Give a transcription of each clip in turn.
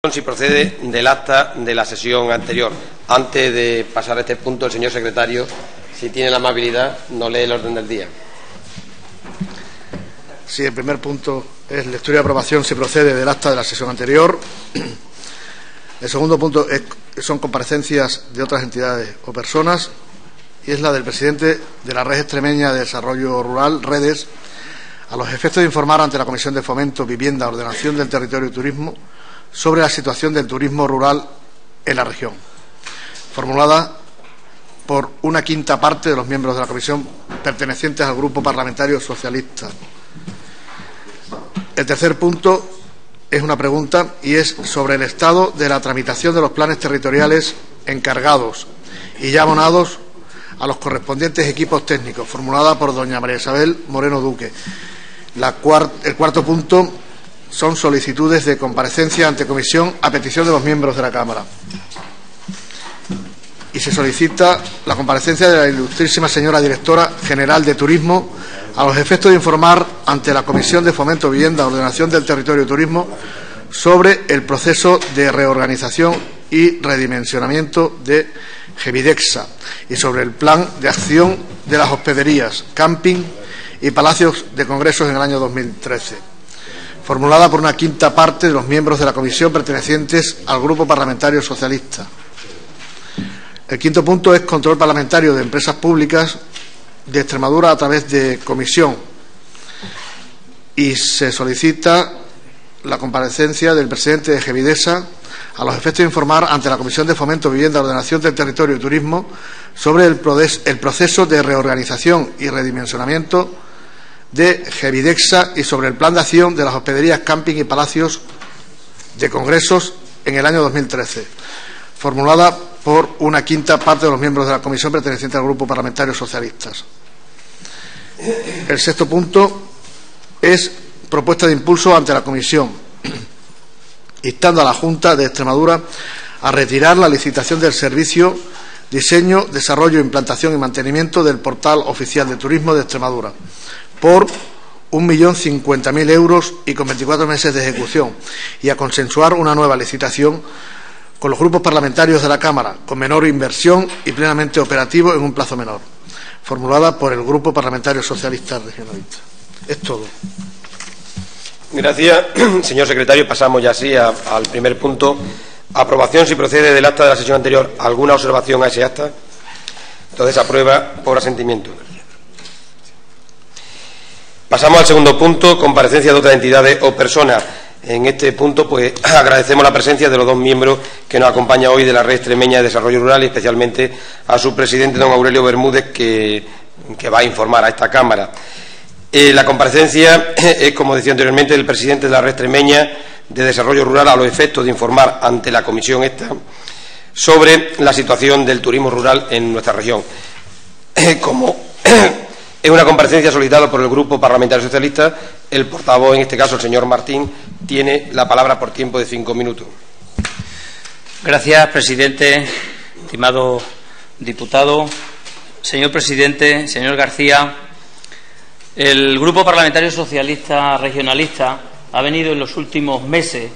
Si procede del acta de la sesión anterior. Antes de pasar a este punto, el señor secretario, si tiene la amabilidad, nos lee el orden del día. Sí, el primer punto es lectura y aprobación si procede del acta de la sesión anterior. El segundo punto son comparecencias de otras entidades o personas, y es la del presidente de la Red Extremeña de Desarrollo Rural, REDES, a los efectos de informar ante la Comisión de Fomento, Vivienda, Ordenación del Territorio y Turismo sobre la situación del turismo rural en la región, formulada por una quinta parte de los miembros de la comisión pertenecientes al Grupo Parlamentario Socialista. El tercer punto es una pregunta y es sobre el estado de la tramitación de los planes territoriales encargados y ya abonados a los correspondientes equipos técnicos, formulada por doña María Isabel Moreno Duque. El cuarto punto son solicitudes de comparecencia ante comisión a petición de los miembros de la Cámara. Y se solicita la comparecencia de la ilustrísima señora directora general de Turismo a los efectos de informar ante la Comisión de Fomento, Vivienda, Ordenación del Territorio y Turismo sobre el proceso de reorganización y redimensionamiento de Gevidexa y sobre el plan de acción de las hospederías, camping y palacios de congresos en el año 2013. Formulada por una quinta parte de los miembros de la comisión pertenecientes al Grupo Parlamentario Socialista. El quinto punto es control parlamentario de empresas públicas de Extremadura a través de comisión, y se solicita la comparecencia del presidente de Gevidesa a los efectos de informar ante la Comisión de Fomento, Vivienda, Ordenación del Territorio y Turismo sobre el proceso de reorganización y redimensionamiento de Gevidexa y sobre el plan de acción de las hospederías, camping y palacios de congresos en el año 2013, formulada por una quinta parte de los miembros de la comisión perteneciente al Grupo Parlamentario Socialistas. El sexto punto es propuesta de impulso ante la comisión, instando a la Junta de Extremadura a retirar la licitación del servicio diseño, desarrollo, implantación y mantenimiento del portal oficial de turismo de Extremadura por 1.050.000 euros y con 24 meses de ejecución, y a consensuar una nueva licitación con los grupos parlamentarios de la Cámara, con menor inversión y plenamente operativo en un plazo menor, formulada por el Grupo Parlamentario Socialista Regionalista. Es todo. Gracias, señor secretario. Pasamos ya así al primer punto. Aprobación si procede del acta de la sesión anterior. ¿Alguna observación a ese acta? Entonces aprueba por asentimiento. Pasamos al segundo punto, comparecencia de otras entidades o personas. En este punto, pues, agradecemos la presencia de los dos miembros que nos acompañan hoy de la Red Extremeña de Desarrollo Rural, y especialmente a su presidente, don Aurelio Bermúdez, que va a informar a esta Cámara. La comparecencia es, como decía anteriormente, del presidente de la Red Extremeña de Desarrollo Rural a los efectos de informar ante la comisión esta sobre la situación del turismo rural en nuestra región. Como es una comparecencia solicitada por el Grupo Parlamentario Socialista, el portavoz, en este caso el señor Martín, tiene la palabra por tiempo de 5 minutos. Gracias, presidente, estimado diputado. Señor presidente, señor García, el Grupo Parlamentario Socialista Regionalista ha venido en los últimos meses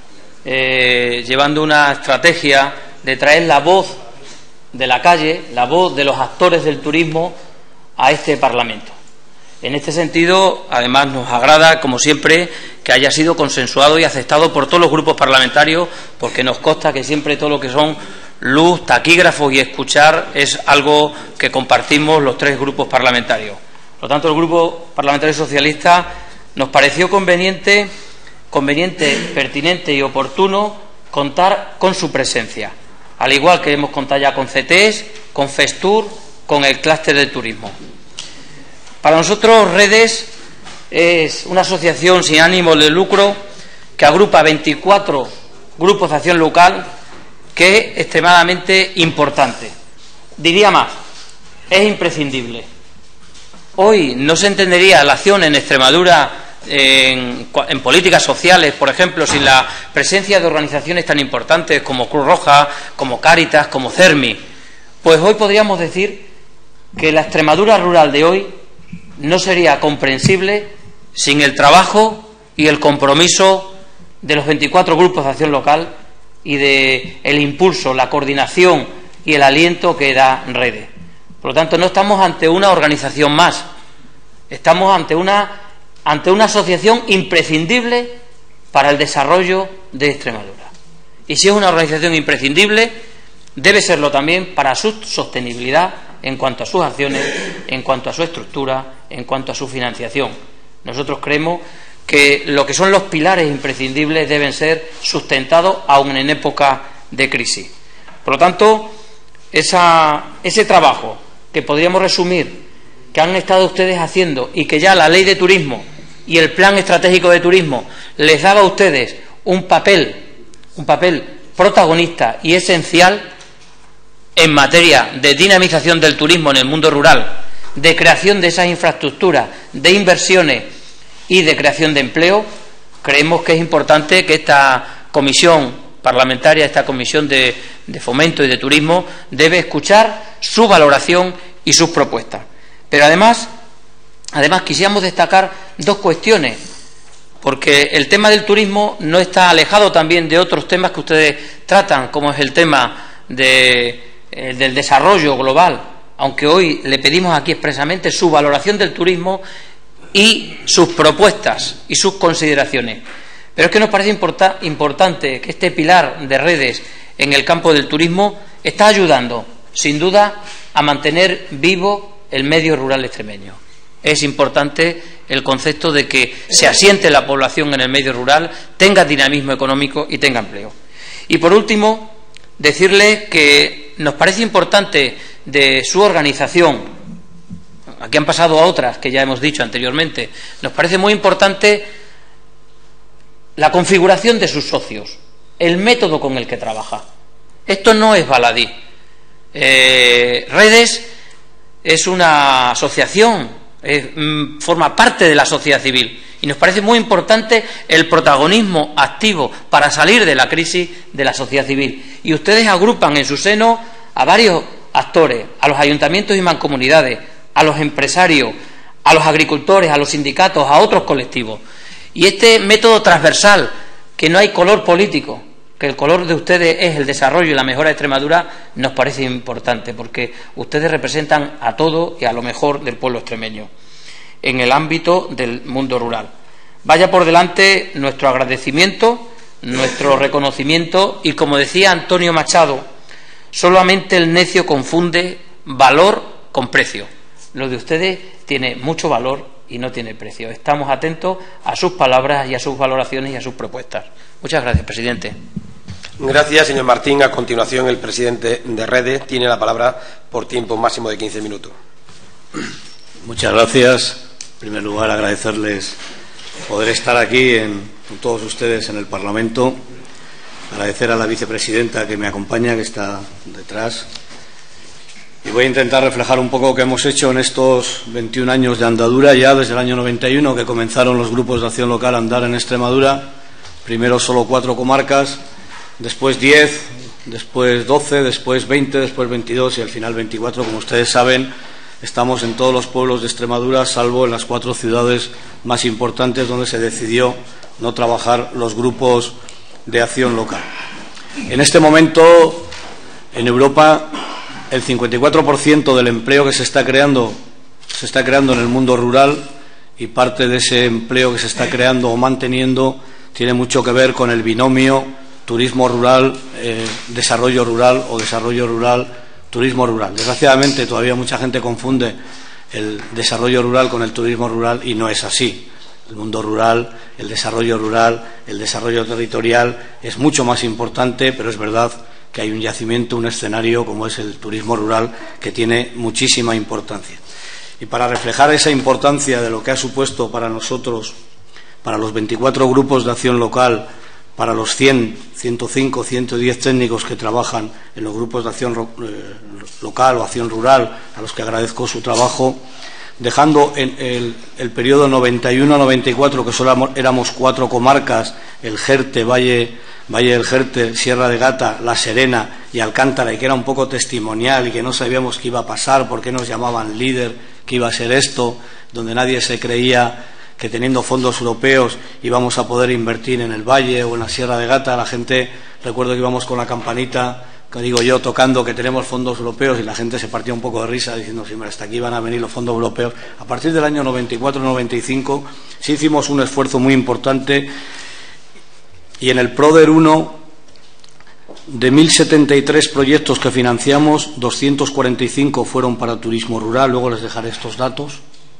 llevando una estrategia de traer la voz de la calle, la voz de los actores del turismo a este Parlamento. En este sentido, además, nos agrada, como siempre, que haya sido consensuado y aceptado por todos los grupos parlamentarios, porque nos consta que siempre todo lo que son luz, taquígrafos y escuchar es algo que compartimos los tres grupos parlamentarios. Por lo tanto, el Grupo Parlamentario Socialista nos pareció conveniente, pertinente y oportuno contar con su presencia, al igual que hemos contado ya con CETES, con FESTUR, con el clúster del turismo. Para nosotros, REDES es una asociación sin ánimo de lucro que agrupa 24 grupos de acción local, que es extremadamente importante. Diría más, es imprescindible. Hoy no se entendería la acción en Extremadura en políticas sociales, por ejemplo, sin la presencia de organizaciones tan importantes como Cruz Roja, como Cáritas, como CERMI. Pues hoy podríamos decir que la Extremadura rural de hoy no sería comprensible sin el trabajo y el compromiso de los 24 grupos de acción local y del impulso, la coordinación y el aliento que da Redes. Por lo tanto, no estamos ante una organización más, estamos ante una asociación imprescindible para el desarrollo de Extremadura. Y si es una organización imprescindible, debe serlo también para su sostenibilidad en cuanto a sus acciones, en cuanto a su estructura, en cuanto a su financiación. Nosotros creemos que lo que son los pilares imprescindibles deben ser sustentados aún en época de crisis. Por lo tanto, ese trabajo que podríamos resumir que han estado ustedes haciendo y que ya la Ley de Turismo y el Plan Estratégico de Turismo les daba a ustedes un papel protagonista y esencial en materia de dinamización del turismo en el mundo rural, de creación de esas infraestructuras, de inversiones y de creación de empleo, creemos que es importante que esta comisión parlamentaria, esta comisión de fomento y de turismo, debe escuchar su valoración y sus propuestas. Pero además quisiéramos destacar dos cuestiones, porque el tema del turismo no está alejado también de otros temas que ustedes tratan, como es el tema del desarrollo global, aunque hoy le pedimos aquí expresamente su valoración del turismo y sus propuestas y sus consideraciones. Pero es que nos parece importante que este pilar de Redes en el campo del turismo está ayudando, sin duda, a mantener vivo el medio rural extremeño. Es importante el concepto de que se asiente la población en el medio rural, tenga dinamismo económico y tenga empleo. Y por último, decirles que nos parece importante de su organización, aquí han pasado a otras que ya hemos dicho anteriormente, nos parece muy importante la configuración de sus socios, el método con el que trabaja. Esto no es baladí. Redes es una asociación, forma parte de la sociedad civil y nos parece muy importante el protagonismo activo para salir de la crisis de la sociedad civil. Y ustedes agrupan en su seno a varios actores, a los ayuntamientos y mancomunidades, a los empresarios, a los agricultores, a los sindicatos, a otros colectivos. Y este método transversal, que no hay color político, que el color de ustedes es el desarrollo y la mejora de Extremadura, nos parece importante, porque ustedes representan a todo y a lo mejor del pueblo extremeño en el ámbito del mundo rural. Vaya por delante nuestro agradecimiento, nuestro reconocimiento y, como decía Antonio Machado, solamente el necio confunde valor con precio. Lo de ustedes tiene mucho valor y no tiene precio. Estamos atentos a sus palabras y a sus valoraciones y a sus propuestas. Muchas gracias, presidente. Gracias, señor Martín. A continuación, el presidente de Redes tiene la palabra por tiempo máximo de 15 minutos. Muchas gracias. En primer lugar, agradecerles poder estar aquí con todos ustedes en el Parlamento. Agradecer a la vicepresidenta que me acompaña, que está detrás. Y voy a intentar reflejar un poco lo que hemos hecho en estos 21 años de andadura, ya desde el año 91, que comenzaron los grupos de acción local a andar en Extremadura. Primero solo 4 comarcas, después 10, después 12, después 20, después 22 y al final 24. Como ustedes saben, estamos en todos los pueblos de Extremadura, salvo en las 4 ciudades más importantes donde se decidió no trabajar los grupos de acción local. En este momento, en Europa, el 54% del empleo que se está creando en el mundo rural, y parte de ese empleo que se está creando o manteniendo tiene mucho que ver con el binomio turismo rural, desarrollo rural o desarrollo rural, turismo rural. Desgraciadamente todavía mucha gente confunde el desarrollo rural con el turismo rural y no es así. El mundo rural, el desarrollo territorial es mucho más importante, pero es verdad que hay un yacimiento, un escenario como es el turismo rural que tiene muchísima importancia. Y para reflejar esa importancia de lo que ha supuesto para nosotros, para los 24 grupos de acción local, para los 100, 105, 110 técnicos que trabajan en los grupos de acción local o acción rural, a los que agradezco su trabajo, dejando en el periodo 91-94, que solo éramos 4 comarcas, el Jerte, Valle del Jerte, Sierra de Gata, La Serena y Alcántara, y que era un poco testimonial y que no sabíamos qué iba a pasar, por qué nos llamaban líder, qué iba a ser esto, donde nadie se creía que teniendo fondos europeos íbamos a poder invertir en el Valle o en la Sierra de Gata. La gente, recuerdo que íbamos con la campanita, que digo yo, tocando que tenemos fondos europeos, y la gente se partía un poco de risa diciendo, sí, hasta aquí van a venir los fondos europeos. A partir del año 94-95 sí hicimos un esfuerzo muy importante, y en el PRODER 1, de 1.073 proyectos que financiamos, 245 fueron para turismo rural. Luego les dejaré estos datos.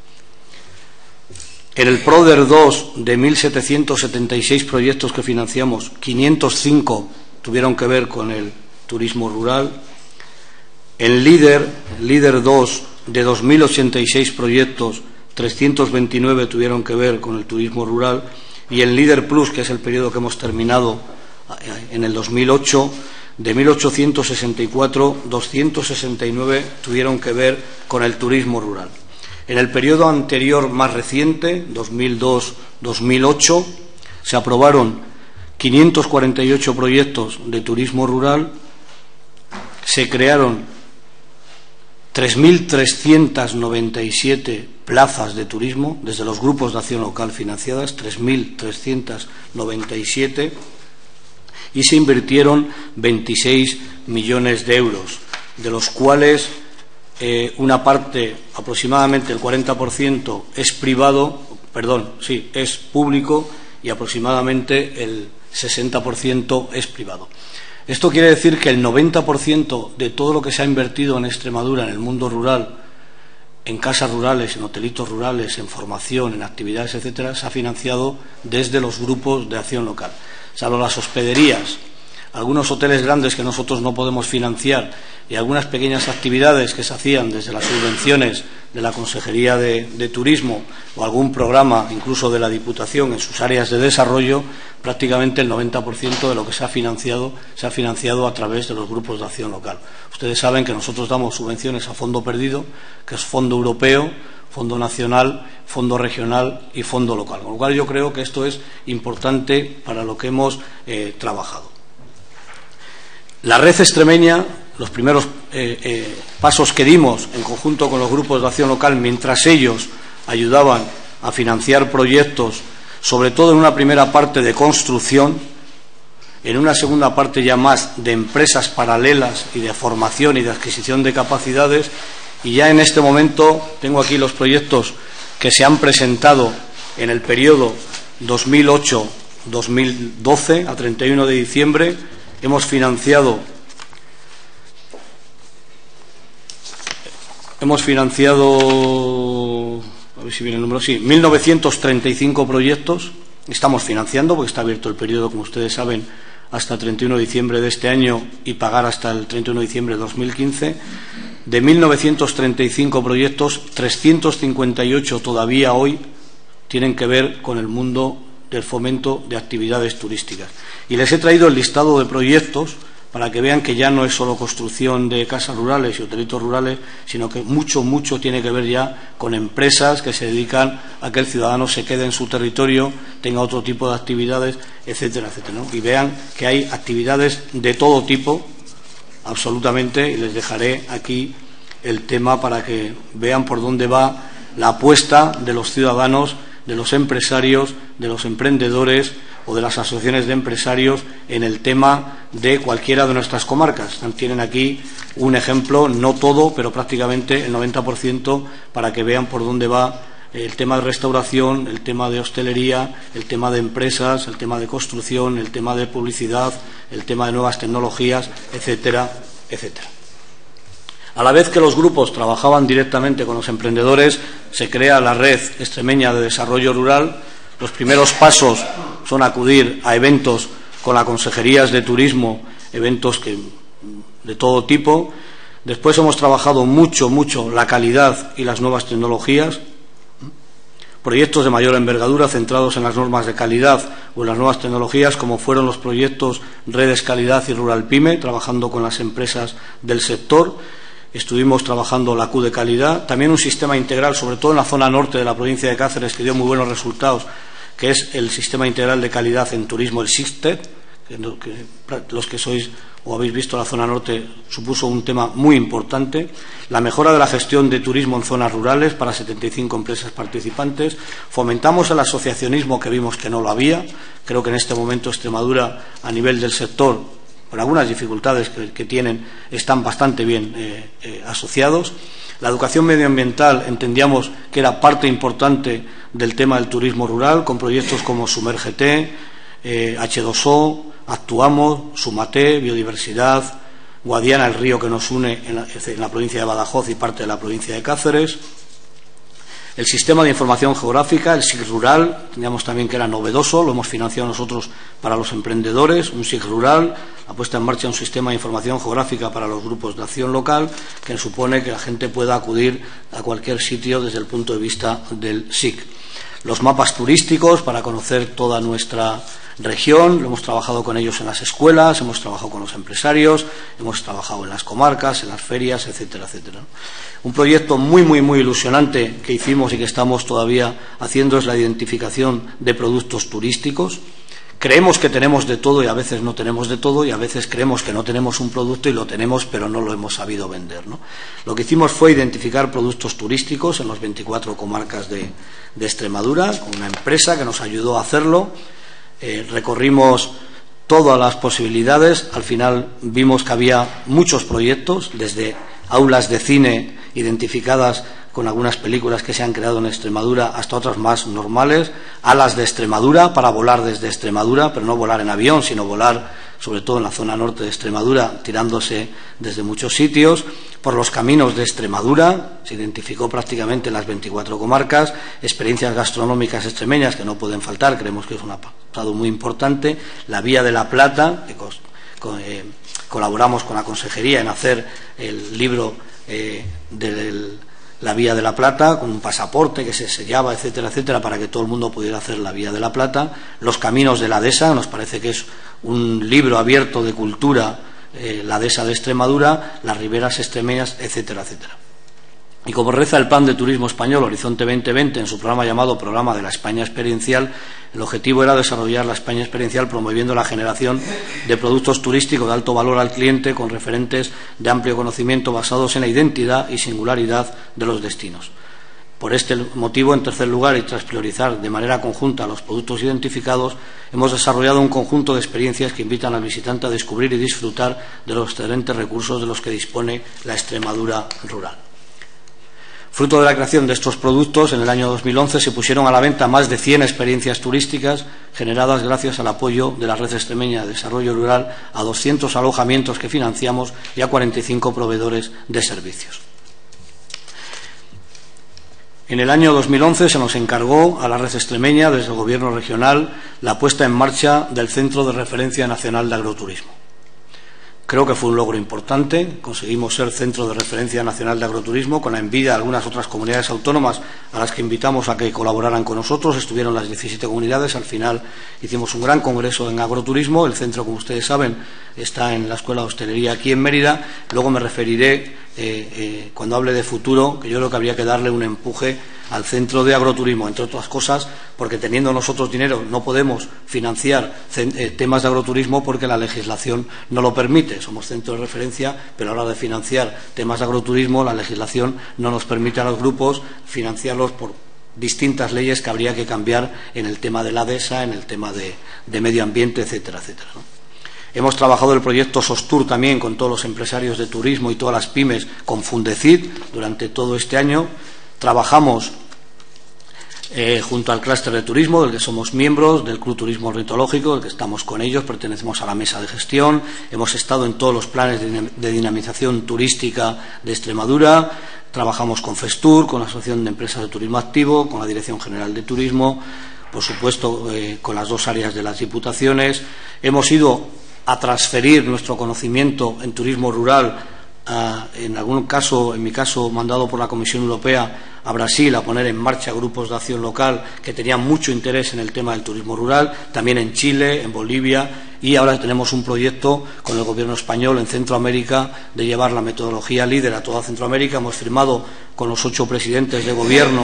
En el PRODER 2, de 1.776 proyectos que financiamos, 505 tuvieron que ver con el turismo rural. En LEADER 2, de 2.086 proyectos, 329 tuvieron que ver con el turismo rural. Y en LEADER Plus, que es el periodo que hemos terminado en el 2008, de 1.864, 269 tuvieron que ver con el turismo rural. En el periodo anterior más reciente, 2002-2008, se aprobaron 548 proyectos de turismo rural, se crearon 3.397 plazas de turismo desde los grupos de acción local financiadas, 3.397, y se invirtieron 26 millones de euros, de los cuales una parte, aproximadamente el 40%, es público, y aproximadamente el 60% es privado. Esto quiere decir que el 90% de todo lo que se ha invertido en Extremadura, en el mundo rural, en casas rurales, en hotelitos rurales, en formación, en actividades, etcétera, se ha financiado desde los grupos de acción local. Salvo las hospederías, algunos hoteles grandes que nosotros no podemos financiar y algunas pequeñas actividades que se hacían desde las subvenciones de la Consejería de Turismo o algún programa incluso de la Diputación en sus áreas de desarrollo, prácticamente el 90% de lo que se ha financiado a través de los grupos de acción local. Ustedes saben que nosotros damos subvenciones a fondo perdido, que es fondo europeo, fondo nacional, fondo regional y fondo local. Con lo cual yo creo que esto es importante para lo que hemos trabajado. La red extremeña, los primeros pasos que dimos en conjunto con los grupos de acción local, mientras ellos ayudaban a financiar proyectos, sobre todo en una primera parte de construcción, en una segunda parte ya más de empresas paralelas y de formación y de adquisición de capacidades. Y ya en este momento tengo aquí los proyectos que se han presentado en el periodo 2008-2012 a 31 de diciembre. Hemos financiado 1.935 proyectos. Estamos financiando porque está abierto el periodo, como ustedes saben, hasta el 31 de diciembre de este año y pagar hasta el 31 de diciembre de 2015. De 1.935 proyectos, 358 todavía hoy tienen que ver con el mundo del fomento de actividades turísticas. Y les he traído el listado de proyectos para que vean que ya no es solo construcción de casas rurales y hotelitos rurales, sino que mucho tiene que ver ya con empresas que se dedican a que el ciudadano se quede en su territorio, tenga otro tipo de actividades, etcétera, etcétera, ¿no? Y vean que hay actividades de todo tipo, absolutamente, y les dejaré aquí el tema para que vean por dónde va la apuesta de los ciudadanos, de los empresarios, de los emprendedores o de las asociaciones de empresarios en el tema de cualquiera de nuestras comarcas. Tienen aquí un ejemplo, no todo, pero prácticamente el 90%, para que vean por dónde va el tema de restauración, el tema de hostelería, el tema de empresas, el tema de construcción, el tema de publicidad, el tema de nuevas tecnologías, etcétera, etcétera. A la vez que los grupos trabajaban directamente con los emprendedores, se crea la Red Extremeña de Desarrollo Rural. Los primeros pasos son acudir a eventos con las consejerías de turismo, eventos de todo tipo. Después hemos trabajado mucho la calidad y las nuevas tecnologías, proyectos de mayor envergadura centrados en las normas de calidad o en las nuevas tecnologías, como fueron los proyectos Redes Calidad y Rural Pyme, trabajando con las empresas del sector. Estuvimos trabajando la Q de calidad, también un sistema integral, sobre todo en la zona norte de la provincia de Cáceres, que dio muy buenos resultados, que es el sistema integral de calidad en turismo, el SICTED, los que sois o habéis visto la zona norte supuso un tema muy importante, la mejora de la gestión de turismo en zonas rurales para 75 empresas participantes, fomentamos el asociacionismo que vimos que no lo había, creo que en este momento Extremadura a nivel del sector, por algunas dificultades que tienen, están bastante bien asociados. La educación medioambiental entendíamos que era parte importante del tema del turismo rural, con proyectos como Sumérgete, H2O, Actuamos, Sumate, Biodiversidad, Guadiana, el río que nos une en la provincia de Badajoz y parte de la provincia de Cáceres. El sistema de información geográfica, el SIG Rural, teníamos también que era novedoso, lo hemos financiado nosotros para los emprendedores, un SIG Rural, la puesta en marcha de un sistema de información geográfica para los grupos de acción local, que supone que la gente pueda acudir a cualquier sitio desde el punto de vista del SIG. Los mapas turísticos para conocer toda nuestra región, lo hemos trabajado con ellos en las escuelas, hemos trabajado con los empresarios, hemos trabajado en las comarcas, en las ferias, etcétera, etcétera. Un proyecto muy ilusionante que hicimos y que estamos todavía haciendo es la identificación de productos turísticos. Creemos que tenemos de todo y a veces no tenemos de todo, y a veces creemos que no tenemos un producto y lo tenemos pero no lo hemos sabido vender, ¿no? Lo que hicimos fue identificar productos turísticos en las 24 comarcas de Extremadura, con una empresa que nos ayudó a hacerlo. Recorrimos todas las posibilidades, al final vimos que había muchos proyectos, desde aulas de cine identificadas con algunas películas que se han creado en Extremadura hasta otras más normales, alas de Extremadura para volar desde Extremadura, pero no volar en avión, sino volar sobre todo en la zona norte de Extremadura, tirándose desde muchos sitios, por los caminos de Extremadura, se identificó prácticamente en las 24 comarcas, experiencias gastronómicas extremeñas que no pueden faltar, creemos que es un apartado muy importante, la Vía de la Plata, que colaboramos con la Consejería en hacer el libro de la Vía de la Plata, con un pasaporte que se sellaba, etcétera, etcétera, para que todo el mundo pudiera hacer la Vía de la Plata. Los caminos de la dehesa, nos parece que es un libro abierto de cultura, la dehesa de Extremadura, las riberas extremeñas, etcétera, etcétera. Y como reza el Plan de Turismo Español Horizonte 2020 en su programa llamado Programa de la España Experiencial, el objetivo era desarrollar la España Experiencial promoviendo la generación de productos turísticos de alto valor al cliente con referentes de amplio conocimiento basados en la identidad y singularidad de los destinos. Por este motivo, en tercer lugar, y tras priorizar de manera conjunta los productos identificados, hemos desarrollado un conjunto de experiencias que invitan al visitante a descubrir y disfrutar de los excelentes recursos de los que dispone la Extremadura rural. Fruto de la creación de estos productos, en el año 2011 se pusieron a la venta más de 100 experiencias turísticas generadas gracias al apoyo de la Red Extremeña de Desarrollo Rural a 200 alojamientos que financiamos y a 45 proveedores de servicios. En el año 2011 se nos encargó a la Red Extremeña, desde el Gobierno regional, la puesta en marcha del Centro de Referencia Nacional de Agroturismo. Creo que fue un logro importante, conseguimos ser Centro de Referencia Nacional de Agroturismo, con la envidia de algunas otras comunidades autónomas a las que invitamos a que colaboraran con nosotros. Estuvieron las 17 comunidades, al final hicimos un gran congreso en agroturismo. El centro, como ustedes saben, está en la Escuela de Hostelería aquí en Mérida. Luego me referiré, cuando hable de futuro, que yo creo que habría que darle un empuje al Centro de Agroturismo, entre otras cosas, porque teniendo nosotros dinero no podemos financiar temas de agroturismo porque la legislación no lo permite. Somos centro de referencia, pero a la hora de financiar temas de agroturismo la legislación no nos permite a los grupos financiarlos por distintas leyes que habría que cambiar en el tema de la dehesa, en el tema de medio ambiente, etcétera, etcétera, ¿no? Hemos trabajado el proyecto SOSTUR también con todos los empresarios de turismo y todas las pymes con Fundecid durante todo este año. Trabajamos junto al clúster de turismo, del que somos miembros, del Club Turismo Ornitológico, del que estamos con ellos, pertenecemos a la mesa de gestión, hemos estado en todos los planes de dinamización turística de Extremadura, trabajamos con FESTUR, con la Asociación de Empresas de Turismo Activo, con la Dirección General de Turismo, por supuesto con las dos áreas de las diputaciones. Hemos ido a transferir nuestro conocimiento en turismo rural, en algún caso, en mi caso, mandado por la Comisión Europea a Brasil, a poner en marcha grupos de acción local que tenían mucho interés en el tema del turismo rural, también en Chile, en Bolivia, y ahora tenemos un proyecto con el Gobierno español en Centroamérica de llevar la metodología líder a toda Centroamérica. Hemos firmado con los 8 presidentes de gobierno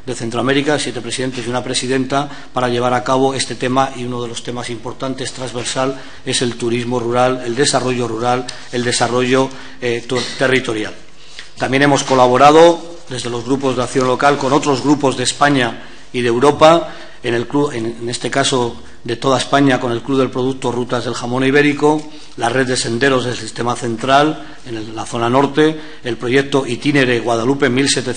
de Centroamérica, 7 presidentes y una presidenta, para llevar a cabo este tema, y uno de los temas importantes, transversal, es el turismo rural, el desarrollo territorial. También hemos colaborado desde los grupos de acción local con otros grupos de España y de Europa, en este caso de toda España, con el Club del Producto Rutas del Jamón Ibérico, la red de senderos del Sistema Central en la zona norte, el proyecto Itinere Guadalupe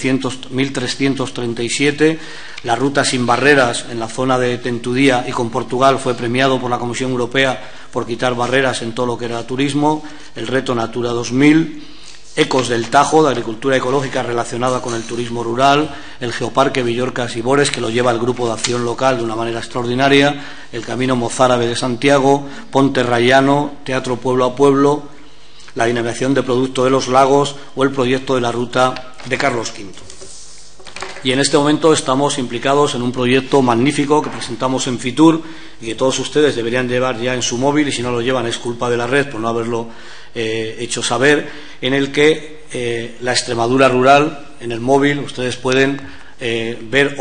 1337, la ruta sin barreras en la zona de Tentudía y con Portugal fue premiado por la Comisión Europea por quitar barreras en todo lo que era turismo, el reto Natura 2000, Ecos del Tajo, de agricultura ecológica relacionada con el turismo rural, el Geoparque Villorcas y Bores, que lo lleva el Grupo de Acción Local de una manera extraordinaria, el Camino Mozárabe de Santiago, Ponte Rayano, Teatro Pueblo a Pueblo, la denominación de producto de los lagos o el proyecto de la ruta de Carlos V. Y en este momento estamos implicados en un proyecto magnífico que presentamos en Fitur y que todos ustedes deberían llevar ya en su móvil, y si no lo llevan es culpa de la red por no haberlo hecho saber, en el que la Extremadura rural, en el móvil, ustedes pueden ver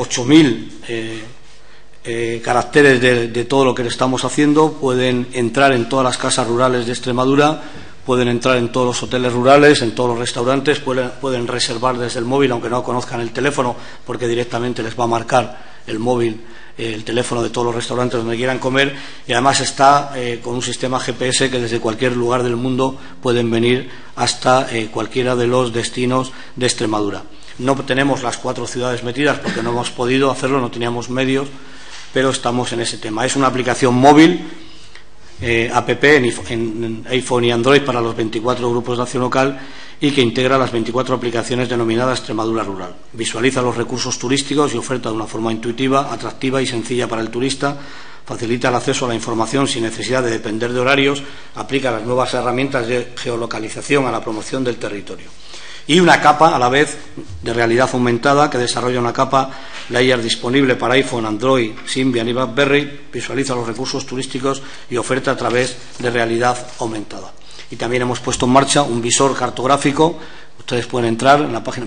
8.000 caracteres de todo lo que le estamos haciendo, pueden entrar en todas las casas rurales de Extremadura, pueden entrar en todos los hoteles rurales, en todos los restaurantes, pueden reservar desde el móvil, aunque no conozcan el teléfono, porque directamente les va a marcar el móvil el teléfono de todos los restaurantes donde quieran comer, y además está con un sistema GPS que desde cualquier lugar del mundo pueden venir hasta cualquiera de los destinos de Extremadura. No tenemos las 4 ciudades metidas porque no hemos podido hacerlo, no teníamos medios, pero estamos en ese tema. Es una aplicación móvil, app en iPhone y Android para los 24 grupos de acción local, y que integra las 24 aplicaciones denominadas Extremadura Rural. Visualiza los recursos turísticos y oferta de una forma intuitiva, atractiva y sencilla para el turista, facilita el acceso a la información sin necesidad de depender de horarios, aplica las nuevas herramientas de geolocalización a la promoción del territorio. Y una capa, a la vez, de realidad aumentada, que desarrolla una capa layer disponible para iPhone, Android, Symbian y BlackBerry, visualiza los recursos turísticos y oferta a través de realidad aumentada. Y también hemos puesto en marcha un visor cartográfico. Ustedes pueden entrar en la página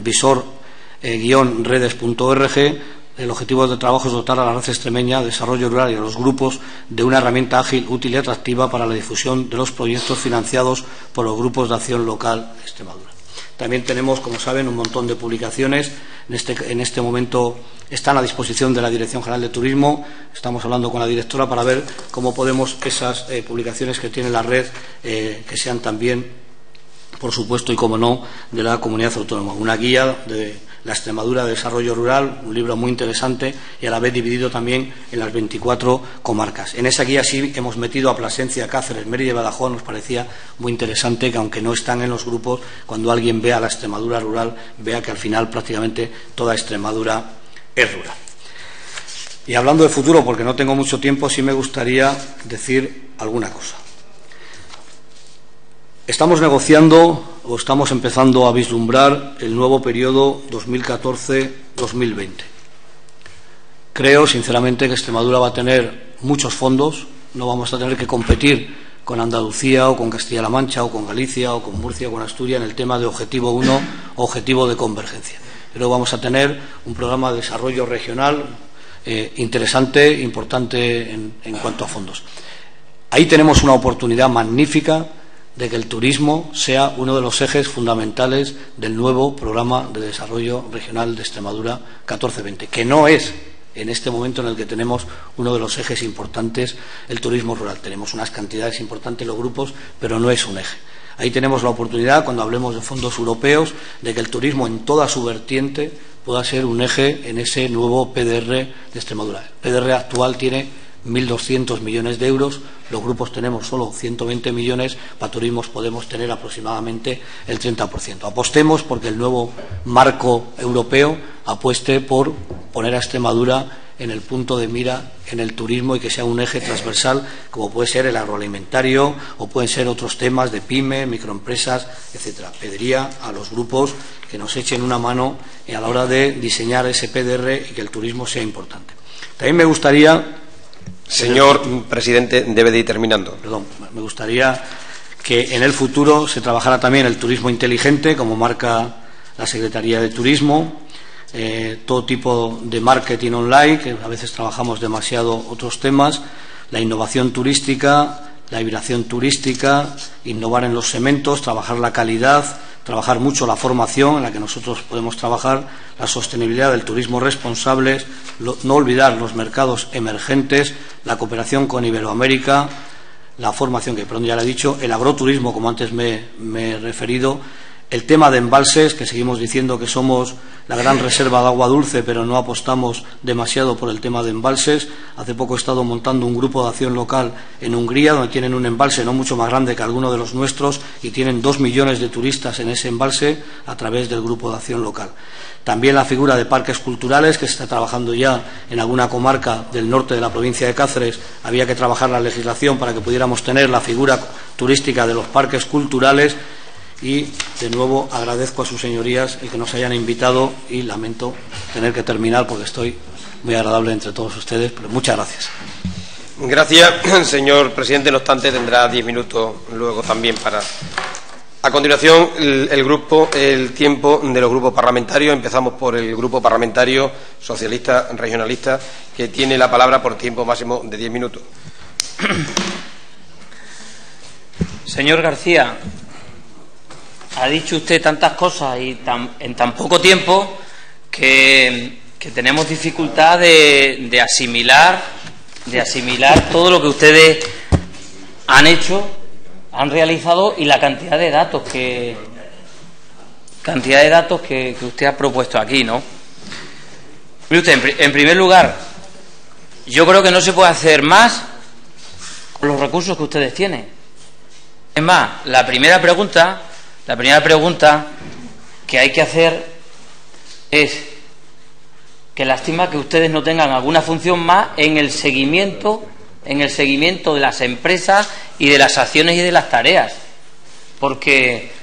visor-redes.org. El objetivo del trabajo es dotar a la red extremeña de desarrollo rural y a los grupos de una herramienta ágil, útil y atractiva para la difusión de los proyectos financiados por los grupos de acción local de Extremadura. También tenemos, como saben, un montón de publicaciones. En este momento están a disposición de la Dirección General de Turismo. Estamos hablando con la directora para ver cómo podemos esas publicaciones que tiene la red que sean también, por supuesto, y como no, de la comunidad autónoma. Una guía de la Extremadura de Desarrollo Rural, un libro muy interesante y a la vez dividido también en las 24 comarcas. En esa guía sí hemos metido a Plasencia, Cáceres, Mérida y Badajoz. Nos parecía muy interesante que, aunque no están en los grupos, cuando alguien vea la Extremadura rural, vea que al final prácticamente toda Extremadura es rural. Y hablando de futuro, porque no tengo mucho tiempo, sí me gustaría decir alguna cosa. Estamos negociando o estamos empezando a vislumbrar el nuevo periodo 2014-2020. Creo, sinceramente, que Extremadura va a tener muchos fondos. No vamos a tener que competir con Andalucía o con Castilla-La Mancha o con Galicia o con Murcia o con Asturias en el tema de Objetivo 1 o Objetivo de Convergencia. Pero vamos a tener un programa de desarrollo regional interesante, importante en cuanto a fondos. Ahí tenemos una oportunidad magnífica de que el turismo sea uno de los ejes fundamentales del nuevo programa de desarrollo regional de Extremadura 14-20, que no es en este momento en el que tenemos uno de los ejes importantes, el turismo rural. Tenemos unas cantidades importantes en los grupos, pero no es un eje. Ahí tenemos la oportunidad, cuando hablemos de fondos europeos, de que el turismo en toda su vertiente pueda ser un eje en ese nuevo PDR de Extremadura. El PDR actual tiene 1.200 millones de euros, los grupos tenemos solo 120 millones, para turismos podemos tener aproximadamente el 30%. Apostemos porque el nuevo marco europeo apueste por poner a Extremadura en el punto de mira en el turismo y que sea un eje transversal, como puede ser el agroalimentario o pueden ser otros temas de pyme, microempresas, etcétera. Pediría a los grupos que nos echen una mano a la hora de diseñar ese PDR y que el turismo sea importante. También me gustaría... Señor presidente, debe de ir terminando. Perdón, me gustaría que en el futuro se trabajara también el turismo inteligente, como marca la Secretaría de Turismo, todo tipo de marketing online, que a veces trabajamos demasiado otros temas, la innovación turística, la hibridación turística, innovar en los cementos, trabajar la calidad, trabajar mucho la formación en la que nosotros podemos trabajar, la sostenibilidad del turismo responsable, no olvidar los mercados emergentes, la cooperación con Iberoamérica, la formación, que pronto ya le he dicho, el agroturismo, como antes me he referido, el tema de embalses, que seguimos diciendo que somos la gran reserva de agua dulce, pero no apostamos demasiado por el tema de embalses. Hace poco he estado montando un grupo de acción local en Hungría, donde tienen un embalse no mucho más grande que alguno de los nuestros y tienen 2 millones de turistas en ese embalse a través del grupo de acción local. También la figura de parques culturales, que se está trabajando ya en alguna comarca del norte de la provincia de Cáceres. Había que trabajar la legislación para que pudiéramos tener la figura turística de los parques culturales. Y, de nuevo, agradezco a sus señorías el que nos hayan invitado y lamento tener que terminar porque estoy muy agradable entre todos ustedes, pero muchas gracias. Gracias, señor presidente. No obstante, tendrá 10 minutos luego también para... A continuación, el tiempo de los grupos parlamentarios. Empezamos por el Grupo Parlamentario Socialista Regionalista, que tiene la palabra por tiempo máximo de 10 minutos. Señor García, ha dicho usted tantas cosas y en tan poco tiempo que tenemos dificultad de asimilar todo lo que ustedes han hecho, han realizado y la cantidad de datos que usted ha propuesto aquí, ¿no? Mire usted, en primer lugar, yo creo que no se puede hacer más con los recursos que ustedes tienen. Es más, la primera pregunta que hay que hacer es que lástima que ustedes no tengan alguna función más en el seguimiento de las empresas y de las acciones y de las tareas, porque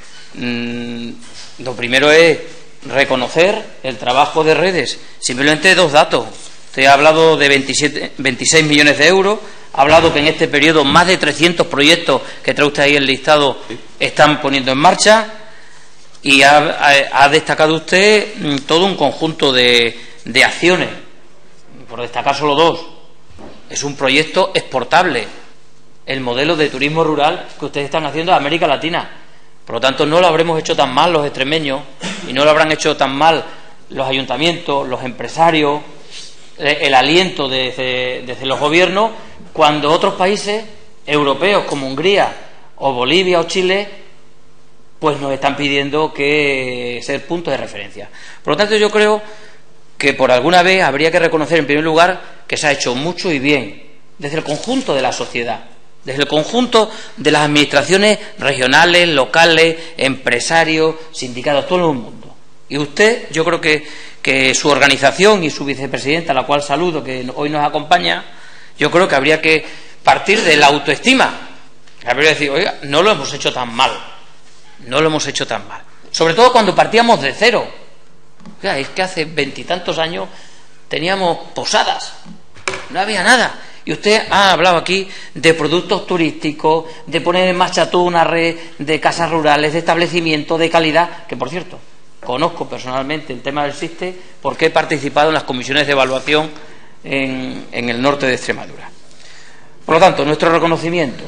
lo primero es reconocer el trabajo de redes. Simplemente 2 datos. Usted ha hablado de 26 millones de euros, ha hablado que en este periodo más de 300 proyectos que trae usted ahí el listado están poniendo en marcha, y ha destacado usted todo un conjunto de acciones. Por destacar solo 2, es un proyecto exportable, el modelo de turismo rural que ustedes están haciendo a América Latina. Por lo tanto, no lo habremos hecho tan mal los extremeños y no lo habrán hecho tan mal los ayuntamientos, los empresarios, el aliento desde los gobiernos, cuando otros países europeos como Hungría o Bolivia o Chile pues nos están pidiendo que ser punto de referencia. Por lo tanto, yo creo que por alguna vez habría que reconocer en primer lugar que se ha hecho mucho y bien desde el conjunto de la sociedad, desde el conjunto de las administraciones regionales, locales, empresarios, sindicatos, todo el mundo. Y usted, yo creo que su organización y su vicepresidenta, a la cual saludo, que hoy nos acompaña, yo creo que habría que partir de la autoestima. Habría que decir, oiga, no lo hemos hecho tan mal. No lo hemos hecho tan mal. Sobre todo cuando partíamos de cero. Oiga, es que hace 20 y tantos años teníamos posadas. No había nada. Y usted ha hablado aquí de productos turísticos, de poner en marcha toda una red de casas rurales, de establecimientos de calidad, que por cierto, conozco personalmente el tema del SISTE porque he participado en las comisiones de evaluación en el norte de Extremadura. Por lo tanto, nuestro reconocimiento.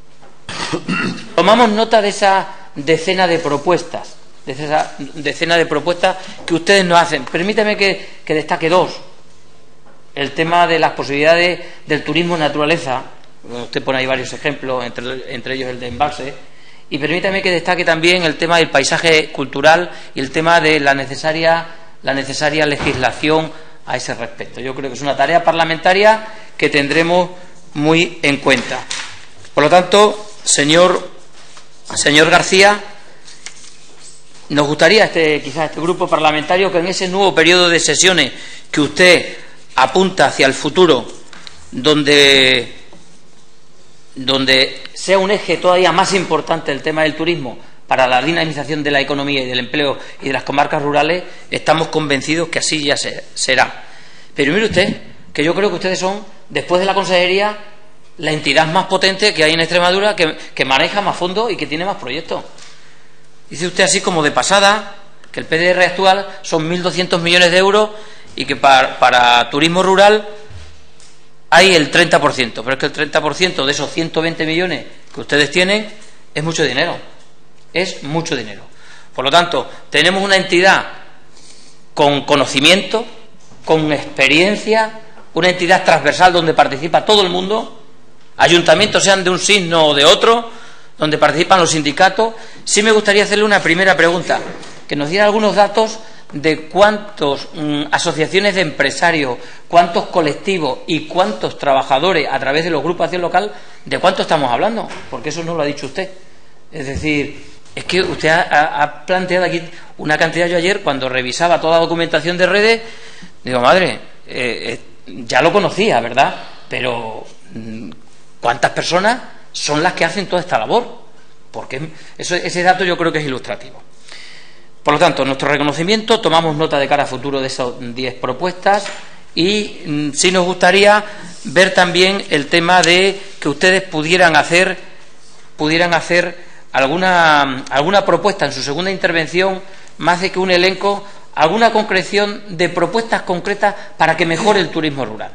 Tomamos nota de esa decena de propuestas, que ustedes nos hacen. Permítame que destaque 2. El tema de las posibilidades del turismo naturaleza. Usted pone ahí varios ejemplos, entre ellos el de embalse. Y permítame que destaque también el tema del paisaje cultural y el tema de la necesaria legislación a ese respecto. Yo creo que es una tarea parlamentaria que tendremos muy en cuenta. Por lo tanto, señor García, nos gustaría quizás este grupo parlamentario que en ese nuevo periodo de sesiones que usted apunta hacia el futuro, donde sea un eje todavía más importante el tema del turismo para la dinamización de la economía y del empleo y de las comarcas rurales, estamos convencidos que así ya será. Pero mire usted, que yo creo que ustedes son, después de la consejería, la entidad más potente que hay en Extremadura, que maneja más fondos y que tiene más proyectos. Dice usted así como de pasada que el PDR actual son 1.200 millones de euros y que para turismo rural hay el 30%, pero es que el 30% de esos 120 millones que ustedes tienen es mucho dinero, es mucho dinero. Por lo tanto, tenemos una entidad con conocimiento, con experiencia, una entidad transversal donde participa todo el mundo, ayuntamientos sean de un signo o de otro, donde participan los sindicatos. Sí me gustaría hacerle una primera pregunta, que nos diera algunos datos de cuántas asociaciones de empresarios, cuántos colectivos y cuántos trabajadores a través de los grupos de acción local, de cuánto estamos hablando, porque eso no lo ha dicho usted. Es decir, es que usted ha planteado aquí una cantidad. Yo ayer, cuando revisaba toda la documentación de redes, digo, madre, ya lo conocía, ¿verdad? Pero ¿cuántas personas son las que hacen toda esta labor? Porque ese dato yo creo que es ilustrativo. Por lo tanto, nuestro reconocimiento, tomamos nota de cara a futuro de esas 10 propuestas y sí nos gustaría ver también el tema de que ustedes pudieran hacer alguna propuesta en su segunda intervención, más de que un elenco, alguna concreción de propuestas concretas para que mejore el turismo rural,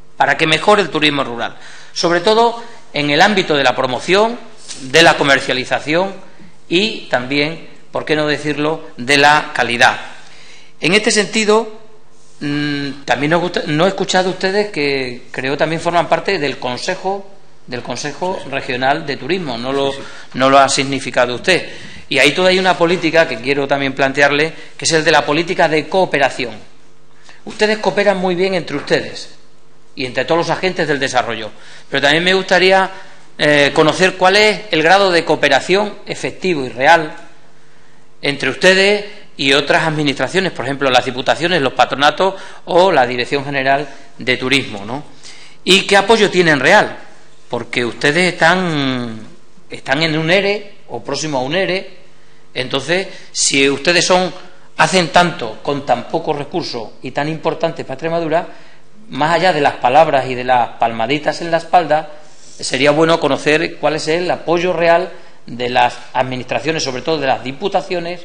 sobre todo en el ámbito de la promoción, de la comercialización y también, ¿por qué no decirlo?, de la calidad. En este sentido, también no he escuchado ustedes que creo también forman parte del Consejo Regional de Turismo, no lo ha significado usted. Y ahí todavía hay una política que quiero también plantearle, que es el de la política de cooperación. Ustedes cooperan muy bien entre ustedes y entre todos los agentes del desarrollo, pero también me gustaría conocer cuál es el grado de cooperación efectivo y real entre ustedes y otras administraciones, por ejemplo las diputaciones, los patronatos o la Dirección General de Turismo, ¿no? Y qué apoyo tienen real, porque ustedes están en un ERE o próximo a un ERE. Entonces, si ustedes hacen tanto con tan pocos recursos y tan importantes para Extremadura, más allá de las palabras y de las palmaditas en la espalda, sería bueno conocer cuál es el apoyo real de las administraciones, sobre todo de las diputaciones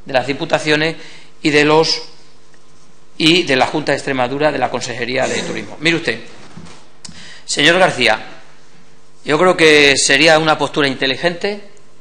y de la Junta de Extremadura, de la Consejería de Turismo. Mire usted, señor García, yo creo que sería una postura inteligente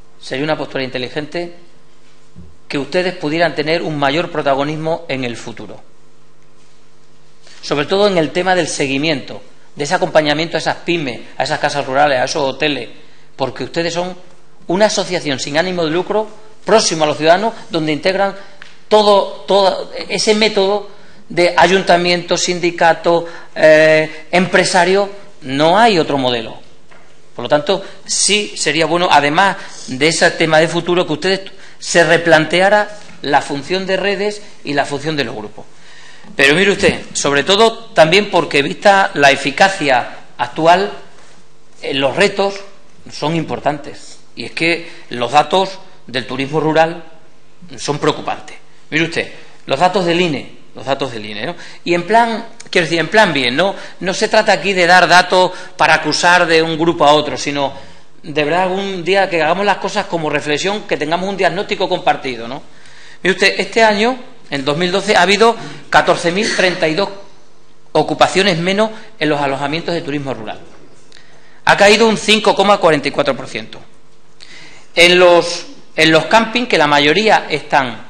que ustedes pudieran tener un mayor protagonismo en el futuro, sobre todo en el tema del seguimiento, de ese acompañamiento a esas pymes, a esas casas rurales, a esos hoteles, porque ustedes son una asociación sin ánimo de lucro, próximo a los ciudadanos, donde integran todo ese método de ayuntamiento, sindicato, empresario. No hay otro modelo. Por lo tanto, sí sería bueno, además de ese tema de futuro, que ustedes se replanteara la función de redes y la función de los grupos. Pero mire usted, sobre todo también porque, vista la eficacia actual, los retos son importantes. Y es que los datos del turismo rural son preocupantes. Mire usted, los datos del INE, ¿no? Y en plan, quiero decir, en plan bien, no se trata aquí de dar datos para acusar de un grupo a otro, sino de verdad algún día que hagamos las cosas como reflexión, que tengamos un diagnóstico compartido, ¿no? Mire usted, este año, en 2012, ha habido 14.032 ocupaciones menos en los alojamientos de turismo rural. Ha caído un 5,44%. En los campings, que la mayoría están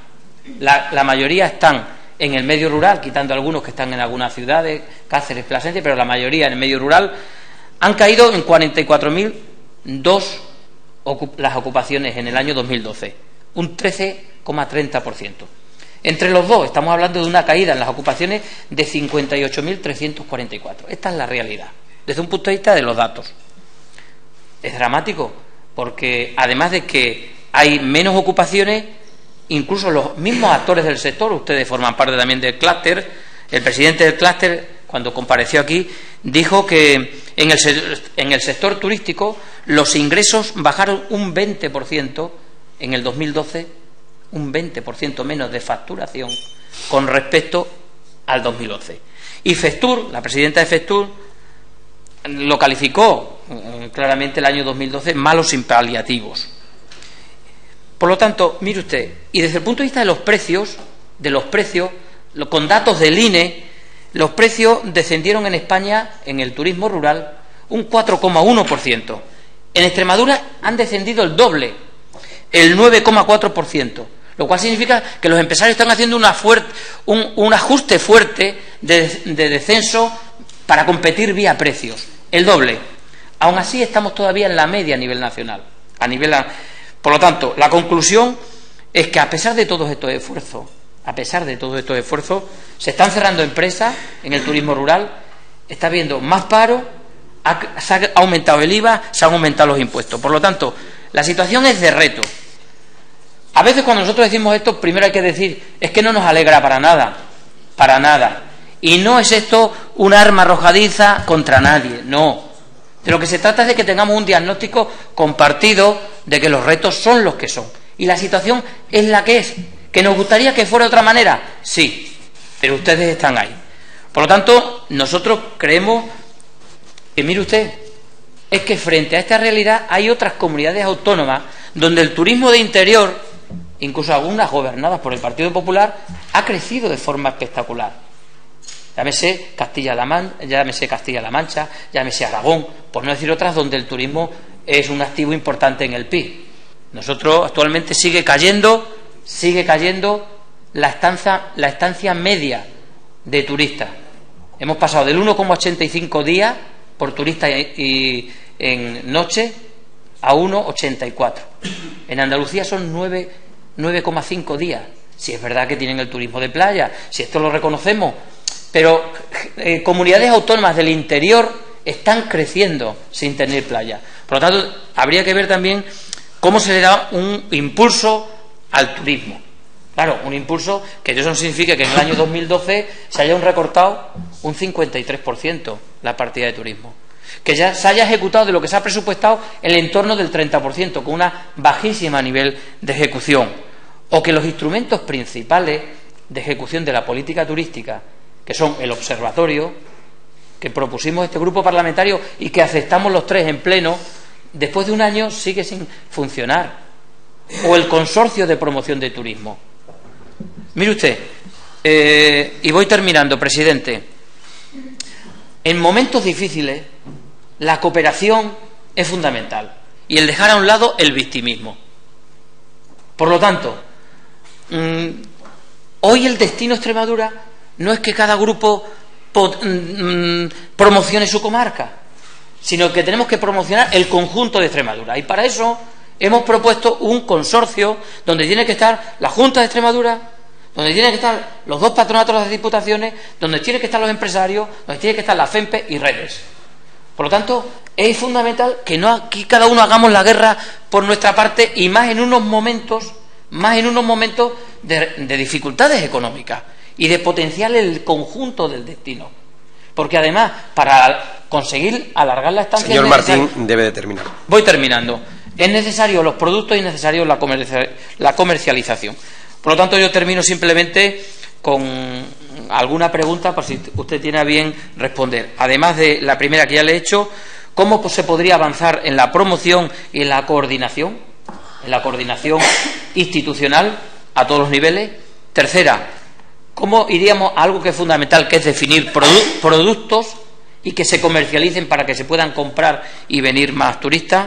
en el medio rural, quitando algunos que están en algunas ciudades, Cáceres, Plasencia, pero la mayoría en el medio rural, han caído en 44.002 las ocupaciones en el año 2012, un 13,30%. Entre los dos estamos hablando de una caída en las ocupaciones de 58.344. Esta es la realidad, desde un punto de vista de los datos. Es dramático, porque además de que hay menos ocupaciones, incluso los mismos actores del sector, ustedes forman parte también del clúster, el presidente del clúster, cuando compareció aquí, dijo que en el sector turístico los ingresos bajaron un 20% en el 2012, un 20% menos de facturación con respecto al 2011. Y Festur, la presidenta de Festur, lo calificó claramente el año 2012 malo sin paliativos. Por lo tanto, mire usted, y desde el punto de vista de los precios, con datos del INE, los precios descendieron en España, en el turismo rural, un 4,1%. En Extremadura han descendido el doble, el 9,4%, lo cual significa que los empresarios están haciendo un ajuste fuerte de descenso para competir vía precios, el doble. Aún así estamos todavía en la media a nivel nacional. Por lo tanto, la conclusión es que a pesar de todos estos esfuerzos, se están cerrando empresas en el turismo rural, está habiendo más paro, se ha aumentado el IVA, se han aumentado los impuestos. Por lo tanto, la situación es de reto. A veces cuando nosotros decimos esto, primero hay que decir, es que no nos alegra para nada. Y no es esto un arma arrojadiza contra nadie, no. De lo que se trata es de que tengamos un diagnóstico compartido de que los retos son los que son. Y la situación es la que es. ¿Que nos gustaría que fuera de otra manera? Sí, pero ustedes están ahí. Por lo tanto, nosotros creemos que, mire usted, es que frente a esta realidad hay otras comunidades autónomas donde el turismo de interior, incluso algunas gobernadas por el Partido Popular, ha crecido de forma espectacular. Llámese Castilla-La Mancha, llámese Aragón, por no decir otras donde el turismo es un activo importante en el PIB. Nosotros actualmente sigue cayendo la estancia media de turistas. Hemos pasado del 1,85 días por turista y en noche a 1,84. En Andalucía son 9,5 días. Si es verdad que tienen el turismo de playa, si esto lo reconocemos, pero comunidades autónomas del interior están creciendo sin tener playa. Por lo tanto, habría que ver también cómo se le da un impulso al turismo. Claro, un impulso que eso no significa que en el año 2012 se haya recortado un 53% la partida de turismo. Que ya se haya ejecutado de lo que se ha presupuestado en el entorno del 30%, con una bajísima nivel de ejecución. O que los instrumentos principales de ejecución de la política turística, que son el observatorio, que propusimos este grupo parlamentario y que aceptamos los tres en pleno, después de un año sigue sin funcionar. O el consorcio de promoción de turismo. Mire usted, y voy terminando, presidente. En momentos difíciles, la cooperación es fundamental y el dejar a un lado el victimismo. Por lo tanto, hoy el destino Extremadura no es que cada grupo promocione su comarca, sino que tenemos que promocionar el conjunto de Extremadura. Y para eso hemos propuesto un consorcio donde tiene que estar la Junta de Extremadura, donde tienen que estar los dos patronatos de las diputaciones, donde tienen que estar los empresarios, donde tienen que estar la FEMPE y redes. Por lo tanto, es fundamental que no aquí cada uno hagamos la guerra por nuestra parte, y más en unos momentos de dificultades económicas y de potenciar el conjunto del destino. Porque además, para conseguir alargar la estancia... Señor Martín, debe de terminar. Voy terminando. Es necesario los productos y es necesario la comercialización. Por lo tanto, yo termino simplemente con alguna pregunta por si usted tiene a bien responder. Además de la primera que ya le he hecho, ¿cómo se podría avanzar en la promoción y en la coordinación institucional a todos los niveles? Tercera, ¿cómo iríamos a algo que es fundamental, que es definir productos y que se comercialicen para que se puedan comprar y venir más turistas?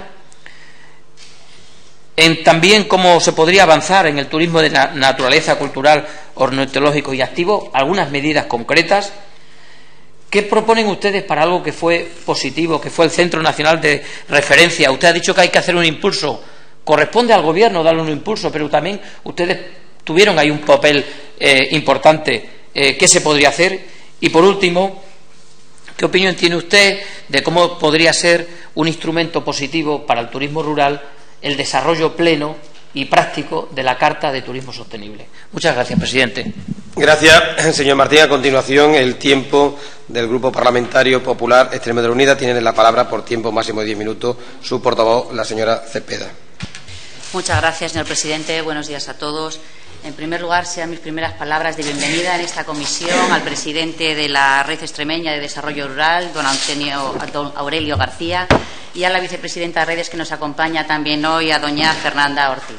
También cómo se podría avanzar en el turismo de naturaleza, cultural, ornitológico y activo, algunas medidas concretas. ¿Qué proponen ustedes para algo que fue positivo, que fue el Centro Nacional de Referencia? Usted ha dicho que hay que hacer un impulso. Corresponde al Gobierno darle un impulso, pero también ustedes tuvieron ahí un papel importante. ¿Qué se podría hacer? Y por último, ¿qué opinión tiene usted de cómo podría ser un instrumento positivo para el turismo rural el desarrollo pleno y práctico de la Carta de Turismo Sostenible? Muchas gracias, presidente. Gracias, señor Martín. A continuación, el tiempo del Grupo Parlamentario Popular Extremadura Unida. Tiene la palabra por tiempo máximo de 10 minutos su portavoz, la señora Cepeda. Muchas gracias, señor presidente. Buenos días a todos. En primer lugar, sean mis primeras palabras de bienvenida en esta comisión al presidente de la Red Extremeña de Desarrollo Rural, don Aurelio García, y a la vicepresidenta de Redes, que nos acompaña también hoy, a doña Fernanda Ortiz.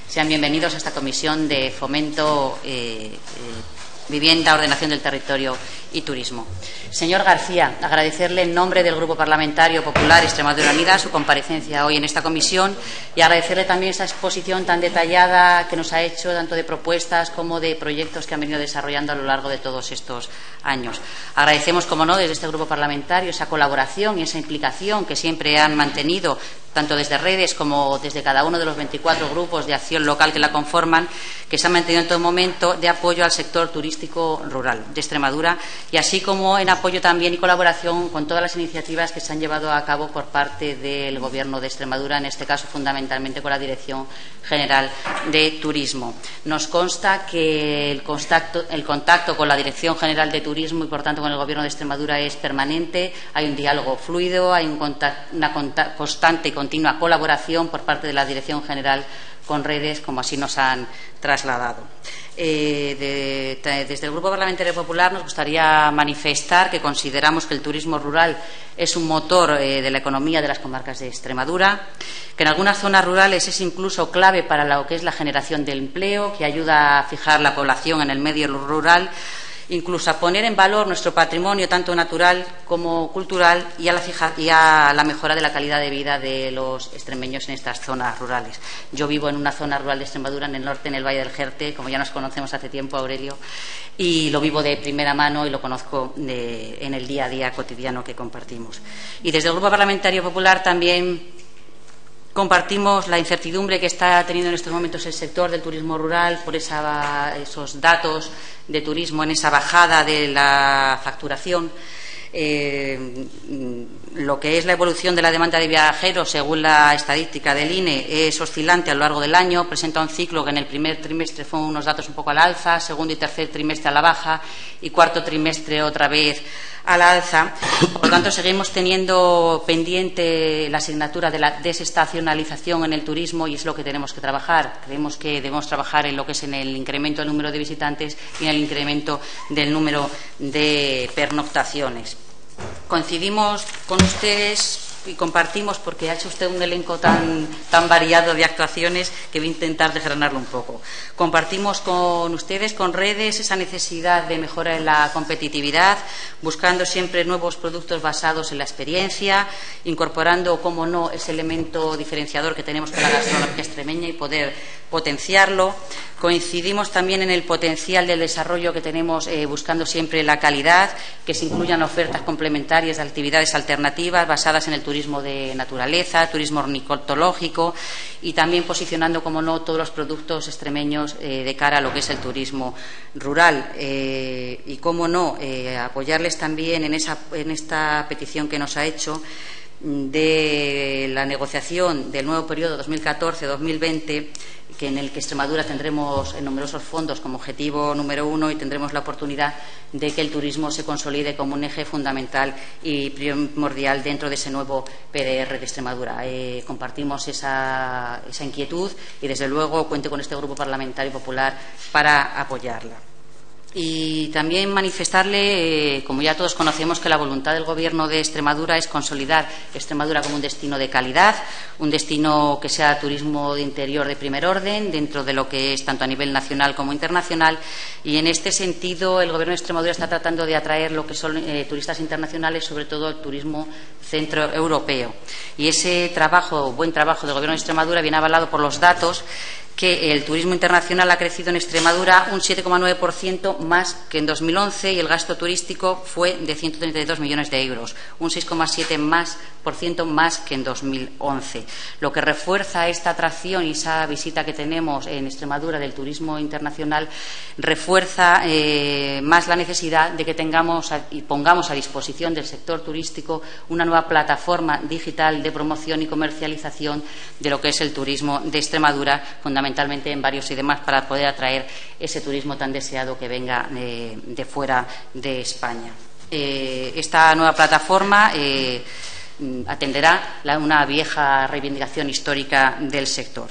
Sean bienvenidos a esta Comisión de Fomento, Vivienda, Ordenación del Territorio y Turismo. Señor García, agradecerle en nombre del Grupo Parlamentario Popular Extremadura Unida su comparecencia hoy en esta comisión y agradecerle también esa exposición tan detallada que nos ha hecho, tanto de propuestas como de proyectos que han venido desarrollando a lo largo de todos estos años. Agradecemos, como no, desde este Grupo Parlamentario esa colaboración y esa implicación que siempre han mantenido, tanto desde redes como desde cada uno de los 24 grupos de acción local que la conforman, que se han mantenido en todo momento de apoyo al sector turístico rural de Extremadura, y así como en apoyo también y colaboración con todas las iniciativas que se han llevado a cabo por parte del Gobierno de Extremadura, en este caso fundamentalmente con la Dirección General de Turismo. Nos consta que el contacto con la Dirección General de Turismo y, por tanto, con el Gobierno de Extremadura es permanente, hay un diálogo fluido, hay una constante y continua colaboración por parte de la Dirección General con redes, como así nos han trasladado. Desde el Grupo Parlamentario Popular nos gustaría manifestar que consideramos que el turismo rural es un motor de la economía de las comarcas de Extremadura, que en algunas zonas rurales es incluso clave para lo que es la generación de empleo, que ayuda a fijar la población en el medio rural, incluso a poner en valor nuestro patrimonio tanto natural como cultural y a la mejora de la calidad de vida de los extremeños en estas zonas rurales. Yo vivo en una zona rural de Extremadura, en el norte, en el Valle del Jerte, como ya nos conocemos hace tiempo, Aurelio, y lo vivo de primera mano y lo conozco en el día a día cotidiano que compartimos. Y desde el Grupo Parlamentario Popular también compartimos la incertidumbre que está teniendo en estos momentos el sector del turismo rural por esos datos de turismo, en esa bajada de la facturación. Lo que es la evolución de la demanda de viajeros, según la estadística del INE, es oscilante a lo largo del año. Presenta un ciclo que en el primer trimestre fue unos datos un poco al alza, segundo y tercer trimestre a la baja y cuarto trimestre otra vez a la alza. Por lo tanto, seguimos teniendo pendiente la asignatura de la desestacionalización en el turismo y es lo que tenemos que trabajar. Creemos que debemos trabajar en lo que es en el incremento del número de visitantes y en el incremento del número de pernoctaciones. Coincidimos con ustedes y compartimos, porque ha hecho usted un elenco tan variado de actuaciones que voy a intentar desgranarlo un poco. Compartimos con ustedes, con redes, esa necesidad de mejora en la competitividad, buscando siempre nuevos productos basados en la experiencia, incorporando, como no, ese elemento diferenciador que tenemos con la gastronomía extremeña y poder potenciarlo. Coincidimos también en el potencial del desarrollo que tenemos, buscando siempre la calidad, que se incluyan ofertas complementarias de actividades alternativas basadas en el turismo de naturaleza, turismo ornitológico y también posicionando, como no, todos los productos extremeños de cara a lo que es el turismo rural. Y, como no, apoyarles también en esta petición que nos ha hecho de la negociación del nuevo periodo 2014-2020, que en el que Extremadura tendremos numerosos fondos como objetivo número 1 y tendremos la oportunidad de que el turismo se consolide como un eje fundamental y primordial dentro de ese nuevo PDR de Extremadura. Compartimos esa inquietud y, desde luego, cuente con este Grupo Parlamentario Popular para apoyarla. Y también manifestarle, como ya todos conocemos, que la voluntad del Gobierno de Extremadura es consolidar Extremadura como un destino de calidad, un destino que sea turismo de interior de primer orden, dentro de lo que es tanto a nivel nacional como internacional. Y en este sentido, el Gobierno de Extremadura está tratando de atraer lo que son turistas internacionales, sobre todo el turismo centroeuropeo. Y ese buen trabajo del Gobierno de Extremadura viene avalado por los datos que el turismo internacional ha crecido en Extremadura un 7,9% más que en 2011 y el gasto turístico fue de 132 millones de euros, un 6,7% más que en 2011. Lo que refuerza esta atracción y esa visita que tenemos en Extremadura del turismo internacional, refuerza más la necesidad de que tengamos y pongamos a disposición del sector turístico una nueva plataforma digital de promoción y comercialización de lo que es el turismo de Extremadura, fundamentalmente en barrios y demás, para poder atraer ese turismo tan deseado que venga de fuera de España. Esta nueva plataforma atenderá una vieja reivindicación histórica del sector.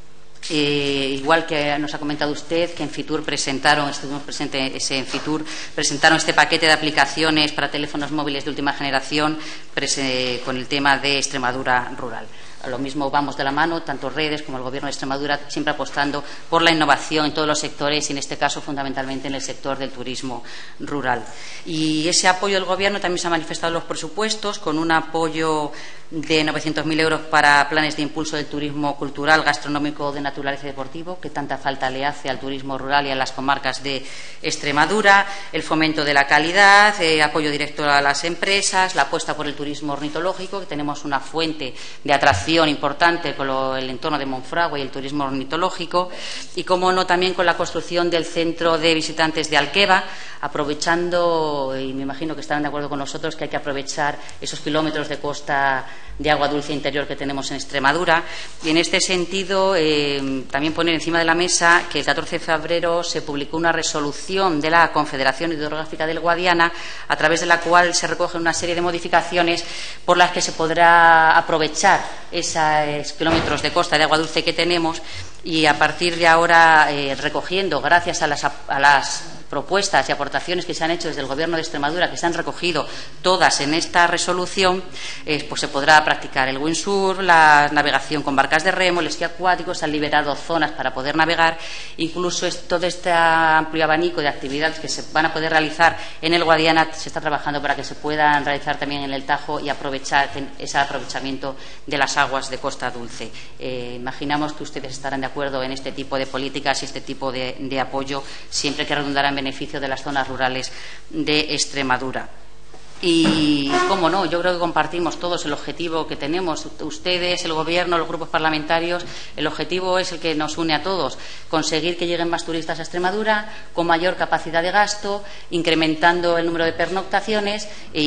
Igual que nos ha comentado usted, que en Fitur estuvimos presentes en Fitur, presentaron este paquete de aplicaciones para teléfonos móviles de última generación con el tema de Extremadura rural. A lo mismo vamos de la mano, tanto Redes como el Gobierno de Extremadura, siempre apostando por la innovación en todos los sectores y, en este caso, fundamentalmente en el sector del turismo rural. Y ese apoyo del Gobierno también se ha manifestado en los presupuestos, con un apoyo de 900.000 euros para planes de impulso del turismo cultural, gastronómico, de naturaleza y deportivo, que tanta falta le hace al turismo rural y a las comarcas de Extremadura, el fomento de la calidad, apoyo directo a las empresas, la apuesta por el turismo ornitológico, que tenemos una fuente de atracción importante con el entorno de Monfragüe y el turismo ornitológico, y, como no, también con la construcción del centro de visitantes de Alqueva, aprovechando, y me imagino que estarán de acuerdo con nosotros, que hay que aprovechar esos kilómetros de costa de agua dulce interior que tenemos en Extremadura. Y, en este sentido, también poner encima de la mesa que el 14 de febrero se publicó una resolución de la Confederación Hidrográfica del Guadiana, a través de la cual se recogen una serie de modificaciones por las que se podrá aprovechar esos kilómetros de costa de agua dulce que tenemos, y a partir de ahora, recogiendo, gracias a las propuestas y aportaciones que se han hecho desde el Gobierno de Extremadura, que se han recogido todas en esta resolución, pues se podrá practicar el windsurf, la navegación con barcas de remo, el esquí acuático. Se han liberado zonas para poder navegar. Incluso todo este amplio abanico de actividades que se van a poder realizar en el Guadiana se está trabajando para que se puedan realizar también en el Tajo y aprovechar ese aprovechamiento de las aguas de costa dulce. Imaginamos que ustedes estarán de acuerdo en este tipo de políticas y este tipo de apoyo, siempre que redundará en beneficio de las zonas rurales de Extremadura. Y, cómo no, yo creo que compartimos todos el objetivo que tenemos, ustedes, el Gobierno, los grupos parlamentarios. El objetivo es el que nos une a todos: conseguir que lleguen más turistas a Extremadura, con mayor capacidad de gasto, incrementando el número de pernoctaciones,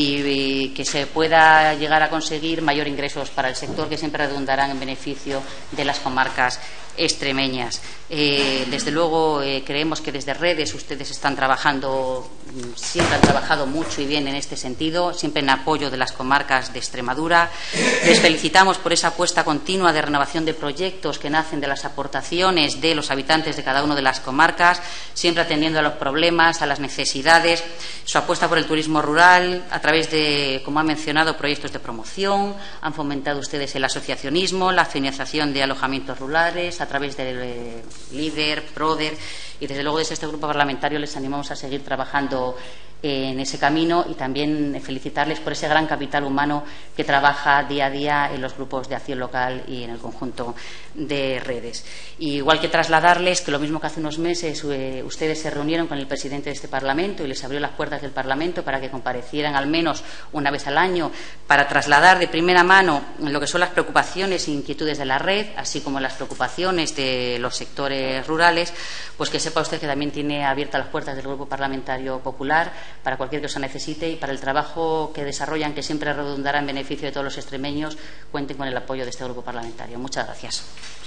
y que se pueda llegar a conseguir mayor ingresos para el sector, que siempre redundarán en beneficio de las comarcas extremeñas. Desde luego, creemos que desde Redes ustedes están trabajando, siempre han trabajado mucho y bien en este sentido, siempre en apoyo de las comarcas de Extremadura. Les felicitamos por esa apuesta continua de renovación de proyectos que nacen de las aportaciones de los habitantes de cada una de las comarcas, siempre atendiendo a los problemas, a las necesidades. Su apuesta por el turismo rural, a través de, como han mencionado, proyectos de promoción. Han fomentado ustedes el asociacionismo, la financiación de alojamientos rurales a través del LIDER, PRODER, y, desde luego, desde este grupo parlamentario les animamos a seguir trabajando en ese camino, y también felicitarles por ese gran capital humano que trabaja día a día en los grupos de acción local y en el conjunto de Redes. Y, igual que trasladarles que, lo mismo que hace unos meses ustedes se reunieron con el presidente de este Parlamento y les abrió las puertas del Parlamento para que comparecieran al menos una vez al año para trasladar de primera mano lo que son las preocupaciones e inquietudes de la red, así como las preocupaciones de los sectores rurales, pues que sepa usted que también tiene abiertas las puertas del Grupo Parlamentario Popular para cualquier cosa necesite, y para el trabajo que desarrollan, que siempre redundará en beneficio de todos los extremeños. Cuenten con el apoyo de este grupo parlamentario. Muchas gracias.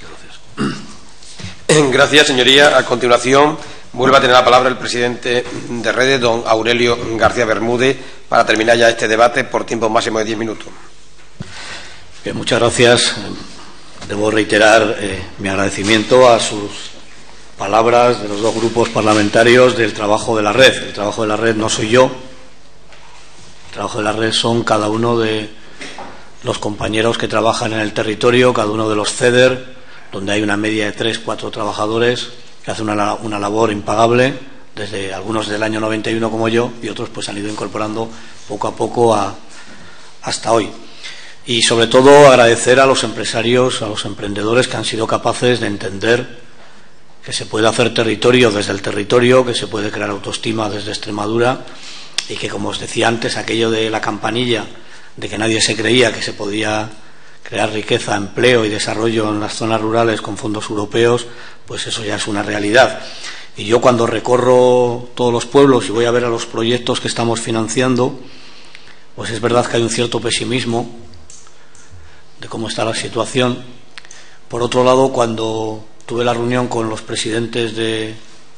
Gracias, señoría. A continuación, vuelve a tener la palabra el presidente de Redes, don Aurelio García Bermúdez, para terminar ya este debate por tiempo máximo de 10 minutos. Bien, muchas gracias. Debo reiterar mi agradecimiento a sus palabras de los dos grupos parlamentarios del trabajo de la red. El trabajo de la red no soy yo. El trabajo de la red son cada uno de los compañeros que trabajan en el territorio, cada uno de los CEDER, donde hay una media de 3-4 trabajadores que hacen una labor impagable, desde algunos del año 91 como yo, y otros pues han ido incorporando poco a poco hasta hoy. Y, sobre todo, agradecer a los empresarios, a los emprendedores que han sido capaces de entender que se puede hacer territorio desde el territorio, que se puede crear autoestima desde Extremadura, y que, como os decía antes, aquello de la campanilla de que nadie se creía que se podía crear riqueza, empleo y desarrollo en las zonas rurales con fondos europeos, pues eso ya es una realidad. Y yo, cuando recorro todos los pueblos y voy a ver a los proyectos que estamos financiando, pues es verdad que hay un cierto pesimismo de cómo está la situación. Por otro lado, cuando tuve la reunión con los presidentes de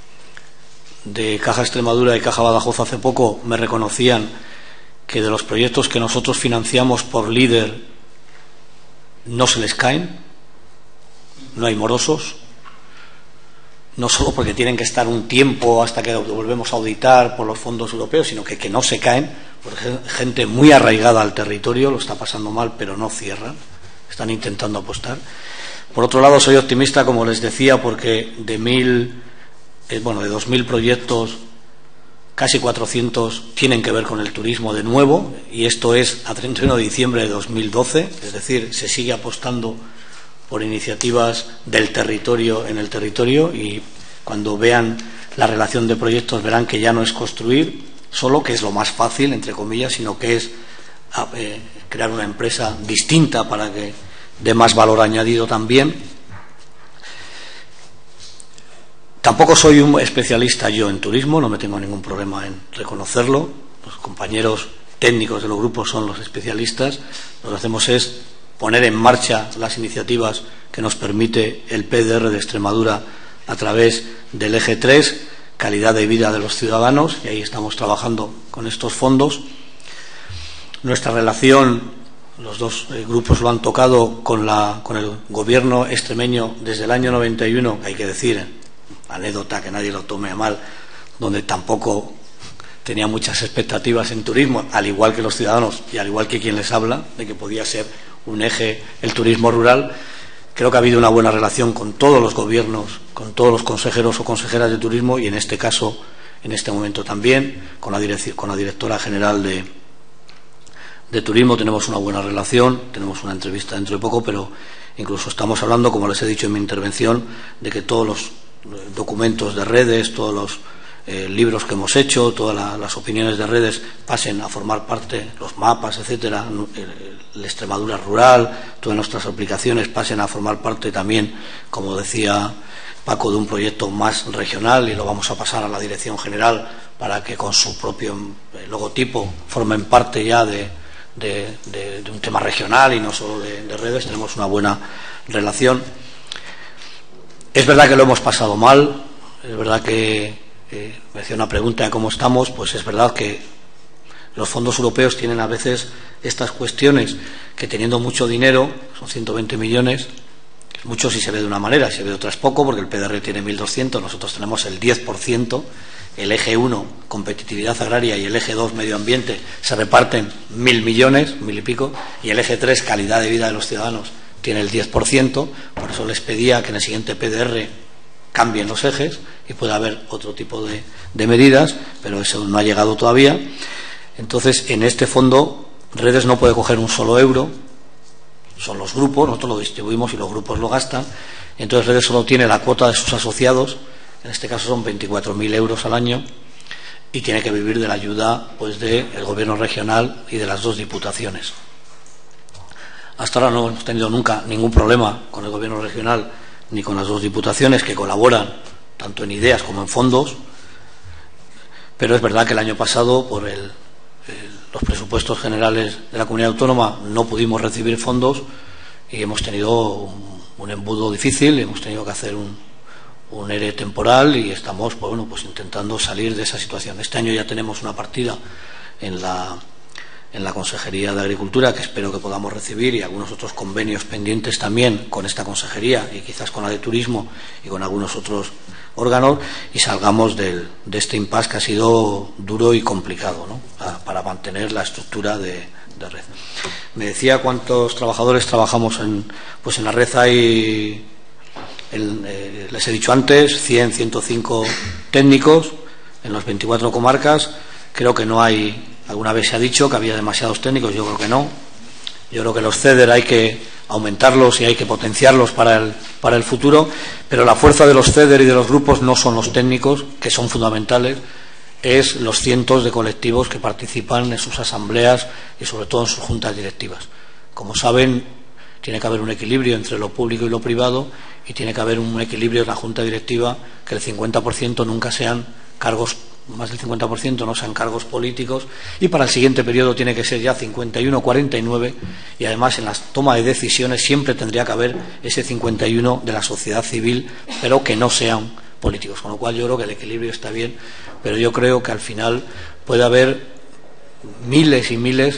Caja Extremadura y Caja Badajoz hace poco, me reconocían que de los proyectos que nosotros financiamos por LIDER no se les caen, no hay morosos, no solo porque tienen que estar un tiempo hasta que lo volvemos a auditar por los fondos europeos, sino que no se caen, porque gente muy arraigada al territorio, lo está pasando mal, pero no cierran. están intentando apostar. Por otro lado, soy optimista, como les decía, porque de 2.000 proyectos, casi 400 tienen que ver con el turismo de nuevo, y esto es a 31 de diciembre de 2012, es decir, se sigue apostando por iniciativas del territorio en el territorio, y cuando vean la relación de proyectos verán que ya no es construir solo, que es lo más fácil, entre comillas, sino que es crear una empresa distinta para que dé más valor añadido también. Tampoco soy un especialista yo en turismo, no me tengo ningún problema en reconocerlo. Los compañeros técnicos de los grupos son los especialistas. Lo que hacemos es poner en marcha las iniciativas que nos permite el PDR de Extremadura a través del eje 3, calidad de vida de los ciudadanos, y ahí estamos trabajando con estos fondos. Nuestra relación, los dos grupos lo han tocado, con el gobierno extremeño desde el año 91, hay que decir, anécdota que nadie lo tome a mal, donde tampoco tenía muchas expectativas en turismo, al igual que los ciudadanos y al igual que quien les habla, de que podía ser un eje el turismo rural. Creo que ha habido una buena relación con todos los gobiernos, con todos los consejeros o consejeras de turismo, y en este caso, en este momento también, con la directora general de turismo tenemos una buena relación. Tenemos una entrevista dentro de poco, pero incluso estamos hablando, como les he dicho en mi intervención, de que todos los documentos de redes, todos los libros que hemos hecho, todas las opiniones de redes pasen a formar parte, los mapas, etcétera, la Extremadura rural, todas nuestras aplicaciones pasen a formar parte también, como decía Paco, de un proyecto más regional, y lo vamos a pasar a la Dirección General para que con su propio logotipo formen parte ya de un tema regional y no solo de redes. Tenemos una buena relación. Es verdad que lo hemos pasado mal, es verdad que me hacía una pregunta de cómo estamos. Pues es verdad que los fondos europeos tienen a veces estas cuestiones, que teniendo mucho dinero, son 120 millones, es mucho si se ve de una manera, si se ve de otra es poco, porque el PDR tiene 1.200, nosotros tenemos el 10%, el eje 1, competitividad agraria, y el eje 2, medio ambiente, se reparten 1.000 millones, 1.000 y pico, y el eje 3, calidad de vida de los ciudadanos, tiene el 10%, por eso les pedía que en el siguiente PDR cambien los ejes y pueda haber otro tipo de medidas, pero eso no ha llegado todavía. Entonces, en este fondo, Redes no puede coger un solo euro, son los grupos, nosotros lo distribuimos y los grupos lo gastan. Entonces, Redes solo tiene la cuota de sus asociados, en este caso son 24.000 euros al año, y tiene que vivir de la ayuda pues del gobierno regional y de las dos diputaciones. Hasta ahora no hemos tenido nunca ningún problema con el gobierno regional ni con las dos diputaciones, que colaboran tanto en ideas como en fondos, pero es verdad que el año pasado, por los presupuestos generales de la comunidad autónoma, no pudimos recibir fondos y hemos tenido un embudo difícil, hemos tenido que hacer un ERE temporal, y estamos pues intentando salir de esa situación. Este año ya tenemos una partida en la Consejería de Agricultura, que espero que podamos recibir, y algunos otros convenios pendientes también con esta consejería y quizás con la de Turismo y con algunos otros órganos, y salgamos de este impasse que ha sido duro y complicado, ¿no?, para mantener la estructura de red. Me decía cuántos trabajadores trabajamos en la red. Hay, les he dicho antes, 105 técnicos en las 24 comarcas. Creo que no hay. Alguna vez se ha dicho que había demasiados técnicos, yo creo que no. Yo creo que los CEDER hay que aumentarlos y hay que potenciarlos para el futuro, pero la fuerza de los CEDER y de los grupos no son los técnicos, que son fundamentales, es los cientos de colectivos que participan en sus asambleas y sobre todo en sus juntas directivas. Como saben, tiene que haber un equilibrio entre lo público y lo privado, y tiene que haber un equilibrio en la junta directiva, que el 50% nunca sean cargos, más del 50% no sean cargos políticos, y para el siguiente periodo tiene que ser ya 51-49, y además en la toma de decisiones siempre tendría que haber ese 51 de la sociedad civil, pero que no sean políticos, con lo cual yo creo que el equilibrio está bien, pero yo creo que al final puede haber miles y miles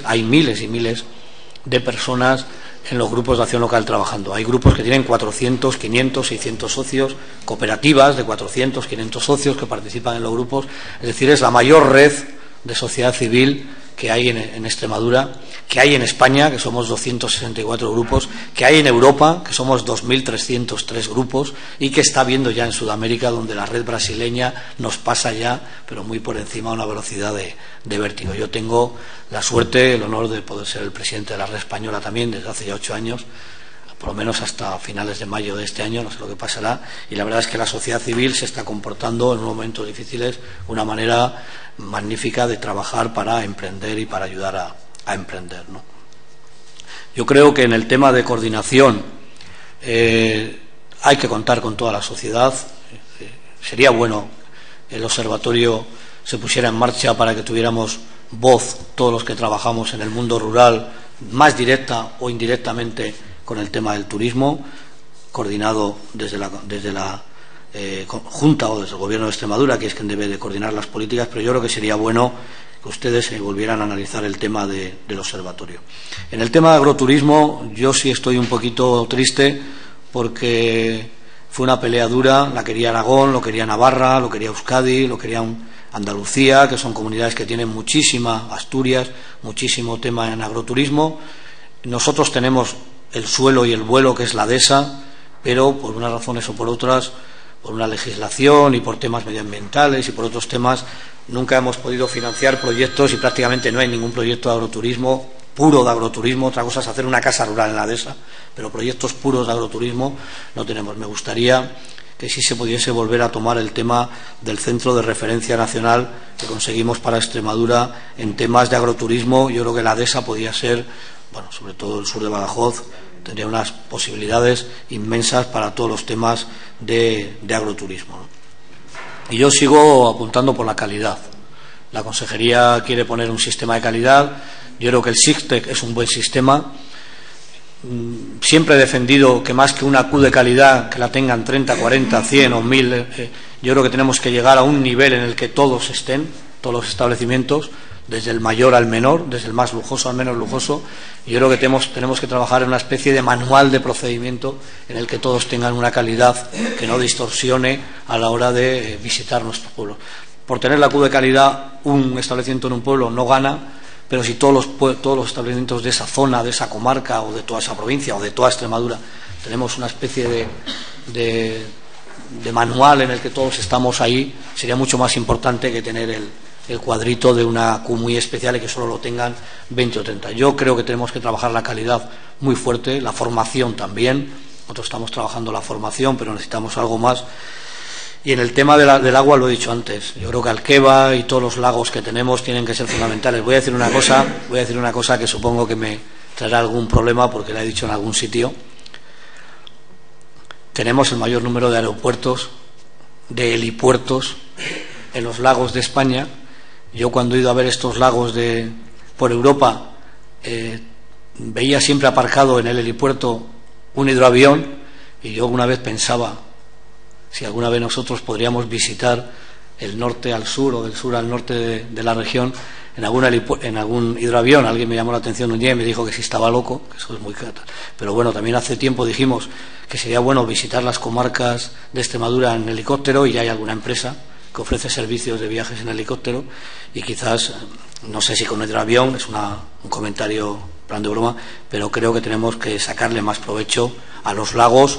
de personas en los grupos de acción local trabajando. Hay grupos que tienen 400, 500, 600 socios, cooperativas de 400, 500 socios que participan en los grupos. Es decir, es la mayor red de sociedad civil que hay en Extremadura, que hay en España, que somos 264 grupos, que hay en Europa, que somos 2.303 grupos, y que está habiendo ya en Sudamérica, donde la red brasileña nos pasa ya, pero muy por encima, a una velocidad de vértigo. Yo tengo la suerte, el honor de poder ser el presidente de la red española también desde hace ya 8 años, por lo menos hasta finales de mayo de este año, no sé lo que pasará, y la verdad es que la sociedad civil se está comportando en unos momentos difíciles una manera magnífica de trabajar para emprender y para ayudar a emprender, ¿no? Yo creo que en el tema de coordinación hay que contar con toda la sociedad. Sería bueno que el observatorio se pusiera en marcha para que tuviéramos voz todos los que trabajamos en el mundo rural, más directa o indirectamente, con el tema del turismo, coordinado desde la Junta o desde el Gobierno de Extremadura, que es quien debe de coordinar las políticas, pero yo creo que sería bueno que ustedes volvieran a analizar el tema del observatorio. En el tema de agroturismo, yo sí estoy un poquito triste porque fue una pelea dura, la quería Aragón, lo quería Navarra, lo quería Euskadi, lo quería Andalucía, que son comunidades que tienen muchísima, Asturias, muchísimo tema en agroturismo. Nosotros tenemos el suelo y el vuelo, que es la dehesa, pero por unas razones o por otras, por una legislación y por temas medioambientales y por otros temas, nunca hemos podido financiar proyectos y prácticamente no hay ningún proyecto de agroturismo, puro de agroturismo. Otra cosa es hacer una casa rural en la dehesa, pero proyectos puros de agroturismo no tenemos. Me gustaría que sí se pudiese volver a tomar el tema del centro de referencia nacional que conseguimos para Extremadura en temas de agroturismo. Yo creo que la dehesa podía ser, bueno, sobre todo el sur de Badajoz, tendría unas posibilidades inmensas para todos los temas de agroturismo, ¿no? Y yo sigo apuntando por la calidad. La Consejería quiere poner un sistema de calidad. Yo creo que el SICTEC es un buen sistema. Siempre he defendido que más que una Q de calidad, que la tengan 30, 40, 100 o 1000, yo creo que tenemos que llegar a un nivel en el que todos estén, todos los establecimientos, desde el mayor al menor, desde el más lujoso al menos lujoso. Y yo creo que tenemos que trabajar en una especie de manual de procedimiento en el que todos tengan una calidad que no distorsione a la hora de visitar nuestro pueblo. Por tener la Q de calidad, un establecimiento en un pueblo no gana, pero si todos los establecimientos de esa zona, de esa comarca o de toda esa provincia o de toda Extremadura tenemos una especie de manual en el que todos estamos ahí, sería mucho más importante que tener el cuadrito de una Q muy especial y que solo lo tengan 20 o 30. Yo creo que tenemos que trabajar la calidad muy fuerte, la formación también. Nosotros estamos trabajando la formación, pero necesitamos algo más. Y en el tema del agua, lo he dicho antes, yo creo que Alqueva y todos los lagos que tenemos tienen que ser fundamentales. Voy a decir una cosa que supongo que me traerá algún problema porque la he dicho en algún sitio. Tenemos el mayor número de aeropuertos, de helipuertos en los lagos de España. Yo cuando he ido a ver estos lagos por Europa, veía siempre aparcado en el helipuerto un hidroavión y yo alguna vez pensaba si alguna vez nosotros podríamos visitar el norte al sur o del sur al norte de la región en algún hidroavión. Alguien me llamó la atención un día y me dijo que si estaba loco, que eso es muy caro. Pero bueno, también hace tiempo dijimos que sería bueno visitar las comarcas de Extremadura en helicóptero, y ya hay alguna empresa que ofrece servicios de viajes en helicóptero, y quizás, no sé si con el hidroavión, es un comentario plan de broma, pero creo que tenemos que sacarle más provecho a los lagos,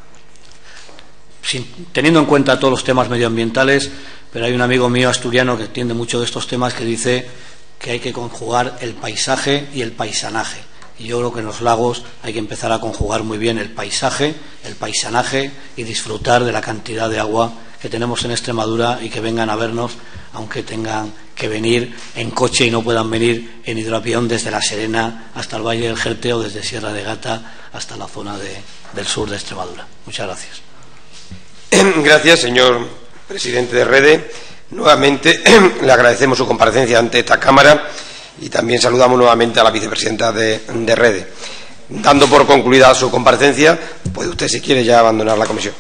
teniendo en cuenta todos los temas medioambientales. Pero hay un amigo mío asturiano que entiende mucho de estos temas que dice que hay que conjugar el paisaje y el paisanaje. Y yo creo que en los lagos hay que empezar a conjugar muy bien el paisaje, el paisanaje, y disfrutar de la cantidad de agua que tenemos en Extremadura, y que vengan a vernos, aunque tengan que venir en coche y no puedan venir en hidroavión desde La Serena hasta el Valle del Jerte o desde Sierra de Gata hasta la zona del sur de Extremadura. Muchas gracias. Gracias, señor presidente de REDE. Nuevamente le agradecemos su comparecencia ante esta Cámara y también saludamos nuevamente a la vicepresidenta de REDE. Dando por concluida su comparecencia, puede usted, si quiere, ya abandonar la comisión.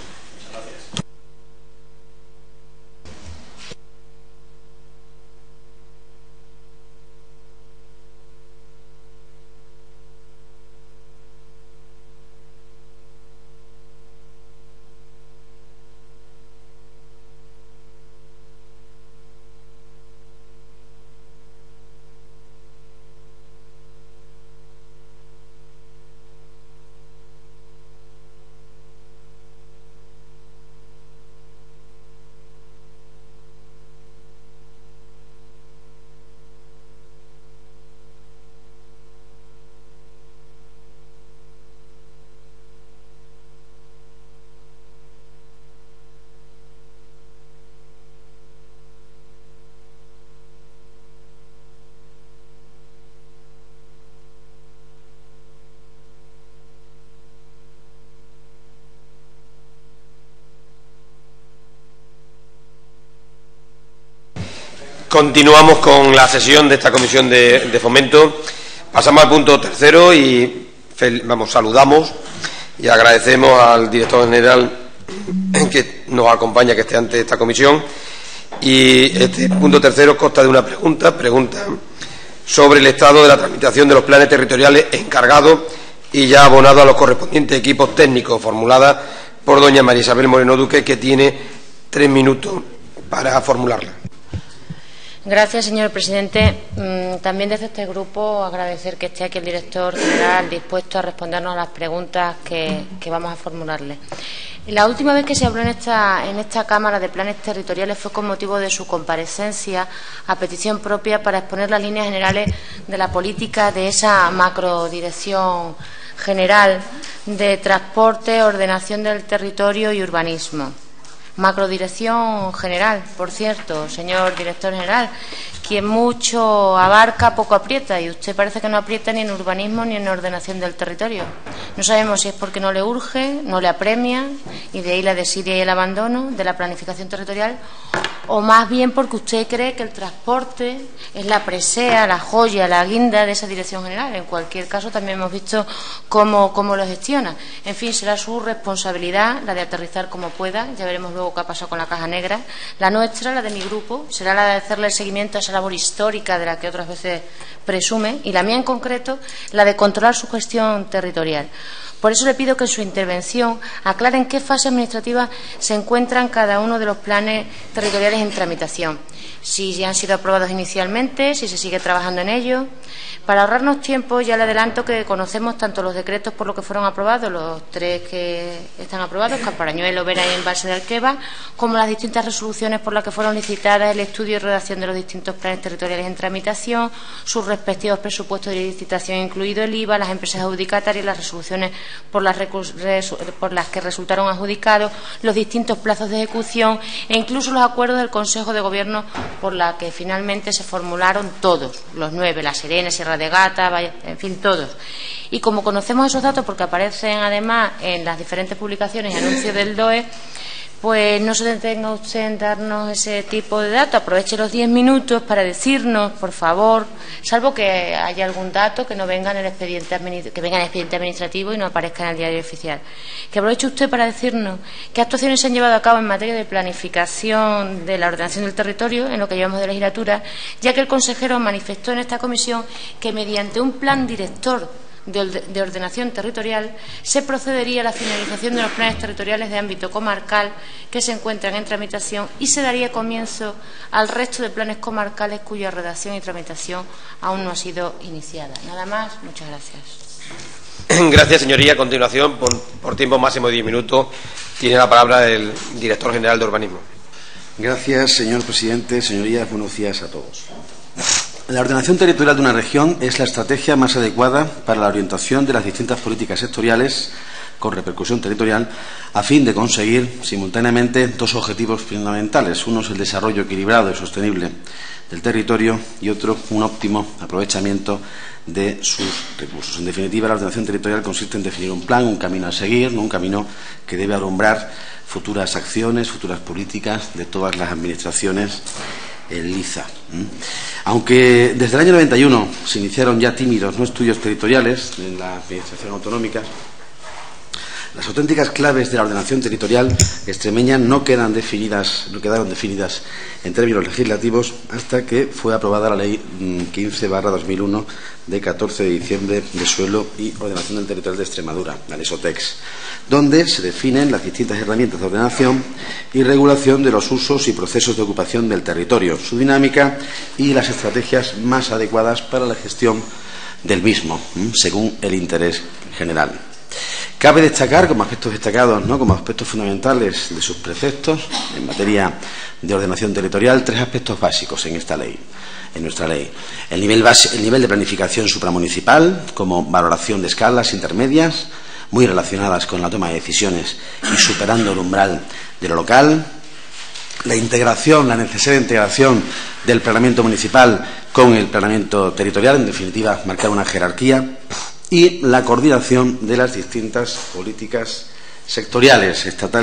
Continuamos con la sesión de esta comisión de fomento. Pasamos al punto tercero y saludamos y agradecemos al director general que nos acompaña, que esté ante esta comisión. Y este punto tercero consta de una pregunta sobre el estado de la tramitación de los planes territoriales encargados y ya abonados a los correspondientes equipos técnicos, formulada por doña María Isabel Moreno Duque, que tiene 3 minutos para formularla. Gracias, señor presidente. También desde este grupo agradecer que esté aquí el director general dispuesto a respondernos a las preguntas que vamos a formularle. La última vez que se habló en esta Cámara de planes territoriales fue con motivo de su comparecencia a petición propia para exponer las líneas generales de la política de esa macrodirección general de transporte, ordenación del territorio y urbanismo. Macrodirección general, por cierto, señor director general, quien mucho abarca, poco aprieta, y usted parece que no aprieta ni en urbanismo ni en ordenación del territorio. No sabemos si es porque no le urge, no le apremia, y de ahí la desidia y el abandono de la planificación territorial, o más bien porque usted cree que el transporte es la presea, la joya, la guinda de esa dirección general. En cualquier caso, también hemos visto cómo lo gestiona. En fin, será su responsabilidad la de aterrizar como pueda. Ya veremos luego qué ha pasado con la caja negra. La nuestra, la de mi grupo, será la de hacerle el seguimiento a esa labor histórica de la que otras veces presume, y la mía en concreto, la de controlar su gestión territorial. Por eso le pido que en su intervención aclare en qué fase administrativa se encuentran cada uno de los planes territoriales en tramitación, si ya han sido aprobados inicialmente, si se sigue trabajando en ello. Para ahorrarnos tiempo, ya le adelanto que conocemos tanto los decretos por los que fueron aprobados, los 3 que están aprobados, Camparañuelo, Vera y Embalse de Alqueva, como las distintas resoluciones por las que fueron licitadas el estudio y redacción de los distintos planes territoriales en tramitación, sus respectivos presupuestos de licitación, incluido el IVA, las empresas adjudicatarias, las resoluciones por las que resultaron adjudicados, los distintos plazos de ejecución e incluso los acuerdos del Consejo de Gobierno por la que finalmente se formularon todos, los 9, La Serena, Sierra de Gata, en fin, todos. Y como conocemos esos datos, porque aparecen además en las diferentes publicaciones y anuncios del DOE, pues no se detenga usted en darnos ese tipo de datos. Aproveche los 10 minutos para decirnos, por favor, salvo que haya algún dato que no venga en el expediente administrativo y no aparezca en el diario oficial, que aproveche usted para decirnos qué actuaciones se han llevado a cabo en materia de planificación de la ordenación del territorio en lo que llevamos de legislatura, ya que el consejero manifestó en esta comisión que mediante un plan director de ordenación territorial se procedería a la finalización de los planes territoriales de ámbito comarcal que se encuentran en tramitación y se daría comienzo al resto de planes comarcales cuya redacción y tramitación aún no ha sido iniciada. Nada más, muchas gracias. Gracias, señoría. A continuación, por tiempo máximo de 10 minutos, tiene la palabra el director general de Urbanismo. Gracias, señor presidente. Señorías, buenos días a todos. La ordenación territorial de una región es la estrategia más adecuada para la orientación de las distintas políticas sectoriales con repercusión territorial a fin de conseguir simultáneamente 2 objetivos fundamentales. Uno es el desarrollo equilibrado y sostenible del territorio y otro un óptimo aprovechamiento de sus recursos. En definitiva, la ordenación territorial consiste en definir un plan, un camino a seguir, no un camino que debe alumbrar futuras acciones, futuras políticas de todas las administraciones el LIZA. Aunque desde el año 91 se iniciaron ya tímidos estudios territoriales en la administración autonómica, las auténticas claves de la ordenación territorial extremeña no quedaron definidas en términos legislativos hasta que fue aprobada la Ley 15/2001 de 14 de diciembre de Suelo y Ordenación del Territorio de Extremadura, la Ley SOTEX, donde se definen las distintas herramientas de ordenación y regulación de los usos y procesos de ocupación del territorio, su dinámica y las estrategias más adecuadas para la gestión del mismo, según el interés general. Cabe destacar como aspectos destacados, como aspectos fundamentales de sus preceptos en materia de ordenación territorial 3 aspectos básicos en nuestra ley. El nivel de planificación supramunicipal, como valoración de escalas intermedias, muy relacionadas con la toma de decisiones y superando el umbral de lo local. La necesaria integración del planeamiento municipal con el planeamiento territorial, en definitiva, marcar una jerarquía. Y la coordinación de las distintas políticas sectoriales, estatales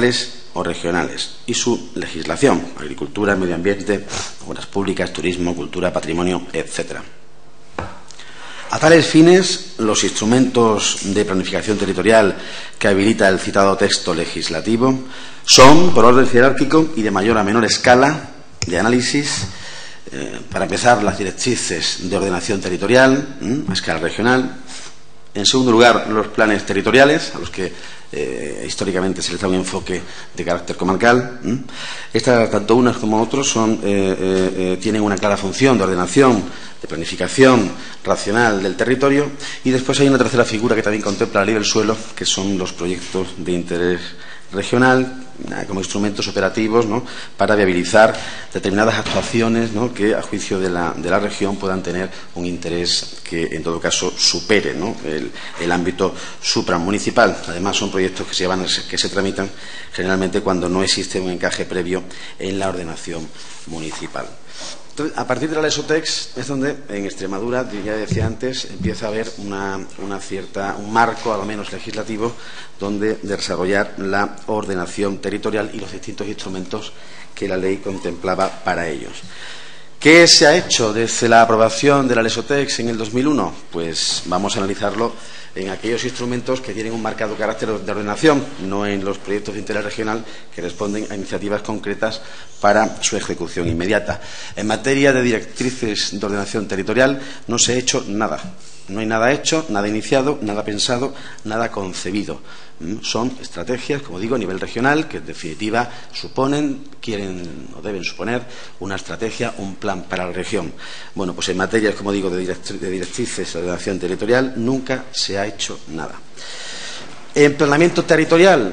o regionales y su legislación: agricultura, medio ambiente, obras públicas, turismo, cultura, patrimonio, etcétera. A tales fines, los instrumentos de planificación territorial que habilita el citado texto legislativo son, por orden jerárquico y de mayor a menor escala de análisis, para empezar, las directrices de ordenación territorial a escala regional. En segundo lugar, los planes territoriales, a los que históricamente se les da un enfoque de carácter comarcal. Estas, tanto unas como otros, tienen una clara función de ordenación, de planificación racional del territorio. Y después hay una tercera figura que también contempla la ley del suelo, que son los proyectos de interés regional, como instrumentos operativos, ¿no?, para viabilizar determinadas actuaciones, ¿no?, que a juicio de la región puedan tener un interés que en todo caso supere, ¿no?, el ámbito supramunicipal. Además, son proyectos que se tramitan generalmente cuando no existe un encaje previo en la ordenación municipal. Entonces, a partir de la Lesotex es donde en Extremadura, ya decía antes, empieza a haber un marco, al menos legislativo, donde desarrollar la ordenación territorial y los distintos instrumentos que la ley contemplaba para ellos. ¿Qué se ha hecho desde la aprobación de la Lesotex en el 2001? Pues vamos a analizarlo en aquellos instrumentos que tienen un marcado carácter de ordenación, no en los proyectos de interés regional que responden a iniciativas concretas para su ejecución inmediata. En materia de directrices de ordenación territorial no se ha hecho nada. No hay nada hecho, nada iniciado, nada pensado, nada concebido. Son estrategias, como digo, a nivel regional, que en definitiva quieren o deben suponer una estrategia, un plan para la región. Bueno, pues en materia, como digo, de directrices de ordenación territorial nunca se ha hecho nada. En planeamiento territorial,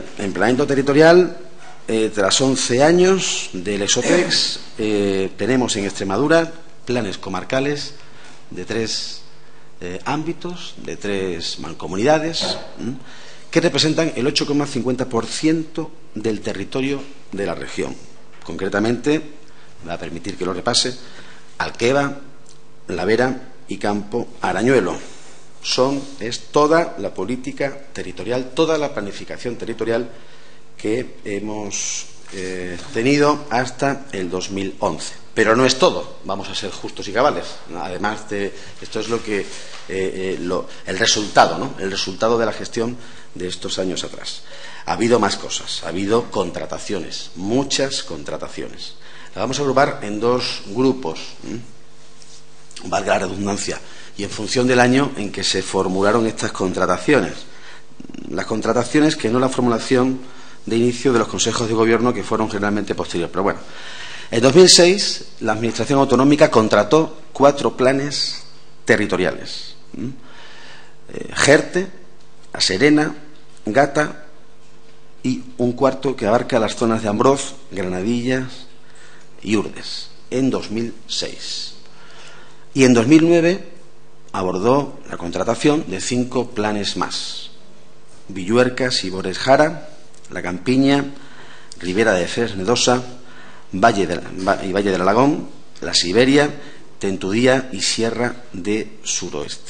tras 11 años del Lesotex, tenemos en Extremadura planes comarcales de 3 ámbitos, de 3 mancomunidades, que representan el 8,50% del territorio de la región. Concretamente, me va a permitir que lo repase: Alqueva, La Vera y Campo Arañuelo. Es toda la política territorial, toda la planificación territorial que hemos tenido hasta el 2011. Pero no es todo, vamos a ser justos y cabales. Además, esto es el resultado, ¿no?, el resultado de la gestión de estos años atrás. Ha habido más cosas, ha habido contrataciones, muchas contrataciones. Las vamos a agrupar en 2 grupos, valga la redundancia, y en función del año en que se formularon estas contrataciones. Las contrataciones, que no la formulación de inicio de los consejos de gobierno, que fueron generalmente posteriores. Pero bueno, en 2006 la Administración Autonómica contrató 4 planes territoriales: Jerte, La Serena, Gata y un cuarto que abarca las zonas de Ambroz, Granadillas y Urdes, en 2006. Y en 2009 abordó la contratación de 5 planes más: Villuerca, Sibores Jara, La Campiña, Ribera de Fresnedosa, Valle del Alagón, La Siberia, Tentudía y Sierra de Suroeste.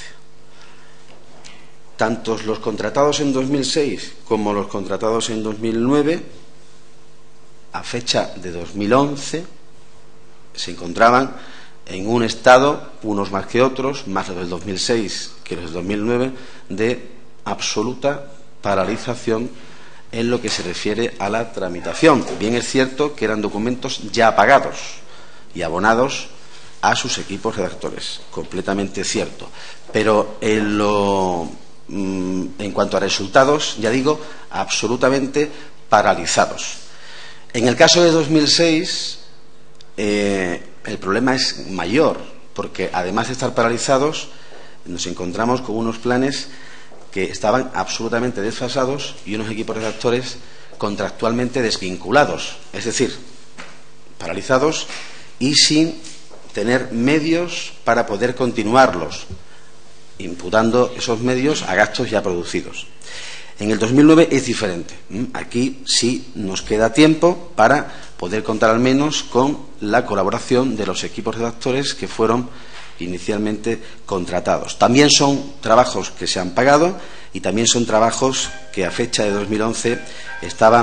Tanto los contratados en 2006 como los contratados en 2009, a fecha de 2011, se encontraban en un estado, unos más que otros, más los del 2006 que los del 2009, de absoluta paralización en lo que se refiere a la tramitación. Bien es cierto que eran documentos ya pagados y abonados a sus equipos redactores, completamente cierto, pero en cuanto a resultados, ya digo, absolutamente paralizados. En el caso de 2006 el problema es mayor, porque además de estar paralizados, nos encontramos con unos planes que estaban absolutamente desfasados y unos equipos redactores contractualmente desvinculados, es decir, paralizados y sin tener medios para poder continuarlos, imputando esos medios a gastos ya producidos. En el 2009 es diferente. Aquí sí nos queda tiempo para poder contar al menos con la colaboración de los equipos redactores que fueron inicialmente contratados. También son trabajos que se han pagado y también son trabajos que a fecha de 2011 estaban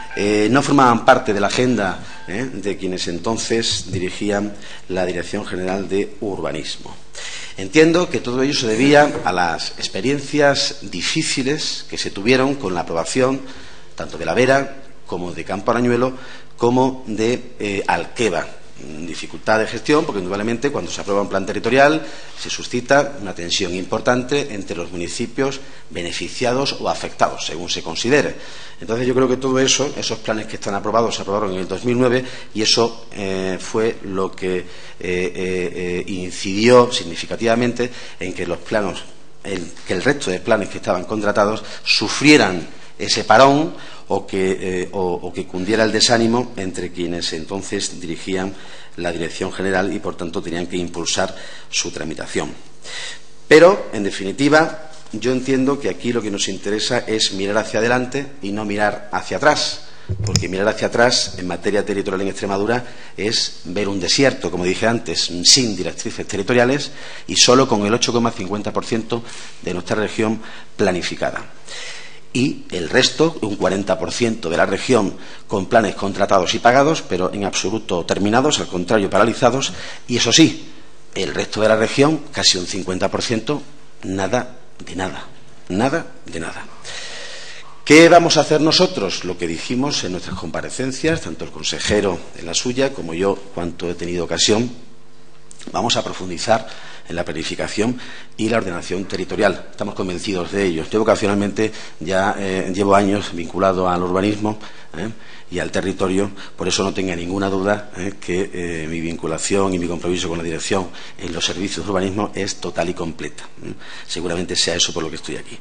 no formaban parte de la agenda de quienes entonces dirigían la Dirección General de Urbanismo. Entiendo que todo ello se debía a las experiencias difíciles que se tuvieron con la aprobación tanto de La Vera como de Campo Arañuelo como de Alqueva. Dificultad de gestión, porque indudablemente cuando se aprueba un plan territorial se suscita una tensión importante entre los municipios beneficiados o afectados, según se considere. Entonces yo creo que todo eso, esos planes que están aprobados, se aprobaron en el 2009 y eso fue lo que incidió significativamente en que los planos, que el resto de planes que estaban contratados sufrieran ese parón o que cundiera el desánimo entre quienes entonces dirigían la Dirección General y, por tanto, tenían que impulsar su tramitación. Pero, en definitiva, yo entiendo que aquí lo que nos interesa es mirar hacia adelante y no mirar hacia atrás, porque mirar hacia atrás en materia territorial en Extremadura es ver un desierto, como dije antes, sin directrices territoriales y solo con el 8,50% de nuestra región planificada. Y el resto, un 40% de la región con planes contratados y pagados, pero en absoluto terminados, al contrario, paralizados, y eso sí, el resto de la región, casi un 50%, nada de nada, nada de nada. ¿Qué vamos a hacer nosotros? Lo que dijimos en nuestras comparecencias, tanto el consejero en la suya como yo, cuanto he tenido ocasión, vamos a profundizar en la planificación y la ordenación territorial. Estamos convencidos de ello. Yo vocacionalmente ya llevo años vinculado al urbanismo y al territorio, por eso no tenga ninguna duda que mi vinculación y mi compromiso con la dirección en los servicios de urbanismo es total y completa. Seguramente sea eso por lo que estoy aquí.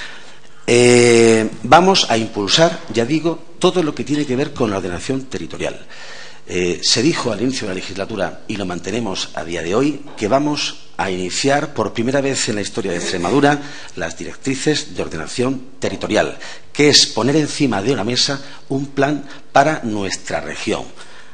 Vamos a impulsar, ya digo, todo lo que tiene que ver con la ordenación territorial. Se dijo al inicio de la legislatura, y lo mantenemos a día de hoy, que vamos a iniciar por primera vez en la historia de Extremadura las directrices de ordenación territorial, que es poner encima de una mesa un plan para nuestra región.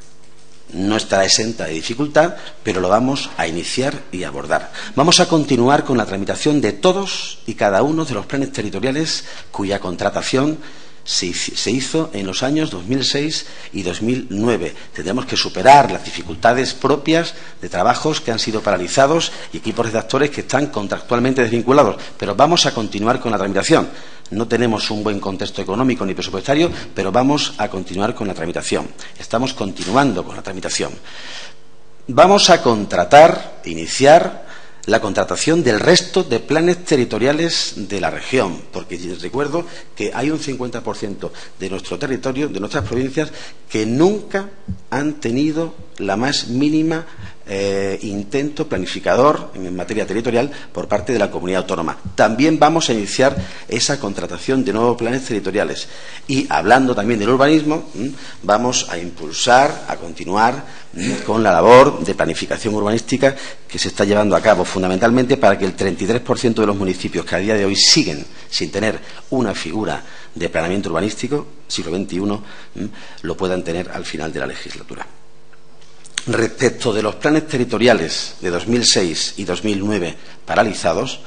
No estará exenta de dificultad, pero lo vamos a iniciar y abordar. Vamos a continuar con la tramitación de todos y cada uno de los planes territoriales cuya contratación se hizo en los años 2006 y 2009. Tendremos que superar las dificultades propias de trabajos que han sido paralizados y equipos redactores que están contractualmente desvinculados, pero vamos a continuar con la tramitación. No tenemos un buen contexto económico ni presupuestario, pero vamos a continuar con la tramitación. Estamos continuando con la tramitación. Vamos a iniciar la contratación del resto de planes territoriales de la región, porque recuerdo que hay un 50% de nuestro territorio, de nuestras provincias, que nunca han tenido la más mínima intento planificador en materia territorial por parte de la comunidad autónoma. También vamos a iniciar esa contratación de nuevos planes territoriales. Y hablando también del urbanismo, vamos a impulsar, a continuar con la labor de planificación urbanística que se está llevando a cabo, fundamentalmente para que el 33% de los municipios que a día de hoy siguen sin tener una figura de planeamiento urbanístico, siglo XXI, lo puedan tener al final de la legislatura. Respecto de los planes territoriales de 2006 y 2009 paralizados,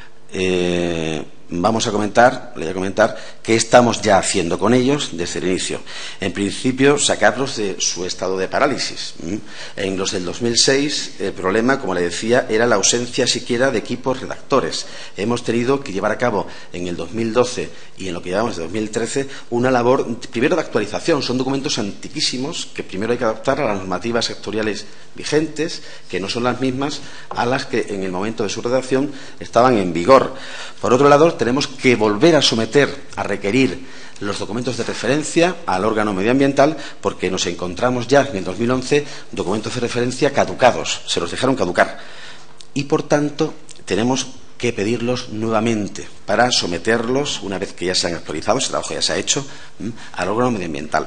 le voy a comentar qué estamos ya haciendo con ellos desde el inicio. En principio, sacarlos de su estado de parálisis. En los del 2006, el problema, como le decía, era la ausencia siquiera de equipos redactores. Hemos tenido que llevar a cabo en el 2012 y en lo que llevamos de 2013 una labor, primero, de actualización. Son documentos antiquísimos que primero hay que adaptar a las normativas sectoriales vigentes, que no son las mismas a las que en el momento de su redacción estaban en vigor. Por otro lado, tenemos que volver a someter, a requerir los documentos de referencia al órgano medioambiental, porque nos encontramos ya en el 2011 documentos de referencia caducados, se los dejaron caducar. Y, por tanto, tenemos que pedirlos nuevamente para someterlos, una vez que ya se han actualizado, ese trabajo ya se ha hecho, al órgano medioambiental.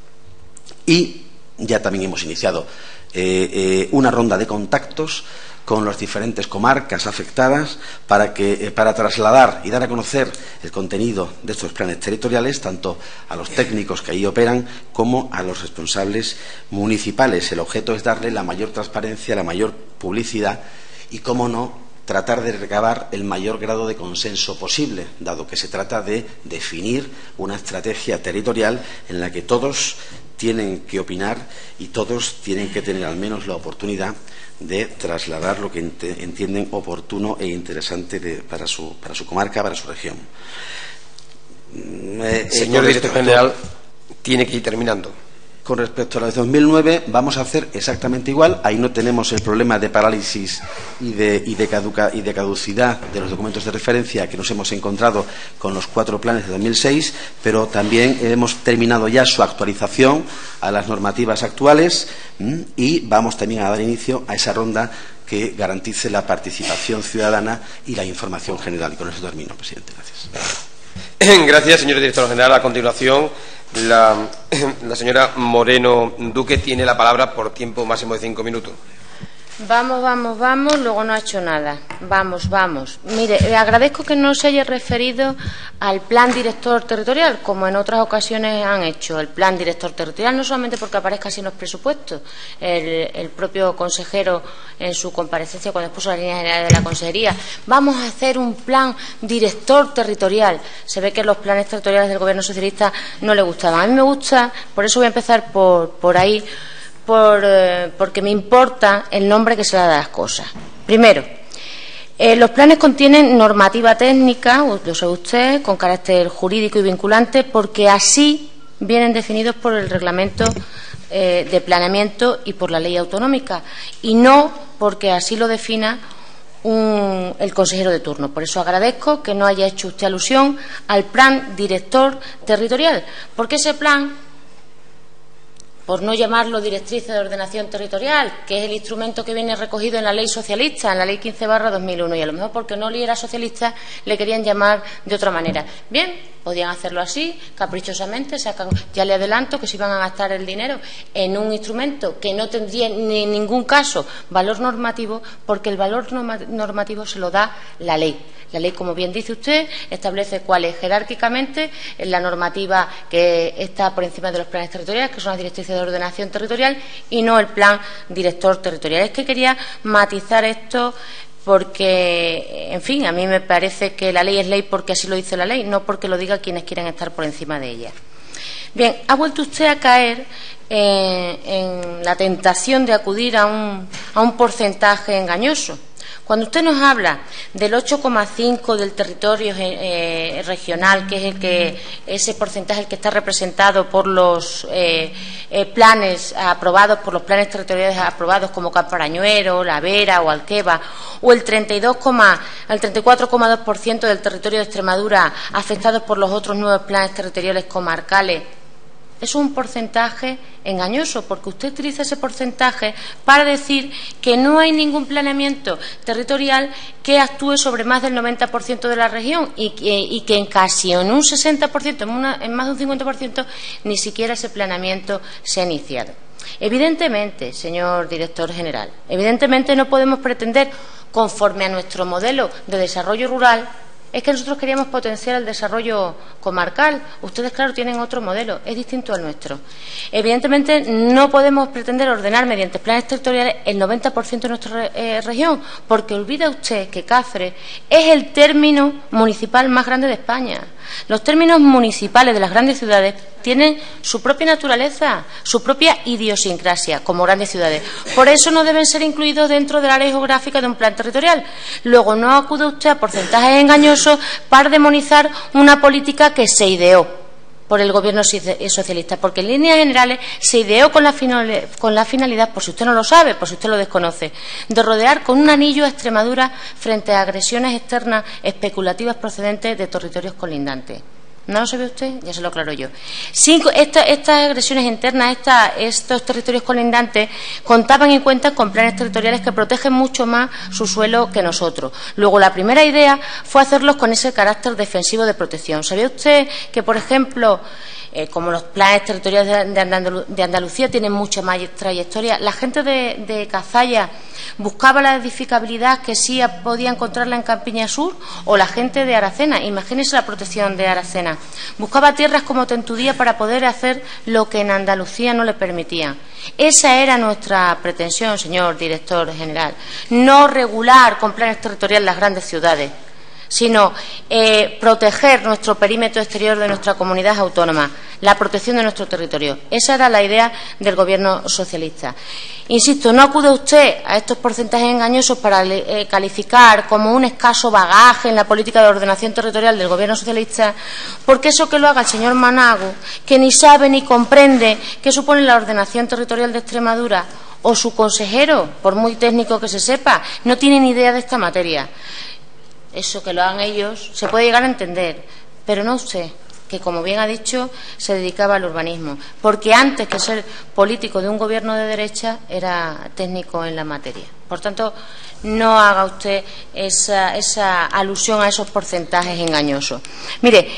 Y ya también hemos iniciado una ronda de contactos con las diferentes comarcas afectadas para trasladar y dar a conocer el contenido de estos planes territoriales tanto a los técnicos que ahí operan como a los responsables municipales. El objeto es darle la mayor transparencia, la mayor publicidad y, cómo no, tratar de recabar el mayor grado de consenso posible, dado que se trata de definir una estrategia territorial en la que todos tienen que opinar y todos tienen que tener al menos la oportunidad de trasladar lo que entienden oportuno e interesante para su comarca, para su región. Señor director general, tiene que ir terminando. Con respecto a la de 2009, vamos a hacer exactamente igual. Ahí no tenemos el problema de parálisis y de caducidad de los documentos de referencia que nos hemos encontrado con los 4 planes de 2006, pero también hemos terminado ya su actualización a las normativas actuales y vamos también a dar inicio a esa ronda que garantice la participación ciudadana y la información general. Y con eso termino, presidente. Gracias. Gracias, señor director general. A continuación, la señora Moreno Duque tiene la palabra por tiempo máximo de 5 minutos. Vamos, luego no ha hecho nada. Vamos. Mire, le agradezco que no se haya referido al plan director territorial, como en otras ocasiones han hecho. El plan director territorial no solamente porque aparezca así en los presupuestos. El propio consejero, en su comparecencia cuando expuso las líneas generales de la consejería, vamos a hacer un plan director territorial. Se ve que los planes territoriales del Gobierno socialista no le gustaban. A mí me gusta, por eso voy a empezar por ahí, porque me importa el nombre que se le da a las cosas. Primero, los planes contienen normativa técnica, lo sabe usted, con carácter jurídico y vinculante, porque así vienen definidos por el reglamento de planeamiento y por la ley autonómica, y no porque así lo defina el consejero de turno. Por eso agradezco que no haya hecho usted alusión al plan director territorial, porque ese plan, por no llamarlo directrices de ordenación territorial, que es el instrumento que viene recogido en la ley socialista, en la ley 15/2001, y a lo mejor porque no era socialista le querían llamar de otra manera. Bien, podían hacerlo así, caprichosamente, ya le adelanto que se iban a gastar el dinero en un instrumento que no tendría en ningún caso valor normativo, porque el valor normativo se lo da la ley. La ley, como bien dice usted, establece cuál es jerárquicamente la normativa que está por encima de los planes territoriales, que son las directrices de ordenación territorial, y no el plan director territorial. Es que quería matizar esto porque, en fin, a mí me parece que la ley es ley porque así lo dice la ley, no porque lo diga quienes quieren estar por encima de ella. Bien, ha vuelto usted a caer en la tentación de acudir a un porcentaje engañoso. Cuando usted nos habla del 8,5 del territorio regional, que es ese porcentaje el que está representado por los planes aprobados, por los planes territoriales aprobados como Camparañuero, La Vera o Alqueva, o el 34,2% del territorio de Extremadura afectados por los otros 9 planes territoriales comarcales, es un porcentaje engañoso, porque usted utiliza ese porcentaje para decir que no hay ningún planeamiento territorial que actúe sobre más del 90% de la región y que en casi en un 60%, en más de un 50%, ni siquiera ese planeamiento se ha iniciado. Evidentemente, señor director general, evidentemente no podemos pretender, conforme a nuestro modelo de desarrollo rural, es que nosotros queríamos potenciar el desarrollo comarcal. Ustedes, claro, tienen otro modelo, es distinto al nuestro. Evidentemente, no podemos pretender ordenar mediante planes territoriales el 90% de nuestra región, porque olvida usted que Cáceres es el término municipal más grande de España. Los términos municipales de las grandes ciudades tienen su propia naturaleza, su propia idiosincrasia como grandes ciudades. Por eso no deben ser incluidos dentro del área geográfica de un plan territorial. Luego, no acude usted a porcentajes engañosos para demonizar una política que se ideó por el Gobierno socialista, porque en líneas generales se ideó con la finalidad, por si usted no lo sabe, por si usted lo desconoce, de rodear con un anillo a Extremadura frente a agresiones externas especulativas procedentes de territorios colindantes. ¿No lo sabe usted? Ya se lo aclaro yo. Estas agresiones internas, estos territorios colindantes, contaban y cuentan con planes territoriales que protegen mucho más su suelo que nosotros. Luego, la primera idea fue hacerlos con ese carácter defensivo de protección. ¿Sabía usted que, por ejemplo, como los planes territoriales de Andalucía tienen mucha más trayectoria, la gente de Cazalla buscaba la edificabilidad que sí podía encontrarla en Campiña Sur, o la gente de Aracena, imagínense la protección de Aracena, buscaba tierras como Tentudía para poder hacer lo que en Andalucía no le permitían. Esa era nuestra pretensión, señor director general, no regular con planes territoriales las grandes ciudades, sino proteger nuestro perímetro exterior de nuestra comunidad autónoma, la protección de nuestro territorio. Esa era la idea del Gobierno socialista. Insisto, no acude usted a estos porcentajes engañosos para calificar como un escaso bagaje en la política de ordenación territorial del Gobierno socialista, porque eso que lo haga el señor Manago, que ni sabe ni comprende qué supone la ordenación territorial de Extremadura, o su consejero, por muy técnico que se sepa, no tiene ni idea de esta materia. Eso que lo hagan ellos se puede llegar a entender, pero no usted, que como bien ha dicho se dedicaba al urbanismo, porque antes que ser político de un gobierno de derecha era técnico en la materia. Por tanto, no haga usted esa alusión a esos porcentajes engañosos. Mire,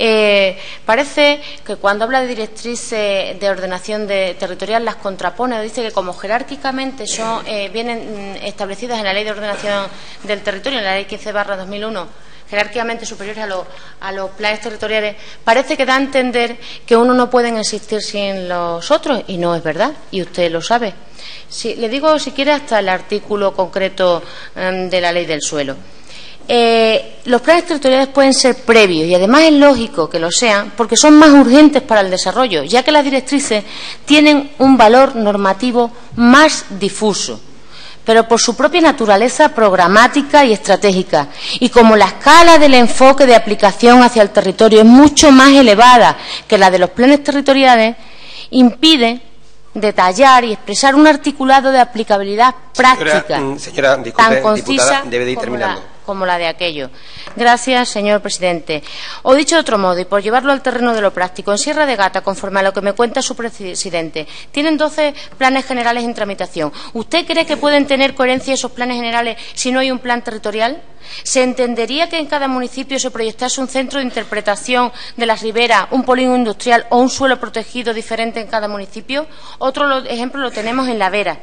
parece que cuando habla de directrices de ordenación territorial las contrapone, dice que como jerárquicamente vienen establecidas en la Ley de Ordenación del Territorio, en la Ley 15/2001, jerárquicamente superiores a los planes territoriales, parece que da a entender que uno no pueden existir sin los otros, y no es verdad, y usted lo sabe. Le digo, si quiere, hasta el artículo concreto de la Ley del Suelo. Los planes territoriales pueden ser previos, y además es lógico que lo sean, porque son más urgentes para el desarrollo, ya que las directrices tienen un valor normativo más difuso, pero por su propia naturaleza programática y estratégica, y como la escala del enfoque de aplicación hacia el territorio es mucho más elevada que la de los planes territoriales, impide detallar y expresar un articulado de aplicabilidad práctica tan concisa debe de ir terminando. Como la de aquello. Gracias, señor presidente. O dicho de otro modo, y por llevarlo al terreno de lo práctico, en Sierra de Gata, conforme a lo que me cuenta su presidente, tienen 12 planes generales en tramitación. ¿Usted cree que pueden tener coherencia esos planes generales si no hay un plan territorial? ¿Se entendería que en cada municipio se proyectase un centro de interpretación de las riberas, un polígono industrial o un suelo protegido diferente en cada municipio? Otro ejemplo lo tenemos en La Vera.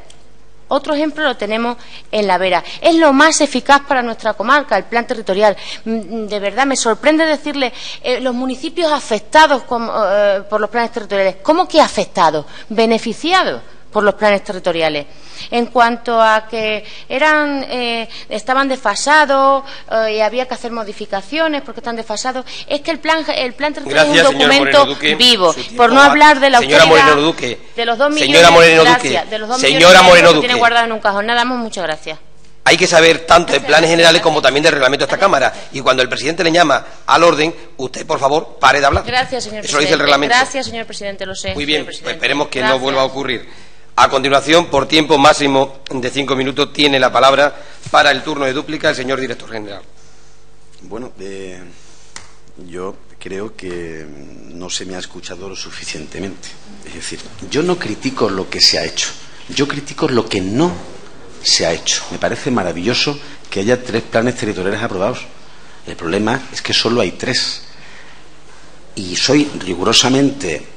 Es lo más eficaz para nuestra comarca, el plan territorial. De verdad, me sorprende decirle los municipios afectados por los planes territoriales. ¿Cómo que afectados? Beneficiados por los planes territoriales. En cuanto a que estaban desfasados y había que hacer modificaciones porque están desfasados, es que el plan territorial es un documento vivo. Por no hablar de la austeridad de los 2 millones señora Moreno Duque, señora Moreno Duque, que tiene guardado en un cajón. Nada más, muchas gracias. Hay que saber tanto de planes generales como también del reglamento de esta Cámara. Y cuando el presidente le llama al orden, usted, por favor, pare de hablar. Gracias, señor presidente. Eso dice el reglamento. Gracias, señor presidente, lo sé. Muy bien, pues esperemos que no vuelva a ocurrir. A continuación, por tiempo máximo de 5 minutos, tiene la palabra para el turno de dúplica el señor director general. Bueno, yo creo que no se me ha escuchado lo suficientemente. Es decir, yo no critico lo que se ha hecho, yo critico lo que no se ha hecho. Me parece maravilloso que haya 3 planes territoriales aprobados. El problema es que solo hay 3. Y soy rigurosamente,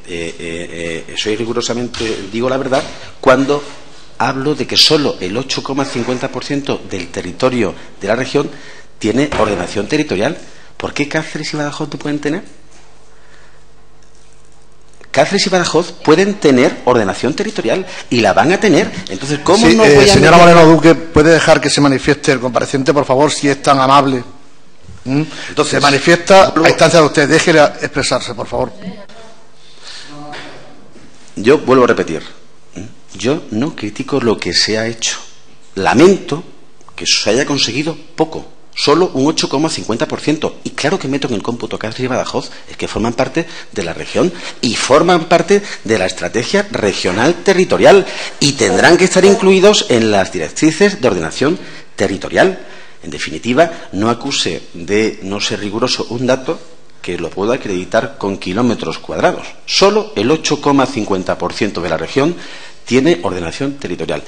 digo la verdad, cuando hablo de que solo el 8,50% del territorio de la región tiene ordenación territorial. ¿Por qué Cáceres y Badajoz no pueden tener? Cáceres y Badajoz pueden tener ordenación territorial y la van a tener. Entonces, ¿cómo no voy a señora Moreno Duque, ¿puede dejar que se manifieste el compareciente, por favor, si es tan amable? Entonces, se manifiesta a instancia de usted. Déjele expresarse, por favor. Yo vuelvo a repetir. Yo no critico lo que se ha hecho. Lamento que se haya conseguido poco. Solo un 8,50%. Y claro que meto en el cómputo Cáceres y Badajoz, es que forman parte de la región y forman parte de la estrategia regional territorial y tendrán que estar incluidos en las directrices de ordenación territorial. En definitiva, no acuse de no ser riguroso un dato que lo puedo acreditar con kilómetros cuadrados. Solo el 8,50% de la región tiene ordenación territorial.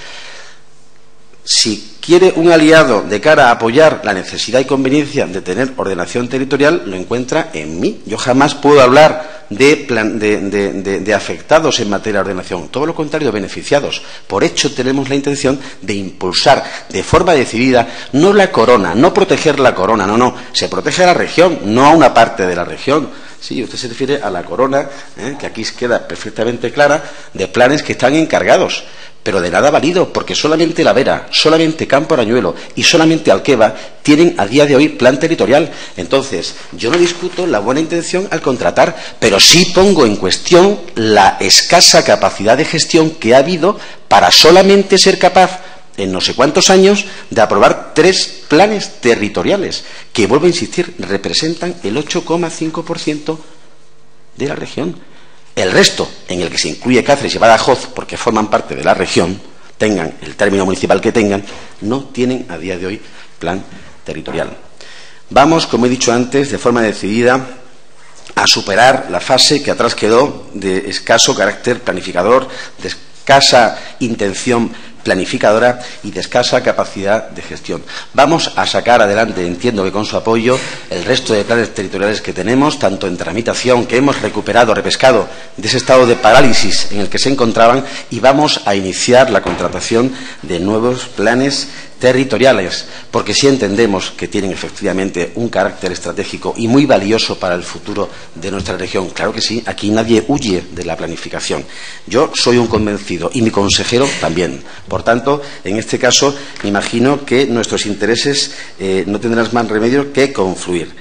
Si quiere un aliado de cara a apoyar la necesidad y conveniencia de tener ordenación territorial, lo encuentra en mí. Yo jamás puedo hablar de afectados en materia de ordenación, todo lo contrario, beneficiados. Por hecho, tenemos la intención de impulsar de forma decidida, no la corona, no proteger la corona, no, se protege a la región, no a una parte de la región. Sí, usted se refiere a la corona, que aquí queda perfectamente clara, de planes que están encargados, pero de nada valido, porque solamente La Vera, solamente Campo Arañuelo y solamente Alqueva tienen a día de hoy plan territorial. Entonces, yo no discuto la buena intención al contratar, pero sí pongo en cuestión la escasa capacidad de gestión que ha habido para solamente ser capaz, en no sé cuántos años, de aprobar 3 planes territoriales, que, vuelvo a insistir, representan el 8,5% de la región. El resto, en el que se incluye Cáceres y Badajoz, porque forman parte de la región, tengan el término municipal que tengan, no tienen a día de hoy plan territorial. Vamos, como he dicho antes, de forma decidida a superar la fase que atrás quedó de escaso carácter planificador, de escasa intención planificadora y de escasa capacidad de gestión. Vamos a sacar adelante, entiendo que con su apoyo, el resto de planes territoriales que tenemos, tanto en tramitación, que hemos recuperado, repescado de ese estado de parálisis en el que se encontraban, y vamos a iniciar la contratación de nuevos planes territoriales, porque sí entendemos que tienen efectivamente un carácter estratégico y muy valioso para el futuro de nuestra región. Claro que sí, aquí nadie huye de la planificación. Yo soy un convencido y mi consejero también. Por tanto, en este caso, me imagino que nuestros intereses no tendrán más remedio que confluir.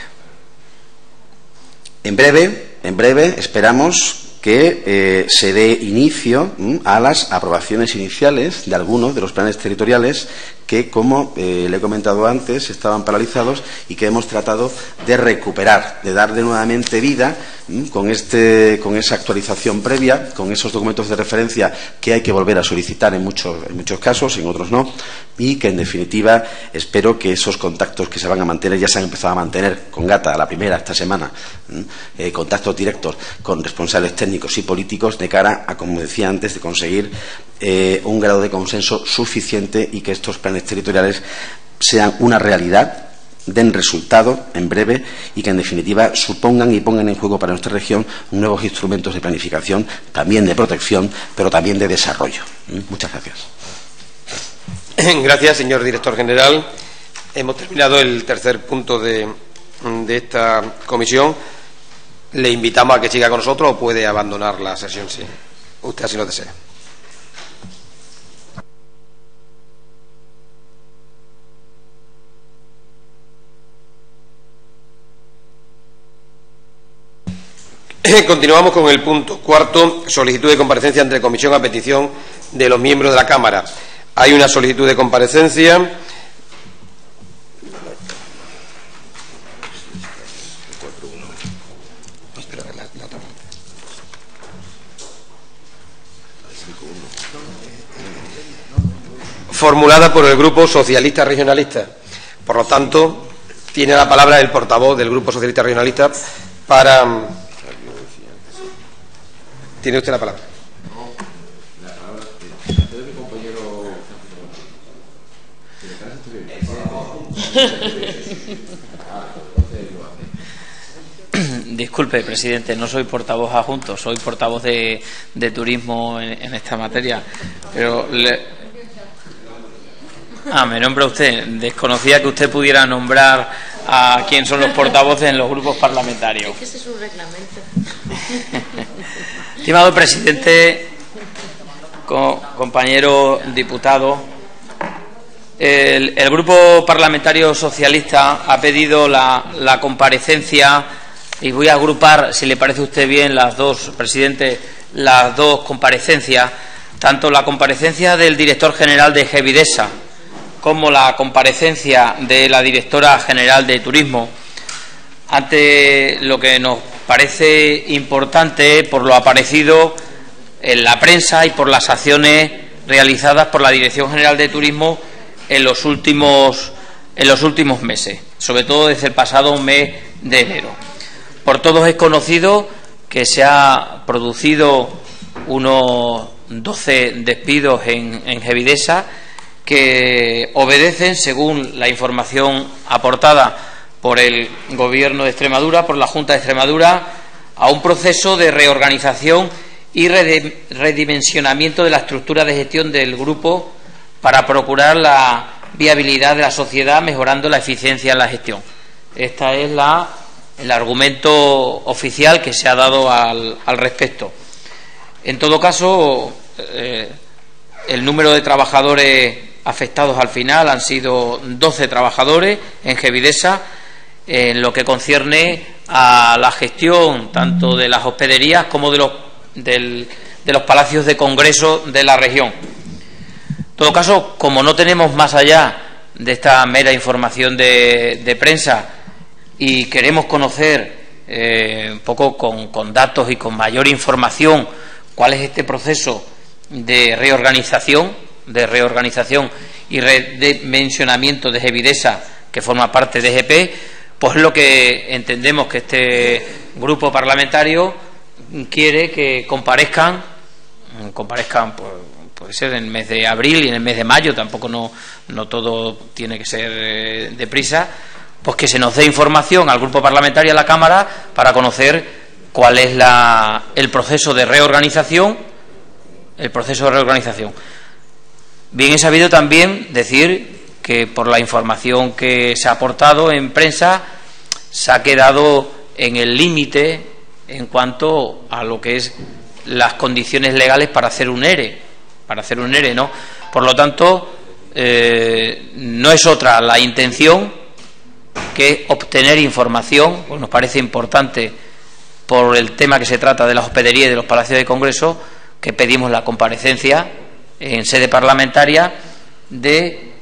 En breve, esperamos que se dé inicio a las aprobaciones iniciales de algunos de los planes territoriales que, como le he comentado antes, estaban paralizados y que hemos tratado de recuperar, de darle nuevamente vida con esa actualización previa, con esos documentos de referencia que hay que volver a solicitar en muchos casos, en otros no, y que, en definitiva, espero que esos contactos que se van a mantener, ya se han empezado a mantener con Gata, la primera esta semana, contactos directos con responsables técnicos y políticos de cara a, como decía antes, de conseguir un grado de consenso suficiente y que estos planes territoriales sean una realidad, den resultado en breve y que, en definitiva, supongan y pongan en juego para nuestra región nuevos instrumentos de planificación, también de protección, pero también de desarrollo. Muchas gracias. Gracias, señor director general. Hemos terminado el tercer punto de esta comisión. Le invitamos a que siga con nosotros o puede abandonar la sesión si usted así lo desea. Continuamos con el punto cuarto, solicitud de comparecencia ante la comisión a petición de los miembros de la Cámara. Hay una solicitud de comparecencia. Formulada por el Grupo Socialista Regionalista. Por lo tanto, tiene la palabra el portavoz del Grupo Socialista Regionalista para... Tiene usted la palabra. Disculpe, presidente, no soy portavoz adjunto, soy portavoz de turismo en esta materia. Pero me nombra usted. Desconocía que usted pudiera nombrar a quién son los portavoces en los grupos parlamentarios. Es que ese es un reglamento. Estimado presidente, compañero diputado, el Grupo Parlamentario Socialista ha pedido la comparecencia, y voy a agrupar, si le parece a usted bien, las dos, presidente, las dos comparecencias, tanto la comparecencia del director general de Gevidesa como la comparecencia de la directora general de Turismo, ante lo que nos parece importante por lo aparecido en la prensa y por las acciones realizadas por la Dirección General de Turismo en los últimos meses, sobre todo desde el pasado mes de enero. Por todos es conocido que se ha producido unos 12 despidos en Gevidesa que obedecen, según la información aportada por el Gobierno de Extremadura, por la Junta de Extremadura, a un proceso de reorganización y redimensionamiento de la estructura de gestión del grupo para procurar la viabilidad de la sociedad, mejorando la eficiencia en la gestión. Este es el argumento oficial que se ha dado al respecto. En todo caso, el número de trabajadores afectados al final han sido 12 trabajadores en Gevidesa, en lo que concierne a la gestión tanto de las hospederías como de los palacios de congreso de la región. En todo caso, como no tenemos más allá de esta mera información de prensa y queremos conocer un poco con datos y con mayor información cuál es este proceso de reorganización y redimensionamiento de Gevidesa, que forma parte de EGP, pues lo que entendemos que este grupo parlamentario quiere que comparezcan, pues, puede ser en el mes de abril y en el mes de mayo, tampoco no todo tiene que ser deprisa, pues que se nos dé información al grupo parlamentario, a la Cámara, para conocer cuál es el proceso de reorganización. Bien he sabido también decir que por la información que se ha aportado en prensa se ha quedado en el límite en cuanto a lo que es las condiciones legales para hacer un ERE, ¿no? Por lo tanto, no es otra la intención que obtener información, pues nos parece importante por el tema que se trata de las hospederías y de los palacios de congreso, que pedimos la comparecencia en sede parlamentaria de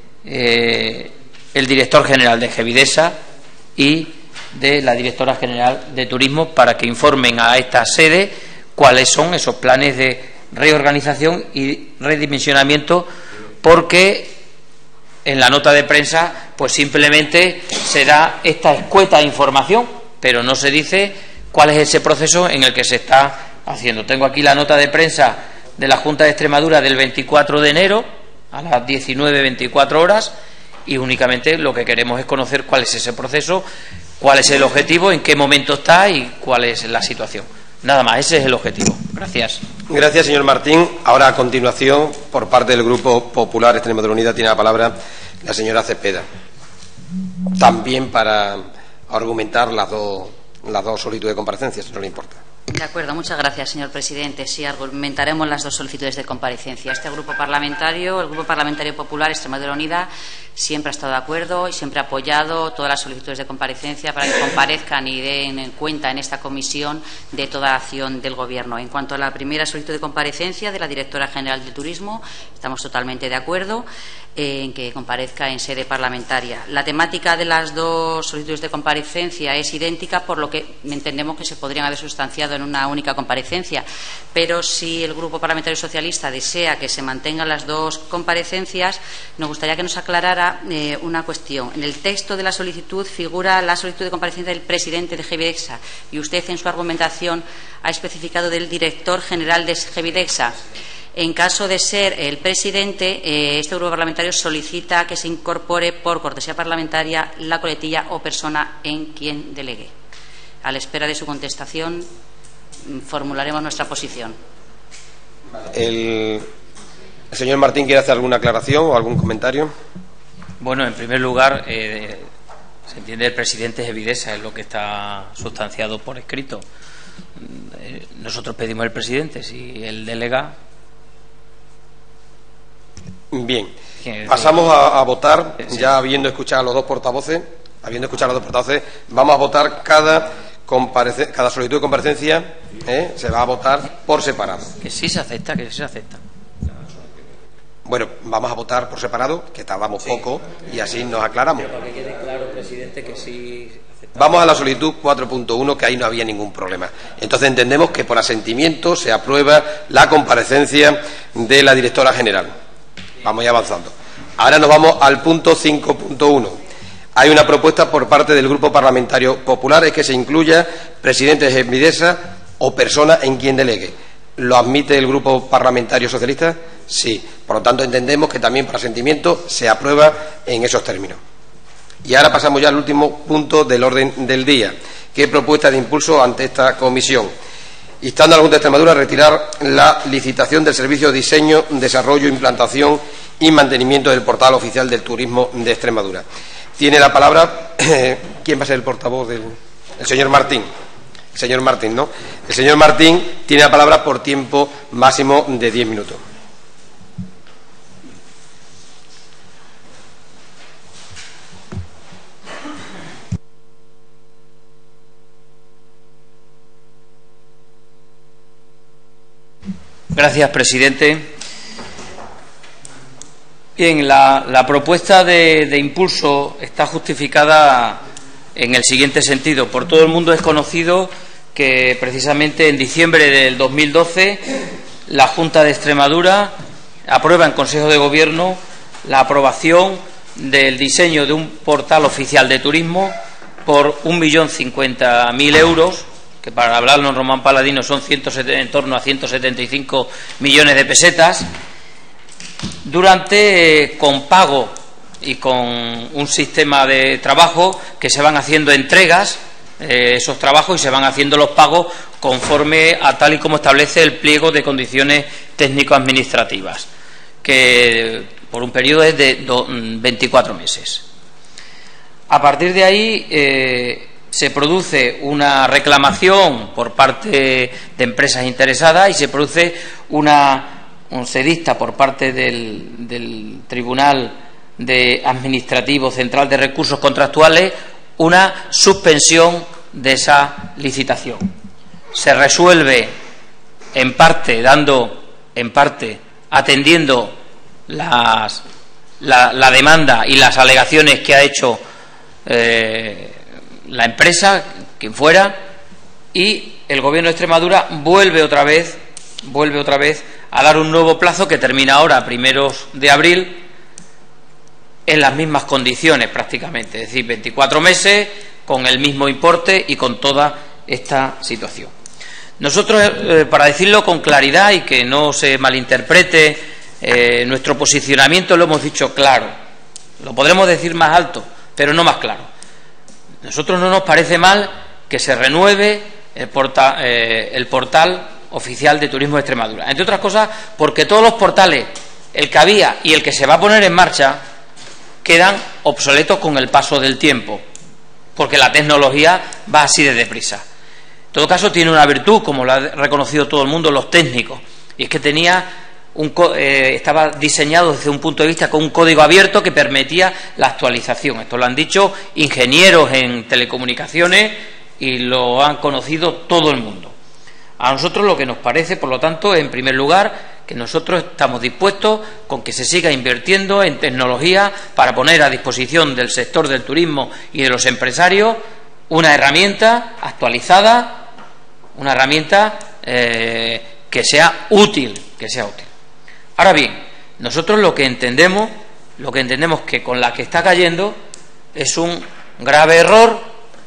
el director general de Gevidesa y de la directora general de Turismo, para que informen a esta sede cuáles son esos planes de reorganización y redimensionamiento, porque en la nota de prensa pues simplemente se da esta escueta información, pero no se dice cuál es ese proceso en el que se está haciendo. Tengo aquí la nota de prensa de la Junta de Extremadura del 24 de enero a las 19:24 horas, y únicamente lo que queremos es conocer cuál es ese proceso, cuál es el objetivo, en qué momento está y cuál es la situación. Nada más, ese es el objetivo. Gracias. Gracias, señor Martín. Ahora, a continuación, por parte del Grupo Popular Extremadura Unida, tiene la palabra la señora Cepeda, también para argumentar las dos solicitudes de comparecencia, si no le importa. De acuerdo, muchas gracias, señor presidente. Sí, argumentaremos las dos solicitudes de comparecencia. Este grupo parlamentario, el Grupo Parlamentario Popular Extremadura Unida, siempre ha estado de acuerdo y siempre ha apoyado todas las solicitudes de comparecencia para que comparezcan y den cuenta en esta comisión de toda acción del Gobierno. En cuanto a la primera solicitud de comparecencia de la directora general de Turismo, estamos totalmente de acuerdo en que comparezca en sede parlamentaria. La temática de las dos solicitudes de comparecencia es idéntica, por lo que entendemos que se podrían haber sustanciado en una única comparecencia, pero si el Grupo Parlamentario Socialista desea que se mantengan las dos comparecencias, nos gustaría que nos aclarara una cuestión. En el texto de la solicitud figura la solicitud de comparecencia del presidente de Gevidesa, y usted en su argumentación ha especificado del director general de Gevidesa. En caso de ser el presidente, este grupo parlamentario solicita que se incorpore por cortesía parlamentaria la coletilla "o persona en quien delegue". A la espera de su contestación, formularemos nuestra posición. ¿El señor Martín quiere hacer alguna aclaración o algún comentario? Bueno, en primer lugar, se entiende el presidente de Gevidesa, es lo que está sustanciado por escrito. Nosotros pedimos el presidente, si él delega. Bien, pasamos a votar, ya habiendo escuchado a los dos portavoces, vamos a votar cada solicitud de comparecencia, se va a votar por separado. Que sí se acepta, Bueno, vamos a votar por separado, que tardamos poco, y así nos aclaramos. Para que quede claro, presidente, que sí aceptamos. Vamos a la solicitud 4.1, que ahí no había ningún problema. Entonces entendemos que por asentimiento se aprueba la comparecencia de la directora general. Vamos ya avanzando. Ahora nos vamos al punto 5.1. Hay una propuesta por parte del Grupo Parlamentario Popular, es que se incluya presidente de Gevidesa o persona en quien delegue. ¿Lo admite el Grupo Parlamentario Socialista? Sí. Por lo tanto, entendemos que también por asentimiento se aprueba en esos términos. Y ahora pasamos ya al último punto del orden del día, ¿Qué propuesta de impulso ante esta comisión? Instando a la Junta de Extremadura a retirar la licitación del servicio de diseño, desarrollo, implantación y mantenimiento del portal oficial del turismo de Extremadura. Tiene la palabra, ¿quién va a ser el portavoz del el señor Martín? El señor Martín, ¿no? El señor Martín tiene la palabra por tiempo máximo de 10 minutos. Gracias, presidente. Bien, la propuesta de impulso está justificada en el siguiente sentido. Por todo el mundo es conocido que precisamente en diciembre del 2012 la Junta de Extremadura aprueba en Consejo de Gobierno la aprobación del diseño de un portal oficial de turismo por 1.050.000 euros, que para hablarlo en román paladino son en torno a 175 millones de pesetas, con pago y con un sistema de trabajo que se van haciendo entregas, esos trabajos, y se van haciendo los pagos conforme a tal y como establece el pliego de condiciones técnico-administrativas, que por un periodo es de 24 meses. A partir de ahí se produce una reclamación por parte de empresas interesadas y se produce se dicta por parte del Tribunal Administrativo Central de Recursos Contractuales una suspensión de esa licitación. Se resuelve en parte atendiendo la demanda y las alegaciones que ha hecho la empresa, quien fuera, y el Gobierno de Extremadura vuelve otra vez a dar un nuevo plazo que termina ahora a primeros de abril en las mismas condiciones prácticamente, es decir, 24 meses con el mismo importe y con toda esta situación. Nosotros, para decirlo con claridad y que no se malinterprete, nuestro posicionamiento lo hemos dicho claro. Lo podremos decir más alto, pero no más claro. Nosotros no nos parece mal que se renueve el portal oficial de turismo de Extremadura, entre otras cosas porque todos los portales, el que había y el que se va a poner en marcha, quedan obsoletos con el paso del tiempo, porque la tecnología va así de deprisa. En todo caso, tiene una virtud, como lo ha reconocido todo el mundo, los técnicos, y es que estaba diseñado desde un punto de vista con un código abierto que permitía la actualización. Esto lo han dicho ingenieros en telecomunicaciones y lo han conocido todo el mundo. A nosotros lo que nos parece, por lo tanto, en primer lugar, que nosotros estamos dispuestos con que se siga invirtiendo en tecnología para poner a disposición del sector del turismo y de los empresarios una herramienta actualizada, una herramienta que sea útil. Ahora bien, nosotros lo que entendemos que con la que está cayendo es un grave error.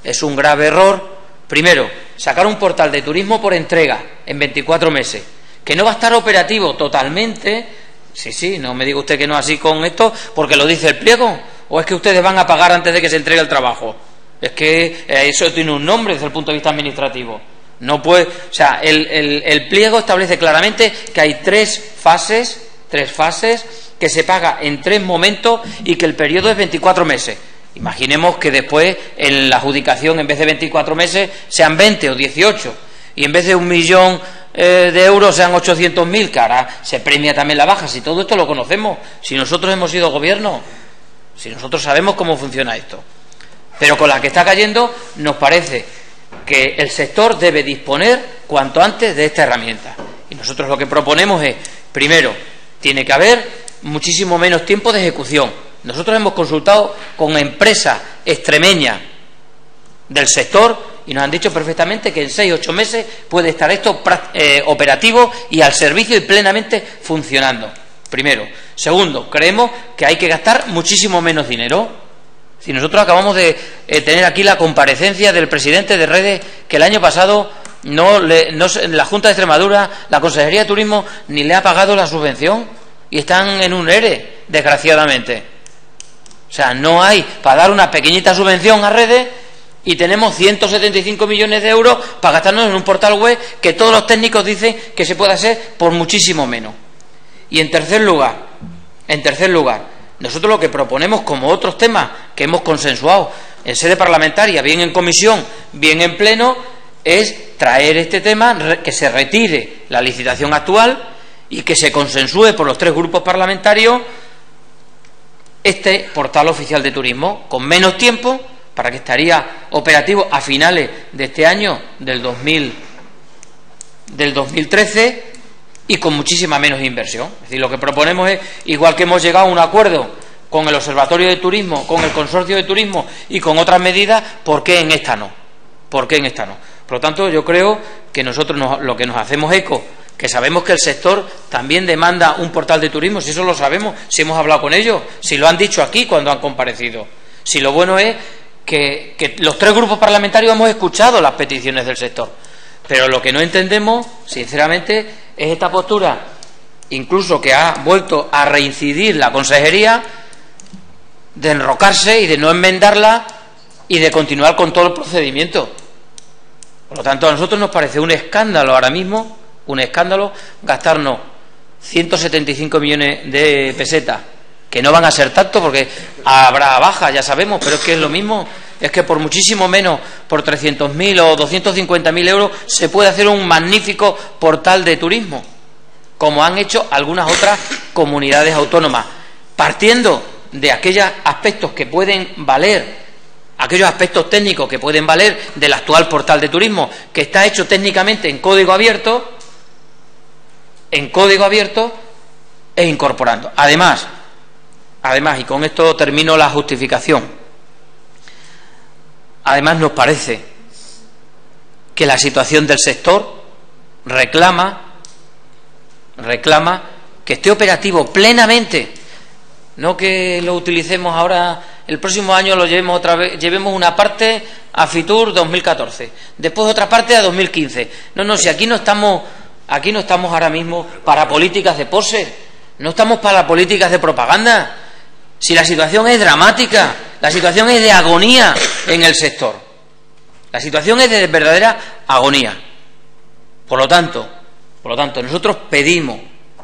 Primero, sacar un portal de turismo por entrega en 24 meses, que no va a estar operativo totalmente. Sí, no me diga usted que no así con esto, porque lo dice el pliego, o es que ustedes van a pagar antes de que se entregue el trabajo. Es que eso tiene un nombre desde el punto de vista administrativo. No puede, o sea, el pliego establece claramente que hay tres fases que se paga en 3 momentos y que el periodo es 24 meses. Imaginemos que después en la adjudicación, en vez de 24 meses, sean 20 o 18, y en vez de 1 millón de euros sean 800.000, que ahora se premia también la baja. Si todo esto lo conocemos, si nosotros hemos sido gobierno, si nosotros sabemos cómo funciona esto. Pero con la que está cayendo, nos parece que el sector debe disponer cuanto antes de esta herramienta. Y nosotros lo que proponemos es, primero, tiene que haber muchísimo menos tiempo de ejecución. Nosotros hemos consultado con empresas extremeñas del sector y nos han dicho perfectamente que en 6-8 meses puede estar esto operativo y al servicio y plenamente funcionando. Primero. Segundo, creemos que hay que gastar muchísimo menos dinero. Si nosotros acabamos de tener aquí la comparecencia del presidente de Redes, que el año pasado la Junta de Extremadura, la Consejería de Turismo, ni le ha pagado la subvención y están en un ERE, desgraciadamente. O sea, no hay para dar una pequeñita subvención a Redes Y tenemos 175 millones de euros para gastarnos en un portal web que todos los técnicos dicen que se puede hacer por muchísimo menos. Y en tercer lugar, nosotros lo que proponemos, como otros temas que hemos consensuado en sede parlamentaria, bien en comisión, bien en pleno, es traer este tema, que se retire la licitación actual y que se consensúe por los 3 grupos parlamentarios este portal oficial de turismo con menos tiempo, para que estaría operativo a finales de este año, del 2013, y con muchísima menos inversión. Es decir, lo que proponemos es, igual que hemos llegado a un acuerdo con el Observatorio de Turismo, con el Consorcio de Turismo y con otras medidas, ¿por qué en esta no? ¿Por qué en esta no? Por lo tanto, yo creo que nosotros lo que nos hacemos eco, que sabemos que el sector también demanda un portal de turismo, si eso lo sabemos, si hemos hablado con ellos, si lo han dicho aquí cuando han comparecido. Si lo bueno es que los 3 grupos parlamentarios hemos escuchado las peticiones del sector, pero lo que no entendemos, sinceramente, es esta postura, incluso que ha vuelto a reincidir la consejería, de enrocarse y de no enmendarla y de continuar con todo el procedimiento. Por lo tanto, a nosotros nos parece un escándalo ahora mismo, un escándalo, gastarnos 175 millones de pesetas, que no van a ser tanto porque habrá bajas, ya sabemos, pero es que es lo mismo, es que por muchísimo menos, por 300.000 o 250.000 euros, se puede hacer un magnífico portal de turismo, como han hecho algunas otras comunidades autónomas, partiendo de aquellos aspectos que pueden valer, aquellos aspectos técnicos que pueden valer del actual portal de turismo, que está hecho técnicamente en código abierto e incorporando. Además, y con esto termino la justificación, además nos parece que la situación del sector reclama que esté operativo plenamente, no que lo utilicemos ahora, el próximo año lo llevemos otra vez, llevemos una parte a Fitur 2014, después otra parte a 2015. No, si aquí no estamos ahora mismo para políticas de pose, no estamos para políticas de propaganda. Si la situación es dramática, la situación es de agonía en el sector, la situación es de verdadera agonía. Por lo tanto, nosotros pedimos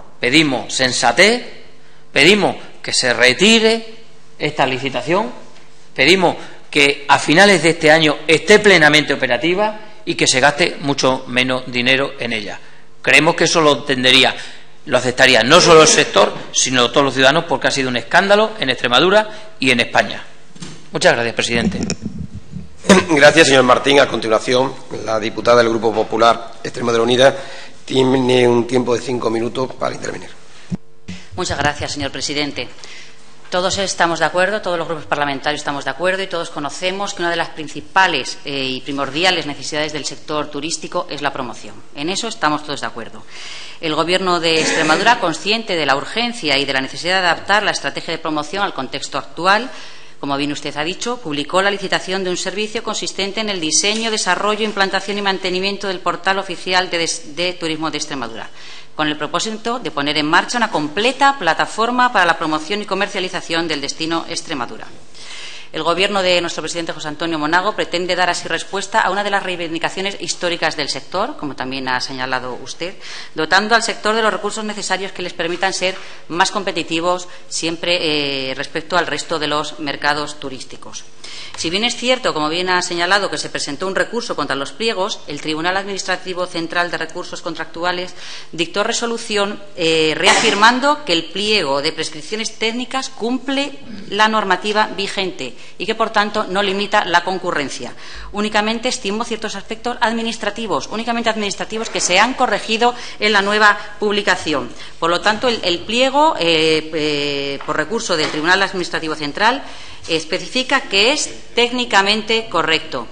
sensatez, pedimos que se retire esta licitación, pedimos que a finales de este año esté plenamente operativa y que se gaste mucho menos dinero en ella. Creemos que eso lo aceptaría no solo el sector, sino todos los ciudadanos, porque ha sido un escándalo en Extremadura y en España. Muchas gracias, presidente. Gracias, señor Martín. A continuación, la diputada del Grupo Popular Extremadura Unida tiene un tiempo de 5 minutos para intervenir. Muchas gracias, señor presidente. Todos estamos de acuerdo, todos los grupos parlamentarios estamos de acuerdo y todos conocemos que una de las principales y primordiales necesidades del sector turístico es la promoción. En eso estamos todos de acuerdo. El Gobierno de Extremadura, consciente de la urgencia y de la necesidad de adaptar la estrategia de promoción al contexto actual, como bien usted ha dicho, publicó la licitación de un servicio consistente en el diseño, desarrollo, implantación y mantenimiento del portal oficial de Turismo de Extremadura, con el propósito de poner en marcha una completa plataforma para la promoción y comercialización del destino Extremadura. El Gobierno de nuestro presidente José Antonio Monago pretende dar así respuesta a una de las reivindicaciones históricas del sector, como también ha señalado usted, dotando al sector de los recursos necesarios que les permitan ser más competitivos siempre respecto al resto de los mercados turísticos. Si bien es cierto, como bien ha señalado, que se presentó un recurso contra los pliegos, el Tribunal Administrativo Central de Recursos Contractuales dictó resolución reafirmando que el pliego de prescripciones técnicas cumple la normativa vigente y que, por tanto, no limita la concurrencia. Únicamente estimó ciertos aspectos administrativos, que se han corregido en la nueva publicación. Por lo tanto, el pliego, por recurso del Tribunal Administrativo Central, especifica que es técnicamente correcto.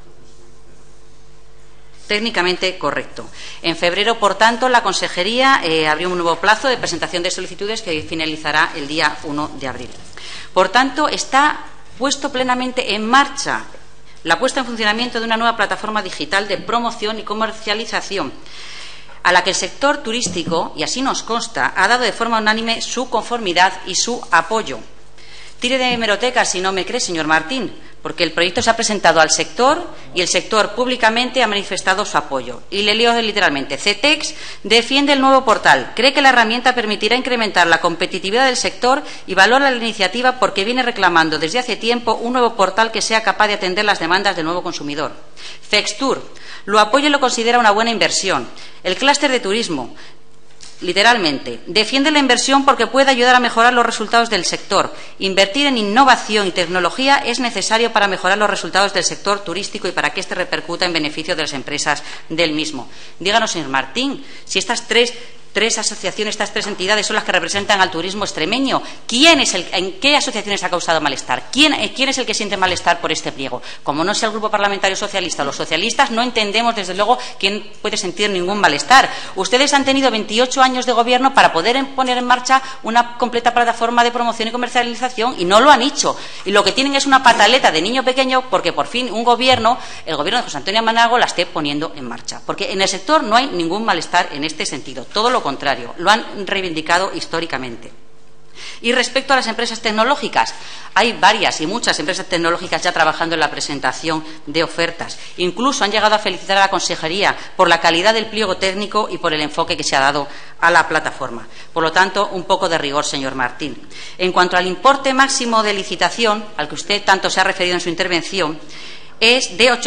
En febrero, por tanto, la Consejería abrió un nuevo plazo de presentación de solicitudes que finalizará el día 1 de abril. Por tanto, está puesto plenamente en marcha la puesta en funcionamiento de una nueva plataforma digital de promoción y comercialización, a la que el sector turístico, y así nos consta, ha dado de forma unánime su conformidad y su apoyo. Tire de hemeroteca si no me cree, señor Martín, porque el proyecto se ha presentado al sector y el sector públicamente ha manifestado su apoyo. Y le leo literalmente: CETEX defiende el nuevo portal, cree que la herramienta permitirá incrementar la competitividad del sector y valora la iniciativa porque viene reclamando desde hace tiempo un nuevo portal que sea capaz de atender las demandas del nuevo consumidor. Fextur lo apoya y lo considera una buena inversión. El clúster de turismo, literalmente, defiende la inversión porque puede ayudar a mejorar los resultados del sector. Invertir en innovación y tecnología es necesario para mejorar los resultados del sector turístico y para que éste repercuta en beneficio de las empresas del mismo. Díganos, señor Martín, si estas tres asociaciones, estas tres entidades son las que representan al turismo extremeño. ¿En qué asociaciones ha causado malestar? ¿Quién es el que siente malestar por este pliego? Como no sea el Grupo Parlamentario Socialista o los socialistas, no entendemos, desde luego, quién puede sentir ningún malestar. Ustedes han tenido 28 años de gobierno para poder poner en marcha una completa plataforma de promoción y comercialización y no lo han hecho. Y lo que tienen es una pataleta de niño pequeño porque por fin el gobierno de José Antonio Manago la esté poniendo en marcha. Porque en el sector no hay ningún malestar en este sentido. Todo lo contrario, lo han reivindicado históricamente. Y respecto a las empresas tecnológicas, hay varias y muchas empresas tecnológicas ya trabajando en la presentación de ofertas. Incluso han llegado a felicitar a la Consejería por la calidad del pliego técnico y por el enfoque que se ha dado a la plataforma. Por lo tanto, un poco de rigor, señor Martín. En cuanto al importe máximo de licitación, al que usted tanto se ha referido en su intervención, es de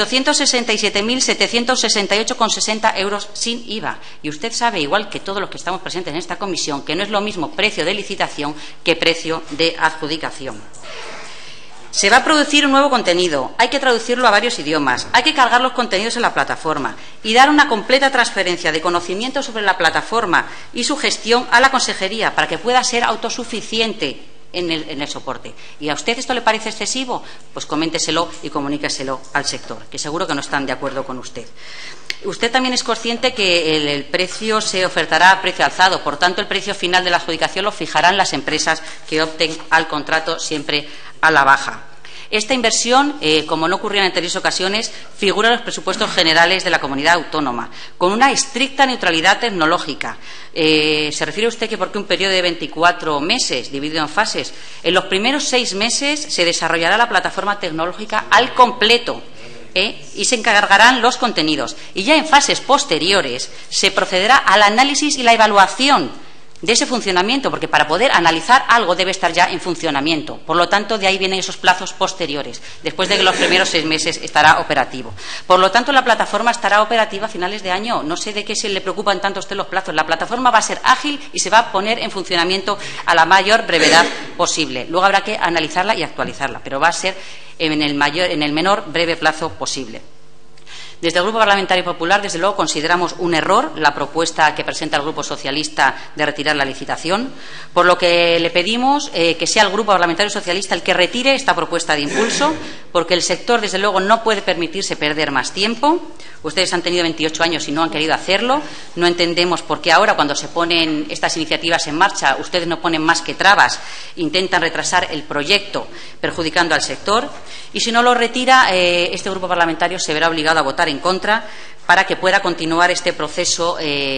867.768,60 euros sin IVA. Y usted sabe, igual que todos los que estamos presentes en esta comisión, que no es lo mismo precio de licitación que precio de adjudicación. Se va a producir un nuevo contenido, hay que traducirlo a varios idiomas, hay que cargar los contenidos en la plataforma y dar una completa transferencia de conocimiento sobre la plataforma y su gestión a la Consejería para que pueda ser autosuficiente en el soporte. ¿Y a usted esto le parece excesivo? Pues coménteselo y comuníqueselo al sector, que seguro que no están de acuerdo con usted. Usted también es consciente que el precio se ofertará a precio alzado, por tanto el precio final de la adjudicación lo fijarán las empresas que opten al contrato siempre a la baja. Esta inversión, como no ocurrió en anteriores ocasiones, figura en los presupuestos generales de la comunidad autónoma, con una estricta neutralidad tecnológica. ¿Se refiere usted que porque un periodo de 24 meses, dividido en fases? En los primeros 6 meses se desarrollará la plataforma tecnológica al completo, y se encargarán los contenidos. Y ya en fases posteriores se procederá al análisis y la evaluación de ese funcionamiento, porque para poder analizar algo debe estar ya en funcionamiento. Por lo tanto, de ahí vienen esos plazos posteriores, después de que los primeros 6 meses estará operativo. Por lo tanto, la plataforma estará operativa a finales de año. No sé de qué se le preocupan tanto a usted los plazos. La plataforma va a ser ágil y se va a poner en funcionamiento a la mayor brevedad posible. Luego habrá que analizarla y actualizarla, pero va a ser en el menor breve plazo posible. Desde el Grupo Parlamentario Popular, desde luego, consideramos un error la propuesta que presenta el Grupo Socialista de retirar la licitación, por lo que le pedimos que sea el Grupo Parlamentario Socialista el que retire esta propuesta de impulso, porque el sector, desde luego, no puede permitirse perder más tiempo. Ustedes han tenido 28 años y no han querido hacerlo. No entendemos por qué ahora, cuando se ponen estas iniciativas en marcha, ustedes no ponen más que trabas, intentan retrasar el proyecto, perjudicando al sector. Y si no lo retira, este grupo parlamentario se verá obligado a votar en contra para que pueda continuar este proceso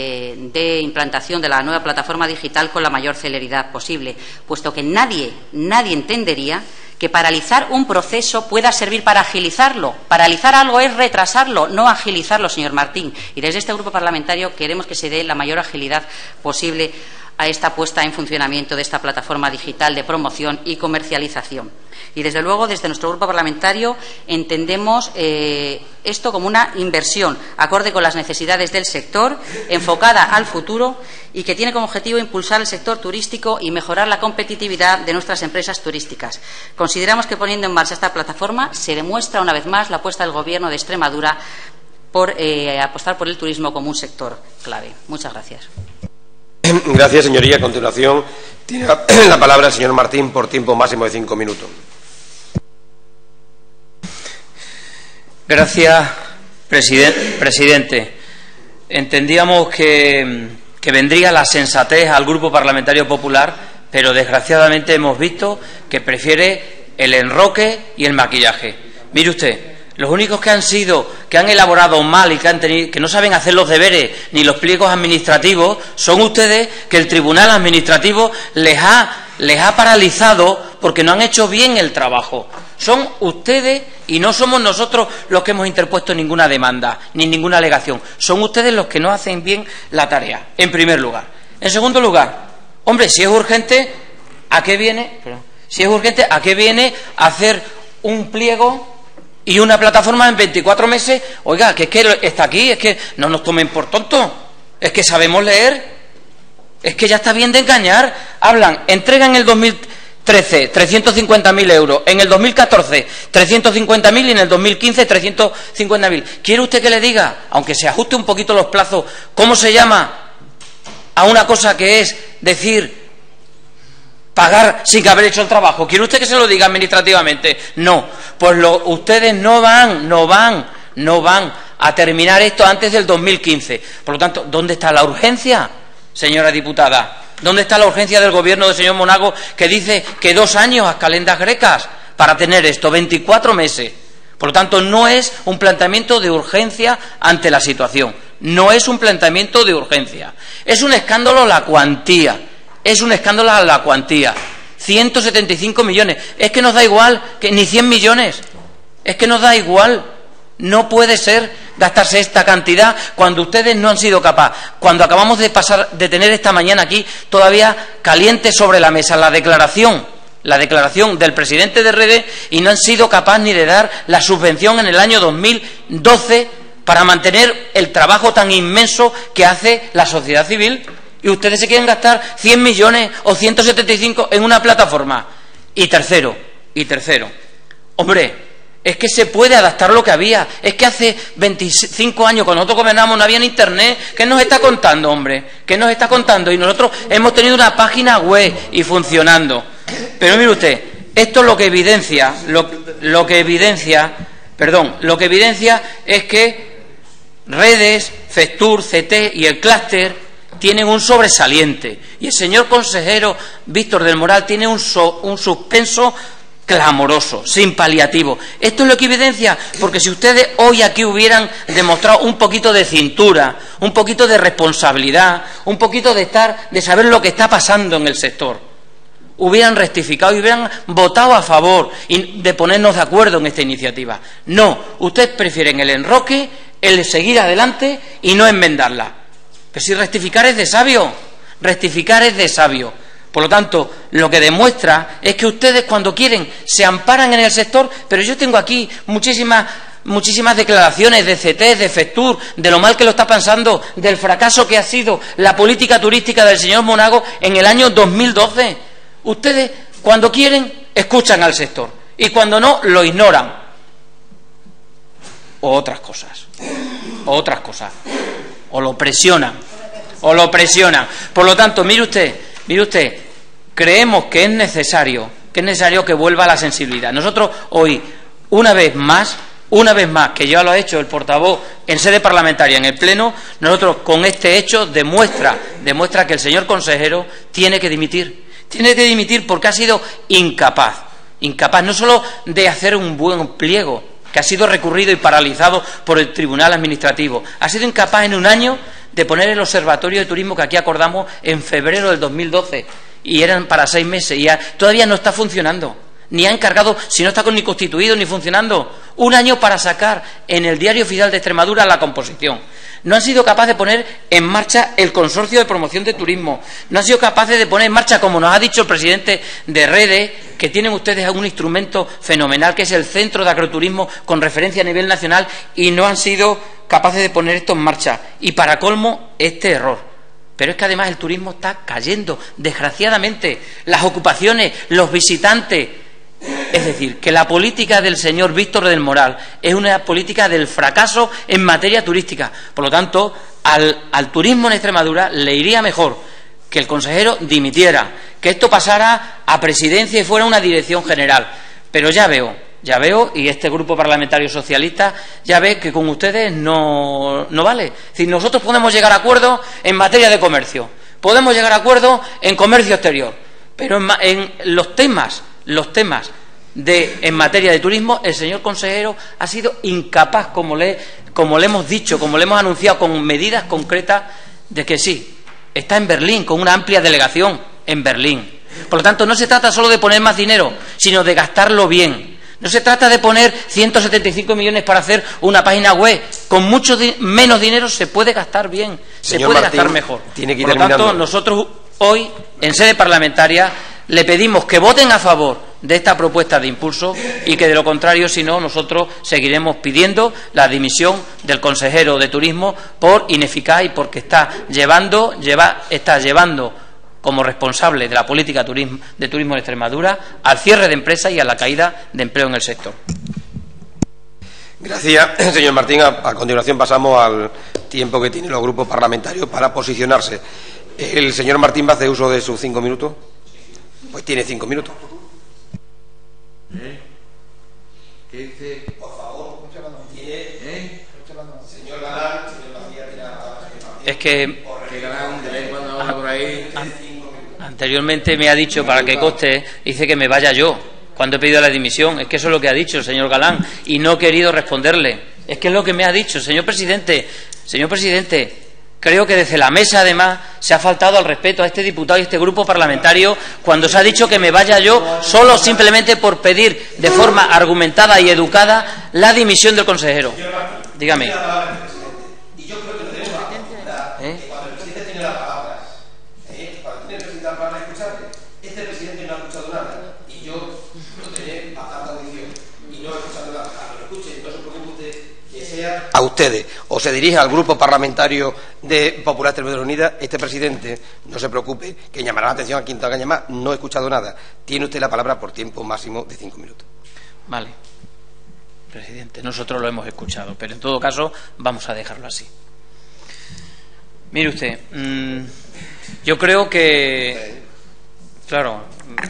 de implantación de la nueva plataforma digital con la mayor celeridad posible, puesto que nadie entendería que paralizar un proceso pueda servir para agilizarlo. Paralizar algo es retrasarlo, no agilizarlo, señor Martín. Y desde este grupo parlamentario queremos que se dé la mayor agilidad posible a esta puesta en funcionamiento de esta plataforma digital de promoción y comercialización. Y, desde luego, desde nuestro grupo parlamentario entendemos esto como una inversión acorde con las necesidades del sector, enfocada al futuro y que tiene como objetivo impulsar el sector turístico y mejorar la competitividad de nuestras empresas turísticas. Consideramos que, poniendo en marcha esta plataforma, se demuestra una vez más la apuesta del Gobierno de Extremadura por apostar por el turismo como un sector clave. Muchas gracias. Gracias, señoría. A continuación, tiene la palabra el señor Martín por tiempo máximo de 5 minutos. Gracias, presidente. Entendíamos que vendría la sensatez al Grupo Parlamentario Popular, pero desgraciadamente hemos visto que prefiere el enroque y el maquillaje. Mire usted, los únicos que han elaborado mal y que no saben hacer los deberes ni los pliegos administrativos son ustedes, que el Tribunal Administrativo les ha paralizado porque no han hecho bien el trabajo. Son ustedes y no somos nosotros los que hemos interpuesto ninguna demanda ni ninguna alegación. Son ustedes los que no hacen bien la tarea, en primer lugar. En segundo lugar, hombre, si es urgente, ¿a qué viene? Si es urgente, ¿a qué viene hacer un pliego y una plataforma en 24 meses? Oiga, que es que está aquí, es que no nos tomen por tontos, es que sabemos leer. Es que ya está bien de engañar. Hablan, entregan en el 2013 350.000 euros, en el 2014 350.000 y en el 2015 350.000. ¿Quiere usted que le diga, aunque se ajuste un poquito los plazos, cómo se llama a una cosa que es decir pagar sin haber hecho el trabajo? ¿Quiere usted que se lo diga administrativamente? No, pues ustedes no van a terminar esto antes del 2015. Por lo tanto, ¿dónde está la urgencia, señora diputada? ¿Dónde está la urgencia del gobierno del señor Monago, que dice que 2 años a calendas grecas para tener esto, 24 meses? Por lo tanto, no es un planteamiento de urgencia ante la situación. No es un planteamiento de urgencia. Es un escándalo la cuantía. Es un escándalo la cuantía. 175 millones. Es que nos da igual que ni 100 millones. Es que nos da igual. No puede ser gastarse esta cantidad cuando ustedes no han sido capaces. Cuando acabamos de tener esta mañana aquí todavía caliente sobre la mesa la declaración del presidente de Redes, y no han sido capaces ni de dar la subvención en el año 2012 para mantener el trabajo tan inmenso que hace la sociedad civil. Y ustedes se quieren gastar 100 millones o 175 en una plataforma. Y tercero, hombre, es que se puede adaptar lo que había. Es que hace 25 años, cuando nosotros gobernamos, no había en Internet. ¿Qué nos está contando, hombre? ¿Qué nos está contando? Y nosotros hemos tenido una página web y funcionando. Pero mire usted, esto lo que evidencia, lo que evidencia es que Redes, FESTUR, CT y el clúster tienen un sobresaliente. Y el señor consejero Víctor del Moral tiene un suspenso clamoroso, sin paliativo. Esto es lo que evidencia, porque si ustedes hoy aquí hubieran demostrado un poquito de cintura, un poquito de responsabilidad, un poquito de saber lo que está pasando en el sector, hubieran rectificado y hubieran votado a favor de ponernos de acuerdo en esta iniciativa. No, ustedes prefieren el enroque, el seguir adelante y no enmendarla. Pero si rectificar es de sabio, Por lo tanto, lo que demuestra es que ustedes, cuando quieren, se amparan en el sector. Pero yo tengo aquí muchísimas declaraciones de CT, de FESTUR, de lo mal que lo está pasando, del fracaso que ha sido la política turística del señor Monago en el año 2012. Ustedes, cuando quieren, escuchan al sector, y cuando no, lo ignoran. O otras cosas, o lo presionan. Por lo tanto, mire usted, creemos que es necesario que vuelva la sensibilidad. Nosotros hoy, una vez más, que ya lo ha hecho el portavoz en sede parlamentaria, en el Pleno, nosotros con este hecho demuestra que el señor consejero tiene que dimitir porque ha sido incapaz no solo de hacer un buen pliego, que ha sido recurrido y paralizado por el Tribunal Administrativo, ha sido incapaz en un año de poner el Observatorio de Turismo que aquí acordamos en febrero del 2012, y eran para 6 meses, y todavía no está funcionando, ni ha encargado, si no está ni constituido ni funcionando. Un año para sacar en el Diario Oficial de Extremadura la composición. No han sido capaces de poner en marcha el Consorcio de Promoción de Turismo. No han sido capaces de poner en marcha, como nos ha dicho el presidente de Redes, que tienen ustedes un instrumento fenomenal, que es el Centro de Agroturismo con referencia a nivel nacional, y no han sido capaces de poner esto en marcha. Y para colmo, este error. Pero es que además el turismo está cayendo, desgraciadamente. Las ocupaciones, los visitantes. Es decir, que la política del señor Víctor del Moral es una política del fracaso en materia turística. Por lo tanto, al turismo en Extremadura le iría mejor que el consejero dimitiera, que esto pasara a presidencia y fuera una dirección general. Pero ya veo, y este grupo parlamentario socialista ya ve que con ustedes no vale. Es decir, nosotros podemos llegar a acuerdos en materia de comercio, podemos llegar a acuerdos en comercio exterior, pero en los temas en materia de turismo, el señor consejero ha sido incapaz, como le hemos dicho, como le hemos anunciado con medidas concretas, de que sí, está en Berlín, con una amplia delegación en Berlín, Por lo tanto, no se trata solo de poner más dinero, sino de gastarlo bien. No se trata de poner 175 millones para hacer una página web. Con mucho menos dinero se puede gastar bien, se puede gastar mejor. Por lo tanto, nosotros hoy, en sede parlamentaria, le pedimos que voten a favor de esta propuesta de impulso y que, de lo contrario, si no, nosotros seguiremos pidiendo la dimisión del consejero de Turismo por ineficaz y porque está llevando como responsable de la política de turismo en Extremadura al cierre de empresas y a la caída de empleo en el sector. Gracias, señor Martín. A continuación pasamos al tiempo que tienen los grupos parlamentarios para posicionarse. ¿El señor Martín va a hacer uso de sus 5 minutos? Pues tiene 5 minutos. ¿Qué dice? Por favor, señor Galán, es que Galán, de vez en cuando anda por ahí. Anteriormente me ha dicho, para que conste, dice que me vaya yo cuando he pedido la dimisión. Es que eso es lo que ha dicho el señor Galán y no he querido responderle. Es que es lo que me ha dicho. Señor presidente, creo que desde la mesa, además, se ha faltado al respeto a este diputado y a este grupo parlamentario cuando se ha dicho que me vaya yo solo simplemente por pedir de forma argumentada y educada la dimisión del consejero. Dígame. A ustedes, o se dirige al Grupo Parlamentario de Popular Extremadura Unida, este presidente, no se preocupe, que llamará la atención a quien tenga que llamar. No he escuchado nada. Tiene usted la palabra por tiempo máximo de 5 minutos. Vale, presidente, nosotros lo hemos escuchado, pero en todo caso vamos a dejarlo así. Mire usted, yo creo que... Claro.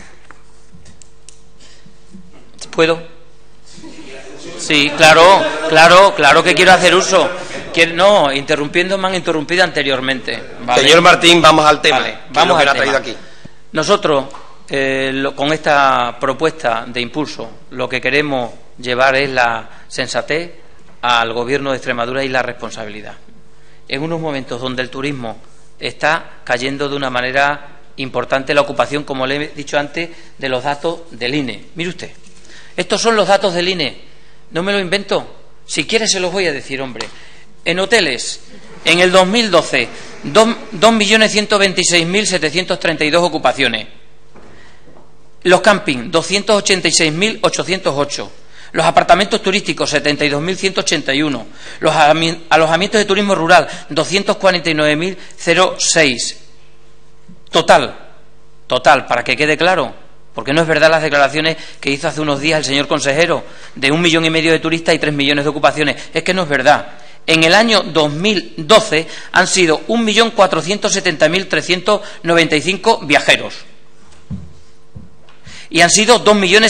¿Puedo? Sí, claro que quiero hacer uso. No, interrumpiendo me han interrumpido anteriormente. ¿Vale? Señor Martín, vamos al tema. Vale, vamos al tema. Traído aquí. Nosotros, con esta propuesta de impulso, lo que queremos llevar es la sensatez al Gobierno de Extremadura y la responsabilidad. En unos momentos donde el turismo está cayendo de una manera importante, la ocupación, como le he dicho antes, de los datos del INE. Mire usted, estos son los datos del INE. No me lo invento. Si quiere se los voy a decir, hombre. En hoteles, en el 2012, 2.126.732 ocupaciones. Los campings, 286.808. Los apartamentos turísticos, 72.181. Los alojamientos de turismo rural, 249.006. Total, para que quede claro. Porque no es verdad las declaraciones que hizo hace unos días el señor consejero de 1,5 millones de turistas y 3 millones de ocupaciones. Es que no es verdad. En el año 2012 han sido 1.470.395 viajeros y han sido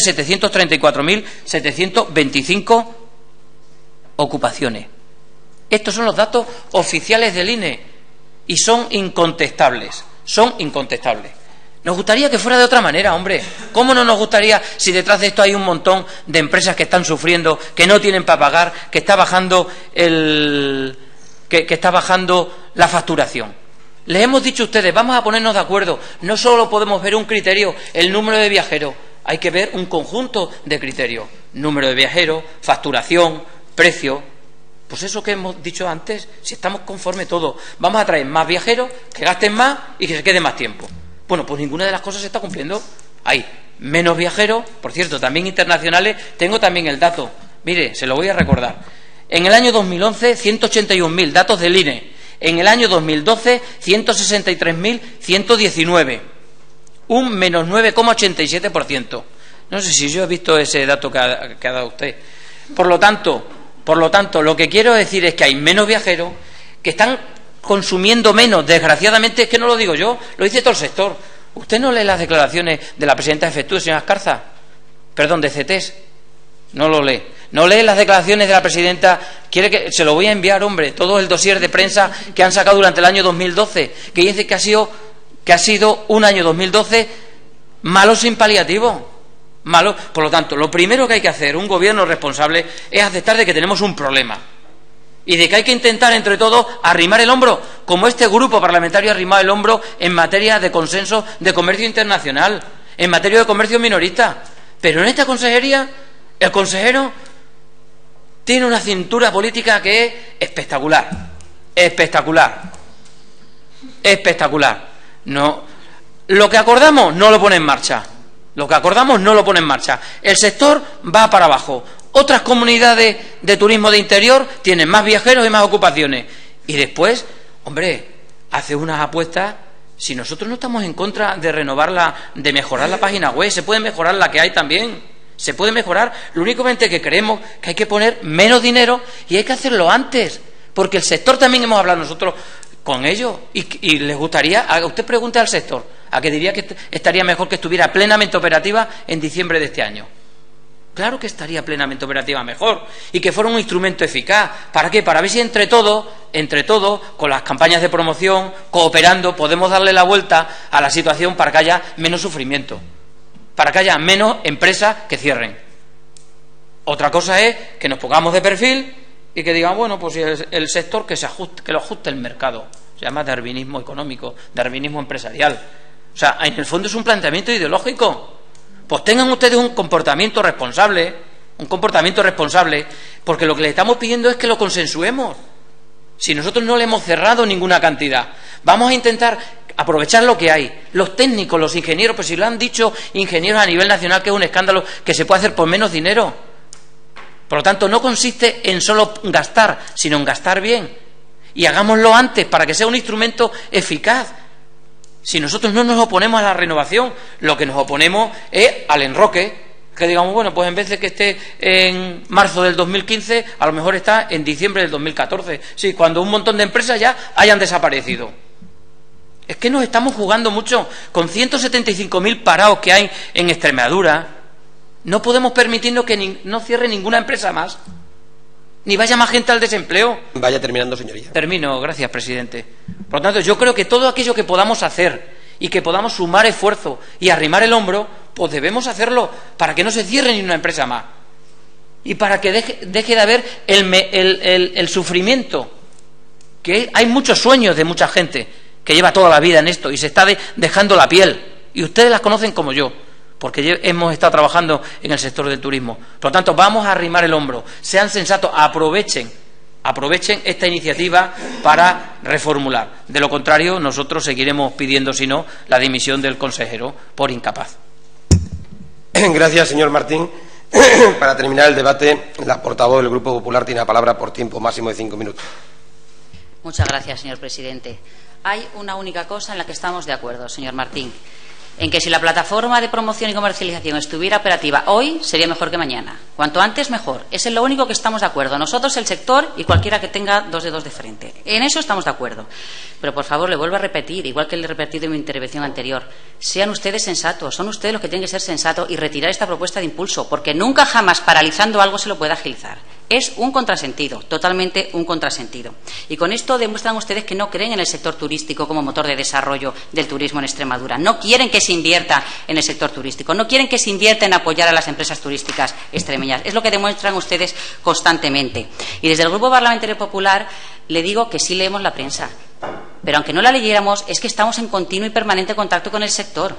2.734.725 ocupaciones. Estos son los datos oficiales del INE y son incontestables. Nos gustaría que fuera de otra manera, hombre. ¿Cómo no nos gustaría si detrás de esto hay un montón de empresas que están sufriendo, que no tienen para pagar, que está bajando la facturación? Les hemos dicho a ustedes, vamos a ponernos de acuerdo. No solo podemos ver un criterio, el número de viajeros, hay que ver un conjunto de criterios. Número de viajeros, facturación, precio. Pues eso que hemos dicho antes, si estamos conformes todos, vamos a traer más viajeros, que gasten más y que se quede más tiempo. Bueno, pues ninguna de las cosas se está cumpliendo. Hay menos viajeros, por cierto, también internacionales. Tengo también el dato. Mire, se lo voy a recordar. En el año 2011, 181.000, datos del INE. En el año 2012, 163.119. Un menos 9,87%. No sé si yo he visto ese dato que ha dado usted. Por lo tanto, lo que quiero decir es que hay menos viajeros que están consumiendo menos. Desgraciadamente, es que no lo digo yo, lo dice todo el sector. ¿Usted no lee las declaraciones de la presidenta de FETUR, señora Escarza? Perdón, de CETES. No lo lee. No lee las declaraciones de la presidenta. Quiere que se lo voy a enviar, hombre, todo el dossier de prensa que han sacado durante el año 2012, que dice que ha sido un año 2012 malo sin paliativo. Malo. Por lo tanto, lo primero que hay que hacer un gobierno responsable es aceptar de que tenemos un problema. y de que hay que intentar entre todos arrimar el hombro, como este grupo parlamentario ha arrimado el hombro en materia de consenso de comercio internacional, en materia de comercio minorista. Pero en esta consejería el consejero tiene una cintura política que es espectacular, espectacular, espectacular. No, lo que acordamos no lo pone en marcha, lo que acordamos no lo pone en marcha. El sector va para abajo. Otras comunidades de turismo de interior tienen más viajeros y más ocupaciones. Y después, hombre, hace unas apuestas. Si nosotros no estamos en contra de renovarla, de mejorar la página web, se puede mejorar la que hay también. Se puede mejorar. Lo únicamente que creemos que hay que poner menos dinero y hay que hacerlo antes. Porque el sector también hemos hablado nosotros con ellos. Y les gustaría, usted pregunte al sector, a que diría que estaría mejor que estuviera plenamente operativa en diciembre de este año. Claro que estaría plenamente operativa mejor y que fuera un instrumento eficaz. ¿Para qué? Para ver si entre todos, con las campañas de promoción, cooperando, podemos darle la vuelta a la situación para que haya menos sufrimiento, para que haya menos empresas que cierren. Otra cosa es que nos pongamos de perfil y que digan, bueno, pues el sector que lo ajuste el mercado. Se llama darwinismo económico, darwinismo empresarial. O sea, en el fondo es un planteamiento ideológico. Pues tengan ustedes un comportamiento responsable, porque lo que le estamos pidiendo es que lo consensuemos. Si nosotros no le hemos cerrado ninguna cantidad, vamos a intentar aprovechar lo que hay. Los técnicos, los ingenieros, pues si lo han dicho ingenieros a nivel nacional que es un escándalo que se puede hacer por menos dinero. Por lo tanto, no consiste en solo gastar, sino en gastar bien. Y hagámoslo antes para que sea un instrumento eficaz. Si nosotros no nos oponemos a la renovación, lo que nos oponemos es al enroque, que digamos, bueno, pues en vez de que esté en marzo del 2015, a lo mejor está en diciembre del 2014. Sí, cuando un montón de empresas ya hayan desaparecido. Es que nos estamos jugando mucho. Con 175.000 parados que hay en Extremadura, no podemos permitirnos que no cierre ninguna empresa más, ni vaya más gente al desempleo. Vaya terminando, señoría. Termino, gracias, presidente. Por lo tanto, yo creo que todo aquello que podamos hacer y que podamos sumar esfuerzo y arrimar el hombro, pues debemos hacerlo para que no se cierre ni una empresa más y para que deje de haber el sufrimiento. Que hay muchos sueños de mucha gente que lleva toda la vida en esto y se está dejando la piel, y ustedes las conocen como yo, porque hemos estado trabajando en el sector del turismo. Por lo tanto, vamos a arrimar el hombro, sean sensatos, aprovechen esta iniciativa para reformular. De lo contrario, nosotros seguiremos pidiendo, si no, la dimisión del consejero por incapaz. Gracias, señor Martín. Para terminar el debate, la portavoz del Grupo Popular tiene la palabra por tiempo máximo de 5 minutos. Muchas gracias, señor presidente. Hay una única cosa en la que estamos de acuerdo, señor Martín, en que si la plataforma de promoción y comercialización estuviera operativa hoy, sería mejor que mañana. Cuanto antes, mejor. Es en lo único que estamos de acuerdo. Nosotros, el sector y cualquiera que tenga dos dedos de frente. En eso estamos de acuerdo. Pero, por favor, le vuelvo a repetir, igual que le he repetido en mi intervención anterior, sean ustedes sensatos. Son ustedes los que tienen que ser sensatos y retirar esta propuesta de impulso, porque nunca jamás paralizando algo se lo puede agilizar. Es un contrasentido, totalmente un contrasentido. Y con esto demuestran ustedes que no creen en el sector turístico como motor de desarrollo del turismo en Extremadura. No quieren que se invierta en el sector turístico, no quieren que se invierta en apoyar a las empresas turísticas extremeñas. Es lo que demuestran ustedes constantemente. Y desde el Grupo Parlamentario Popular le digo que sí leemos la prensa. Pero aunque no la leyéramos, es que estamos en continuo y permanente contacto con el sector.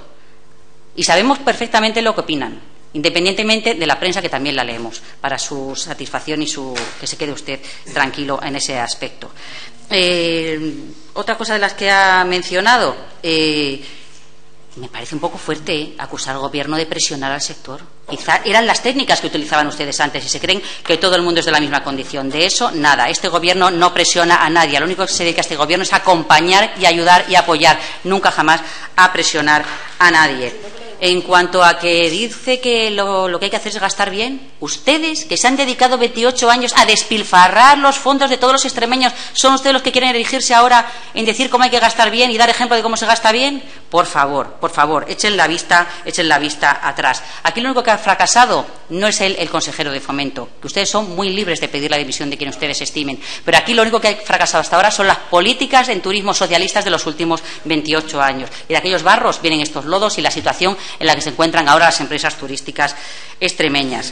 Y sabemos perfectamente lo que opinan, independientemente de la prensa, que también la leemos, para su satisfacción y que se quede usted tranquilo en ese aspecto. Otra cosa de las que ha mencionado, me parece un poco fuerte acusar al Gobierno de presionar al sector. Quizá eran las técnicas que utilizaban ustedes antes y se creen que todo el mundo es de la misma condición. De eso, nada. Este Gobierno no presiona a nadie. Lo único que se dedica a este Gobierno es a acompañar y ayudar y apoyar, nunca jamás a presionar a nadie. En cuanto a que dice que lo que hay que hacer es gastar bien, ustedes, que se han dedicado 28 años a despilfarrar los fondos de todos los extremeños, ¿son ustedes los que quieren erigirse ahora en decir cómo hay que gastar bien y dar ejemplo de cómo se gasta bien? Por favor, echen la vista atrás. Aquí lo único que ha fracasado no es el consejero de Fomento, que ustedes son muy libres de pedir la dimisión de quien ustedes estimen, pero aquí lo único que ha fracasado hasta ahora son las políticas en turismo socialistas de los últimos 28 años. Y de aquellos barros vienen estos lodos y la situación en la que se encuentran ahora las empresas turísticas extremeñas.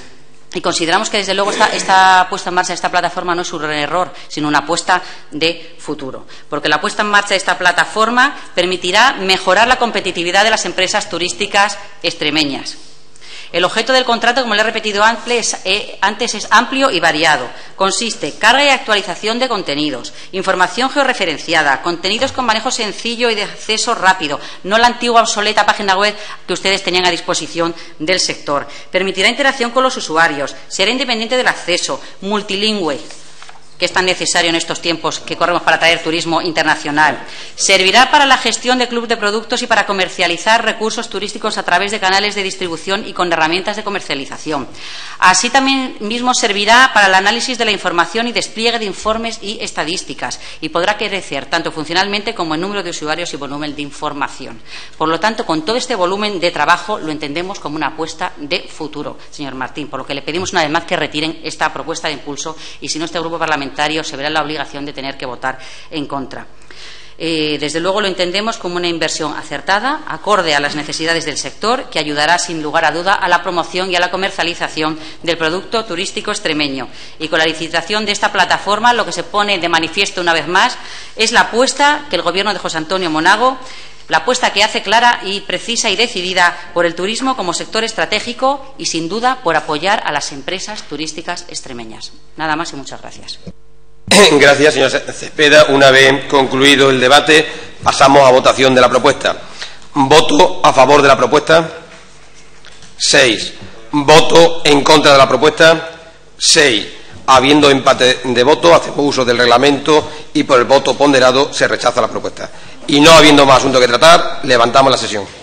Y consideramos que, desde luego, esta puesta en marcha de esta plataforma no es un error, sino una apuesta de futuro. Porque la puesta en marcha de esta plataforma permitirá mejorar la competitividad de las empresas turísticas extremeñas. El objeto del contrato, como le he repetido antes, es amplio y variado. Consiste en carga y actualización de contenidos, información georreferenciada, contenidos con manejo sencillo y de acceso rápido, no la antigua obsoleta página web que ustedes tenían a disposición del sector. Permitirá interacción con los usuarios, será independiente del acceso, multilingüe, que es tan necesario en estos tiempos que corremos para atraer turismo internacional. Servirá para la gestión de clubes de productos y para comercializar recursos turísticos a través de canales de distribución y con herramientas de comercialización. Así también mismo servirá para el análisis de la información y despliegue de informes y estadísticas, y podrá crecer tanto funcionalmente como en número de usuarios y volumen de información. Por lo tanto, con todo este volumen de trabajo lo entendemos como una apuesta de futuro, señor Martín, por lo que le pedimos una vez más que retiren esta propuesta de impulso, y si no, este grupo parlamentario se verá en la obligación de tener que votar en contra. Desde luego lo entendemos como una inversión acertada, acorde a las necesidades del sector, que ayudará sin lugar a duda a la promoción y a la comercialización del producto turístico extremeño. Y con la licitación de esta plataforma, lo que se pone de manifiesto una vez más es la apuesta que el Gobierno de José Antonio Monago, la apuesta que hace clara y precisa y decidida por el turismo como sector estratégico y, sin duda, por apoyar a las empresas turísticas extremeñas. Nada más y muchas gracias. Gracias, señor Cepeda. Una vez concluido el debate, pasamos a votación de la propuesta. ¿Voto a favor de la propuesta? 6. ¿Voto en contra de la propuesta? 6. Habiendo empate de voto, hacemos uso del reglamento y por el voto ponderado se rechaza la propuesta. Y no habiendo más asunto que tratar, levantamos la sesión.